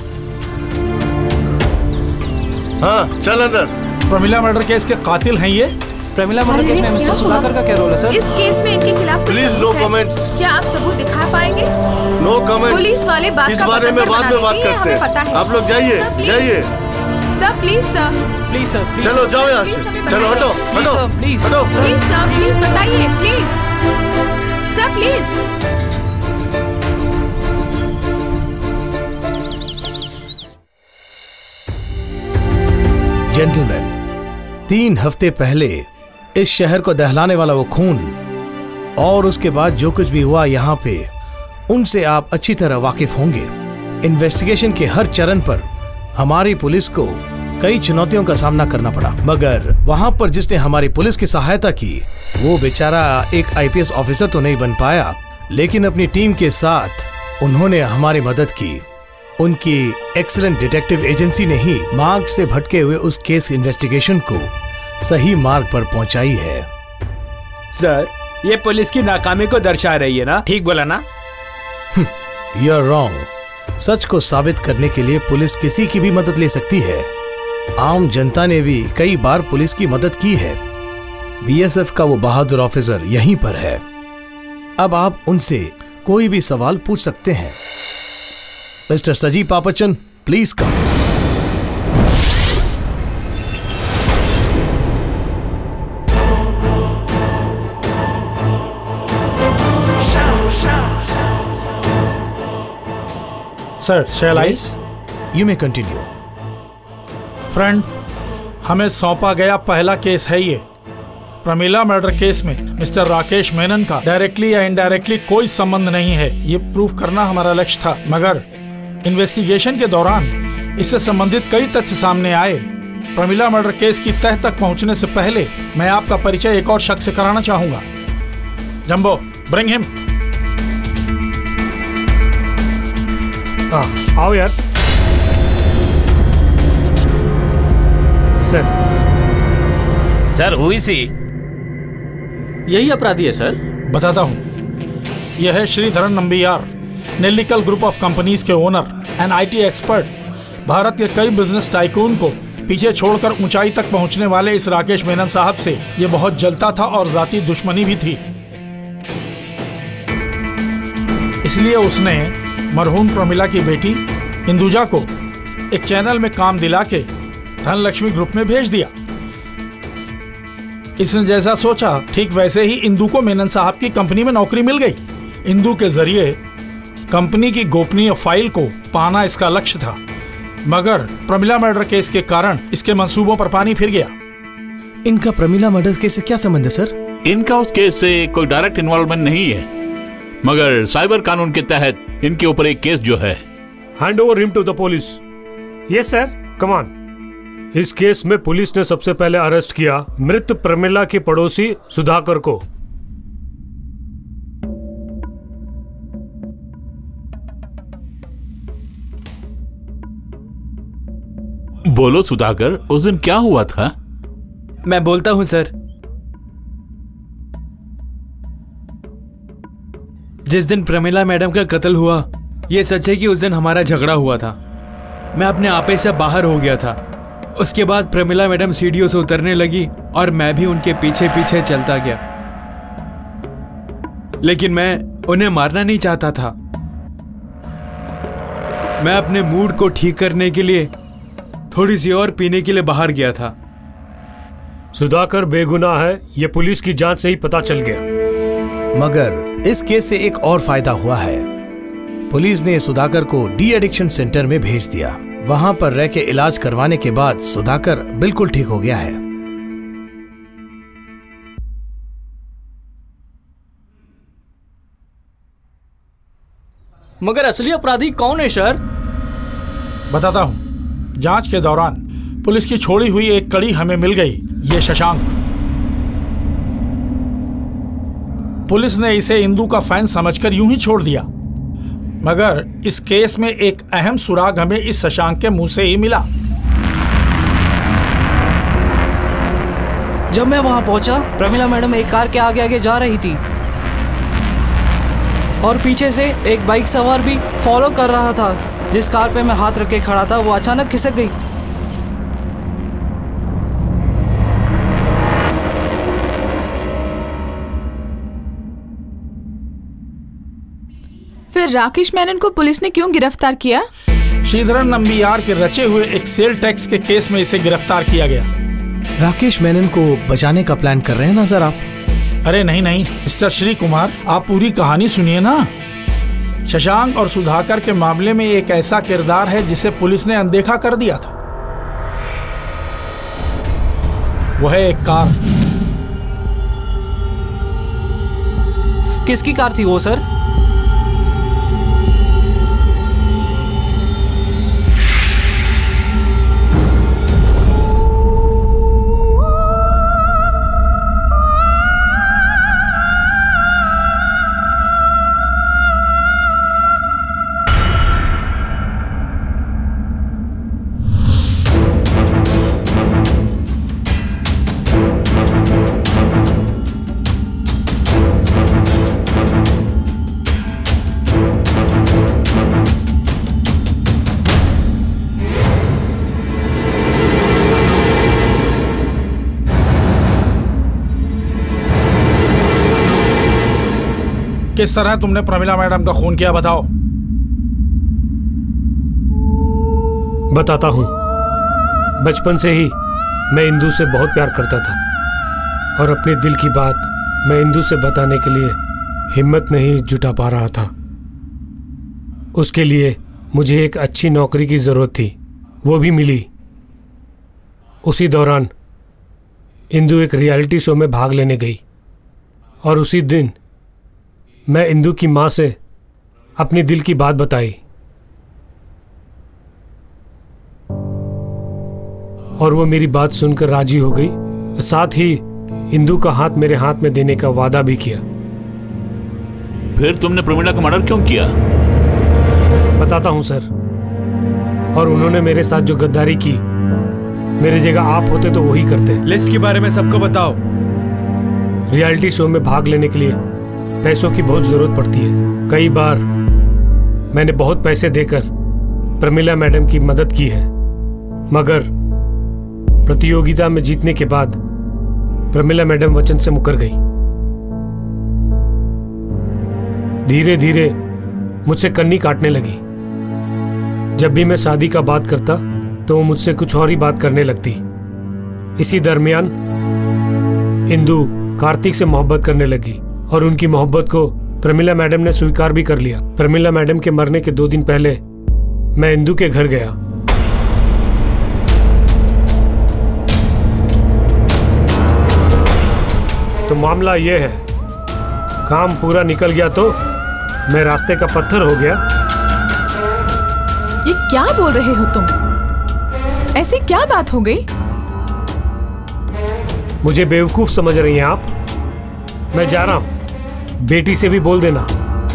हाँ चल अंदर। प्रमिला मर्डर केस के कातिल हैं ये? प्रमिला मर्डर केस में मिस्टर सुधाकर का क्या रोल है सर? इस केस में इनके खिलाफ प्लीज नो कमेंट्स। क्या आप सबूत दिखा पाएंगे? No comments. पुलिस वाले बात इस का बारे में बाद में बात करते हैं। आप लोग जाइए जाइए। Sir please sir. Please sir. चलो जाओ यहाँ से। चलो हटो हटो प्लीज हटो। प्लीज सर, प्लीज बताइए प्लीज सर, प्लीज। जेंटलमैन, 3 हफ्ते पहले इस शहर को दहलाने वाला वो खून और उसके बाद जो कुछ भी हुआ यहाँ पे, उनसे आप अच्छी तरह वाकिफ होंगे। इन्वेस्टिगेशन के हर चरण पर हमारी पुलिस को कई चुनौतियों का सामना करना पड़ा, मगर वहां पर जिसने हमारी पुलिस की सहायता की वो बेचारा एक आईपीएस ऑफिसर तो नहीं बन पाया, लेकिन अपनी टीम के साथ उन्होंने हमारी मदद की। उनकी एक्सीलेंट डिटेक्टिव एजेंसी ने ही मार्ग से भटके हुए उस केस इन्वेस्टिगेशन को सही मार्ग पर पहुंचाई है। सर ये पुलिस की नाकामी को दर्शा रही है ना? ठीक बोला ना? You are wrong. सच को साबित करने के लिए पुलिस किसी की भी मदद ले सकती है। आम जनता ने भी कई बार पुलिस की मदद की है। बीएसएफ का वो बहादुर ऑफिसर यहीं पर है। अब आप उनसे कोई भी सवाल पूछ सकते हैं। Mister Saji Pappachan, please come. Sir shall I? You may continue. Friend, हमें सौंपा गया पहला केस है ये। प्रमिला मर्डर केस में मिस्टर राकेश मेनन का डायरेक्टली या इनडायरेक्टली कोई संबंध नहीं है, ये प्रूफ करना हमारा लक्ष्य था। मगर इन्वेस्टिगेशन के दौरान इससे संबंधित कई तथ्य सामने आए। प्रमिला मर्डर केस की तह तक पहुंचने से पहले मैं आपका परिचय एक और शख्स से कराना चाहूंगा। Jumbo, bring him. आओ यार। सर हुई सी यही अपराधी है सर? बताता हूँ। यह है Sreedharan Nambiar, Nellikkal group of companies के owner and IT expert. Bharat के कई बिजनेस टाइकून को पीछे छोड़कर ऊंचाई तक पहुंचने वाले इस राकेश मेनन साहब से ये बहुत जलता था और जाती दुश्मनी भी थी। इसलिए उसने मरहूम प्रमिला की बेटी इंदुजा को एक चैनल में काम दिला के धनलक्ष्मी ग्रुप में भेज दिया। इसने जैसा सोचा ठीक वैसे ही इंदु को मेनन साहब की कंपनी में नौकरी मिल गई। इंदु के जरिए कंपनी की गोपनीय फाइल को पाना इसका लक्ष्य था। मगर प्रमिला मर्डर केस के कारण इसके मंसूबों पर पानी फिर गया। इनका प्रमिला मर्डर केस से क्या संबंध है सर? इनका उस केस से कोई डायरेक्ट इन्वॉल्वमेंट नहीं है, मगर साइबर कानून के तहत इनके ऊपर एक केस जो है। Hand over him to the police. Yes sir, come on. इस केस में पुलिस ने सबसे पहले अरेस्ट किया मृत प्रमिला के पड़ोसी सुधाकर को। बोलो सुधाकर, उस दिन क्या हुआ था? मैं बोलता हूं सर। जिस दिन प्रमिला मैडम का कत्ल हुआ, यह सच है कि उस दिन हमारा झगड़ा हुआ था। मैं अपने आपे से बाहर हो गया था। उसके बाद प्रमिला मैडम सीढ़ियों से उतरने लगी और मैं भी उनके पीछे पीछे चलता गया, लेकिन मैं उन्हें मारना नहीं चाहता था। मैं अपने मूड को ठीक करने के लिए थोड़ी सी और पीने के लिए बाहर गया था। सुधाकर बेगुनाह है, यह पुलिस की जांच से ही पता चल गया। मगर इस केस से एक और फायदा हुआ है। पुलिस ने सुधाकर को डी एडिक्शन सेंटर में भेज दिया। वहां पर रह के इलाज करवाने के बाद सुधाकर बिल्कुल ठीक हो गया है। मगर असली अपराधी कौन है सर? बताता हूं। जांच के दौरान पुलिस की छोड़ी हुई एक कड़ी हमें मिल गई, ये शशांक। पुलिस ने इसे इंदू का फैन समझकर यूं ही छोड़ दिया, मगर इस केस में एक अहम सुराग हमें इस शशांक के मुंह से ही मिला। जब मैं वहां पहुंचा, प्रमिला मैडम एक कार के आगे आगे जा रही थी और पीछे से एक बाइक सवार भी फॉलो कर रहा था। जिस कार पे मैं हाथ रख के खड़ा था, वो अचानक खिसक गई। फिर राकेश मेनन को पुलिस ने क्यों गिरफ्तार किया? श्रीधरन नंबियार के रचे हुए एक सेल टैक्स के केस में इसे गिरफ्तार किया गया। राकेश मेनन को बचाने का प्लान कर रहे हैं ना सर आप? अरे नहीं नहीं मिस्टर श्री कुमार, आप पूरी कहानी सुनिए ना। शशांक और सुधाकर के मामले में एक ऐसा किरदार है जिसे पुलिस ने अनदेखा कर दिया था। वह है एक कार। किसकी कार थी वो सर? किस तरह तुमने प्रमिला मैडम का खून किया, बताओ। बताता हूं। बचपन से ही मैं इंदू से बहुत प्यार करता था और अपने दिल की बात मैं इंदू से बताने के लिए हिम्मत नहीं जुटा पा रहा था। उसके लिए मुझे एक अच्छी नौकरी की ज़रूरत थी, वो भी मिली। उसी दौरान इंदू एक रियलिटी शो में भाग लेने गई और उसी दिन मैं इंदू की माँ से अपने दिल की बात बताई और वो मेरी बात सुनकर राजी हो गई। साथ ही इंदू का हाथ मेरे हाथ में देने का वादा भी किया। फिर तुमने प्रमिला का मर्डर क्यों किया? बताता हूं सर। और उन्होंने मेरे साथ जो गद्दारी की, मेरी जगह आप होते तो वही करते। लिस्ट के बारे में सबको बताओ। रियलिटी शो में भाग लेने के लिए पैसों की बहुत जरूरत पड़ती है। कई बार मैंने बहुत पैसे देकर प्रमिला मैडम की मदद की है, मगर प्रतियोगिता में जीतने के बाद प्रमिला मैडम वचन से मुकर गई। धीरे धीरे मुझसे कन्नी काटने लगी। जब भी मैं शादी का बात करता तो वो मुझसे कुछ और ही बात करने लगती। इसी दरमियान इंदू कार्तिक से मोहब्बत करने लगी और उनकी मोहब्बत को प्रमिला मैडम ने स्वीकार भी कर लिया। प्रमिला मैडम के मरने के 2 दिन पहले मैं इंदू के घर गया तो मामला ये है, काम पूरा निकल गया तो मैं रास्ते का पत्थर हो गया। ये क्या बोल रहे हो तुम? ऐसी क्या बात हो गई? मुझे बेवकूफ समझ रही हैं आप? मैं जा रहा हूं, बेटी से भी बोल देना।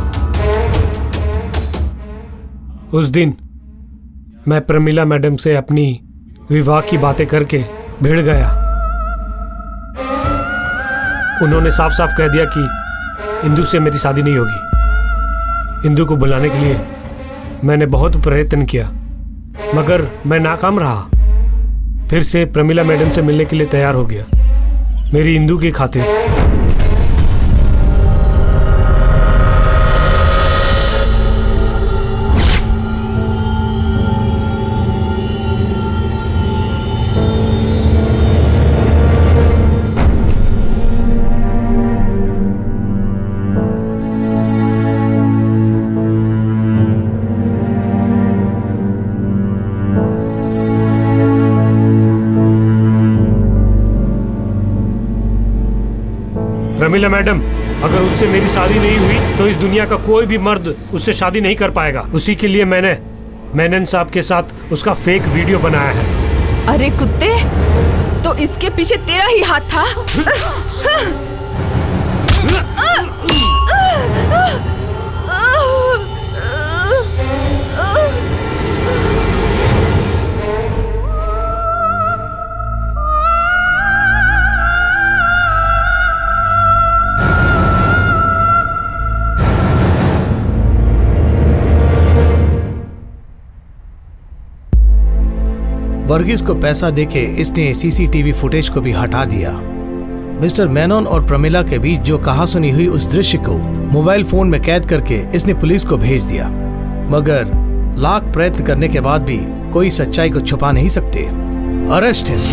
उस दिन मैं प्रमिला मैडम से अपनी विवाह की बातें करके भिड़ गया। उन्होंने साफ साफ कह दिया कि इंदु से मेरी शादी नहीं होगी। इंदु को बुलाने के लिए मैंने बहुत प्रयत्न किया, मगर मैं नाकाम रहा। फिर से प्रमिला मैडम से मिलने के लिए तैयार हो गया, मेरी इंदु की खातिर। प्रमिला मैडम, अगर उससे मेरी शादी नहीं हुई तो इस दुनिया का कोई भी मर्द उससे शादी नहीं कर पाएगा। उसी के लिए मैंने मेनन साहब के साथ उसका फेक वीडियो बनाया है। अरे कुत्ते, तो इसके पीछे तेरा ही हाथ था? वर्गीस को पैसा देके इसने सीसीटीवी फुटेज को भी हटा दिया। मिस्टर मेनन और प्रमिला के बीच जो कहासुनी हुई उस दृश्य को मोबाइल फोन में कैद करके इसने पुलिस को भेज दिया, मगर लाख प्रयत्न करने के बाद भी कोई सच्चाई को छुपा नहीं सकते। Arrest him.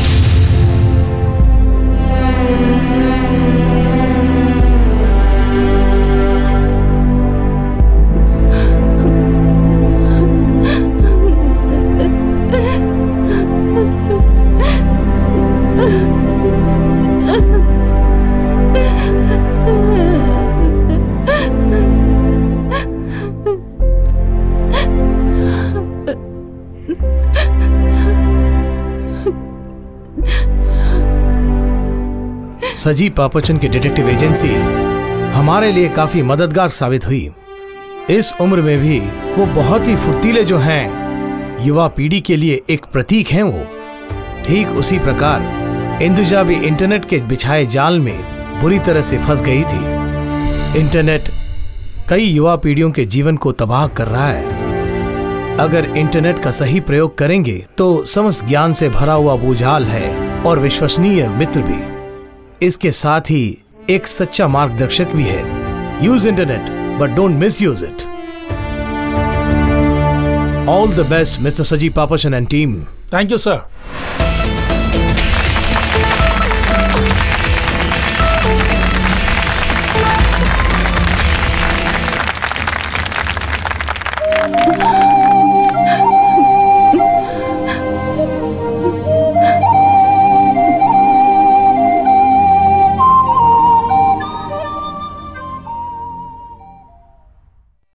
सजी पापचन की डिटेक्टिव एजेंसी हमारे लिए काफी मददगार साबित हुई। इस उम्र में भी वो बहुत ही फुर्तीले जो हैं, युवा पीढ़ी के लिए एक प्रतीक हैं वो। ठीक उसी प्रकार इंदुजा भी इंटरनेट के बिछाए जाल में बुरी तरह से फंस गई थी। इंटरनेट कई युवा पीढ़ियों के जीवन को तबाह कर रहा है। अगर इंटरनेट का सही प्रयोग करेंगे तो समस्त ज्ञान से भरा हुआ भूजाल है और विश्वसनीय मित्र भी। इसके साथ ही एक सच्चा मार्गदर्शक भी है। Use internet but don't misuse it. All the best mister Saji Pappachan and team. Thank you sir.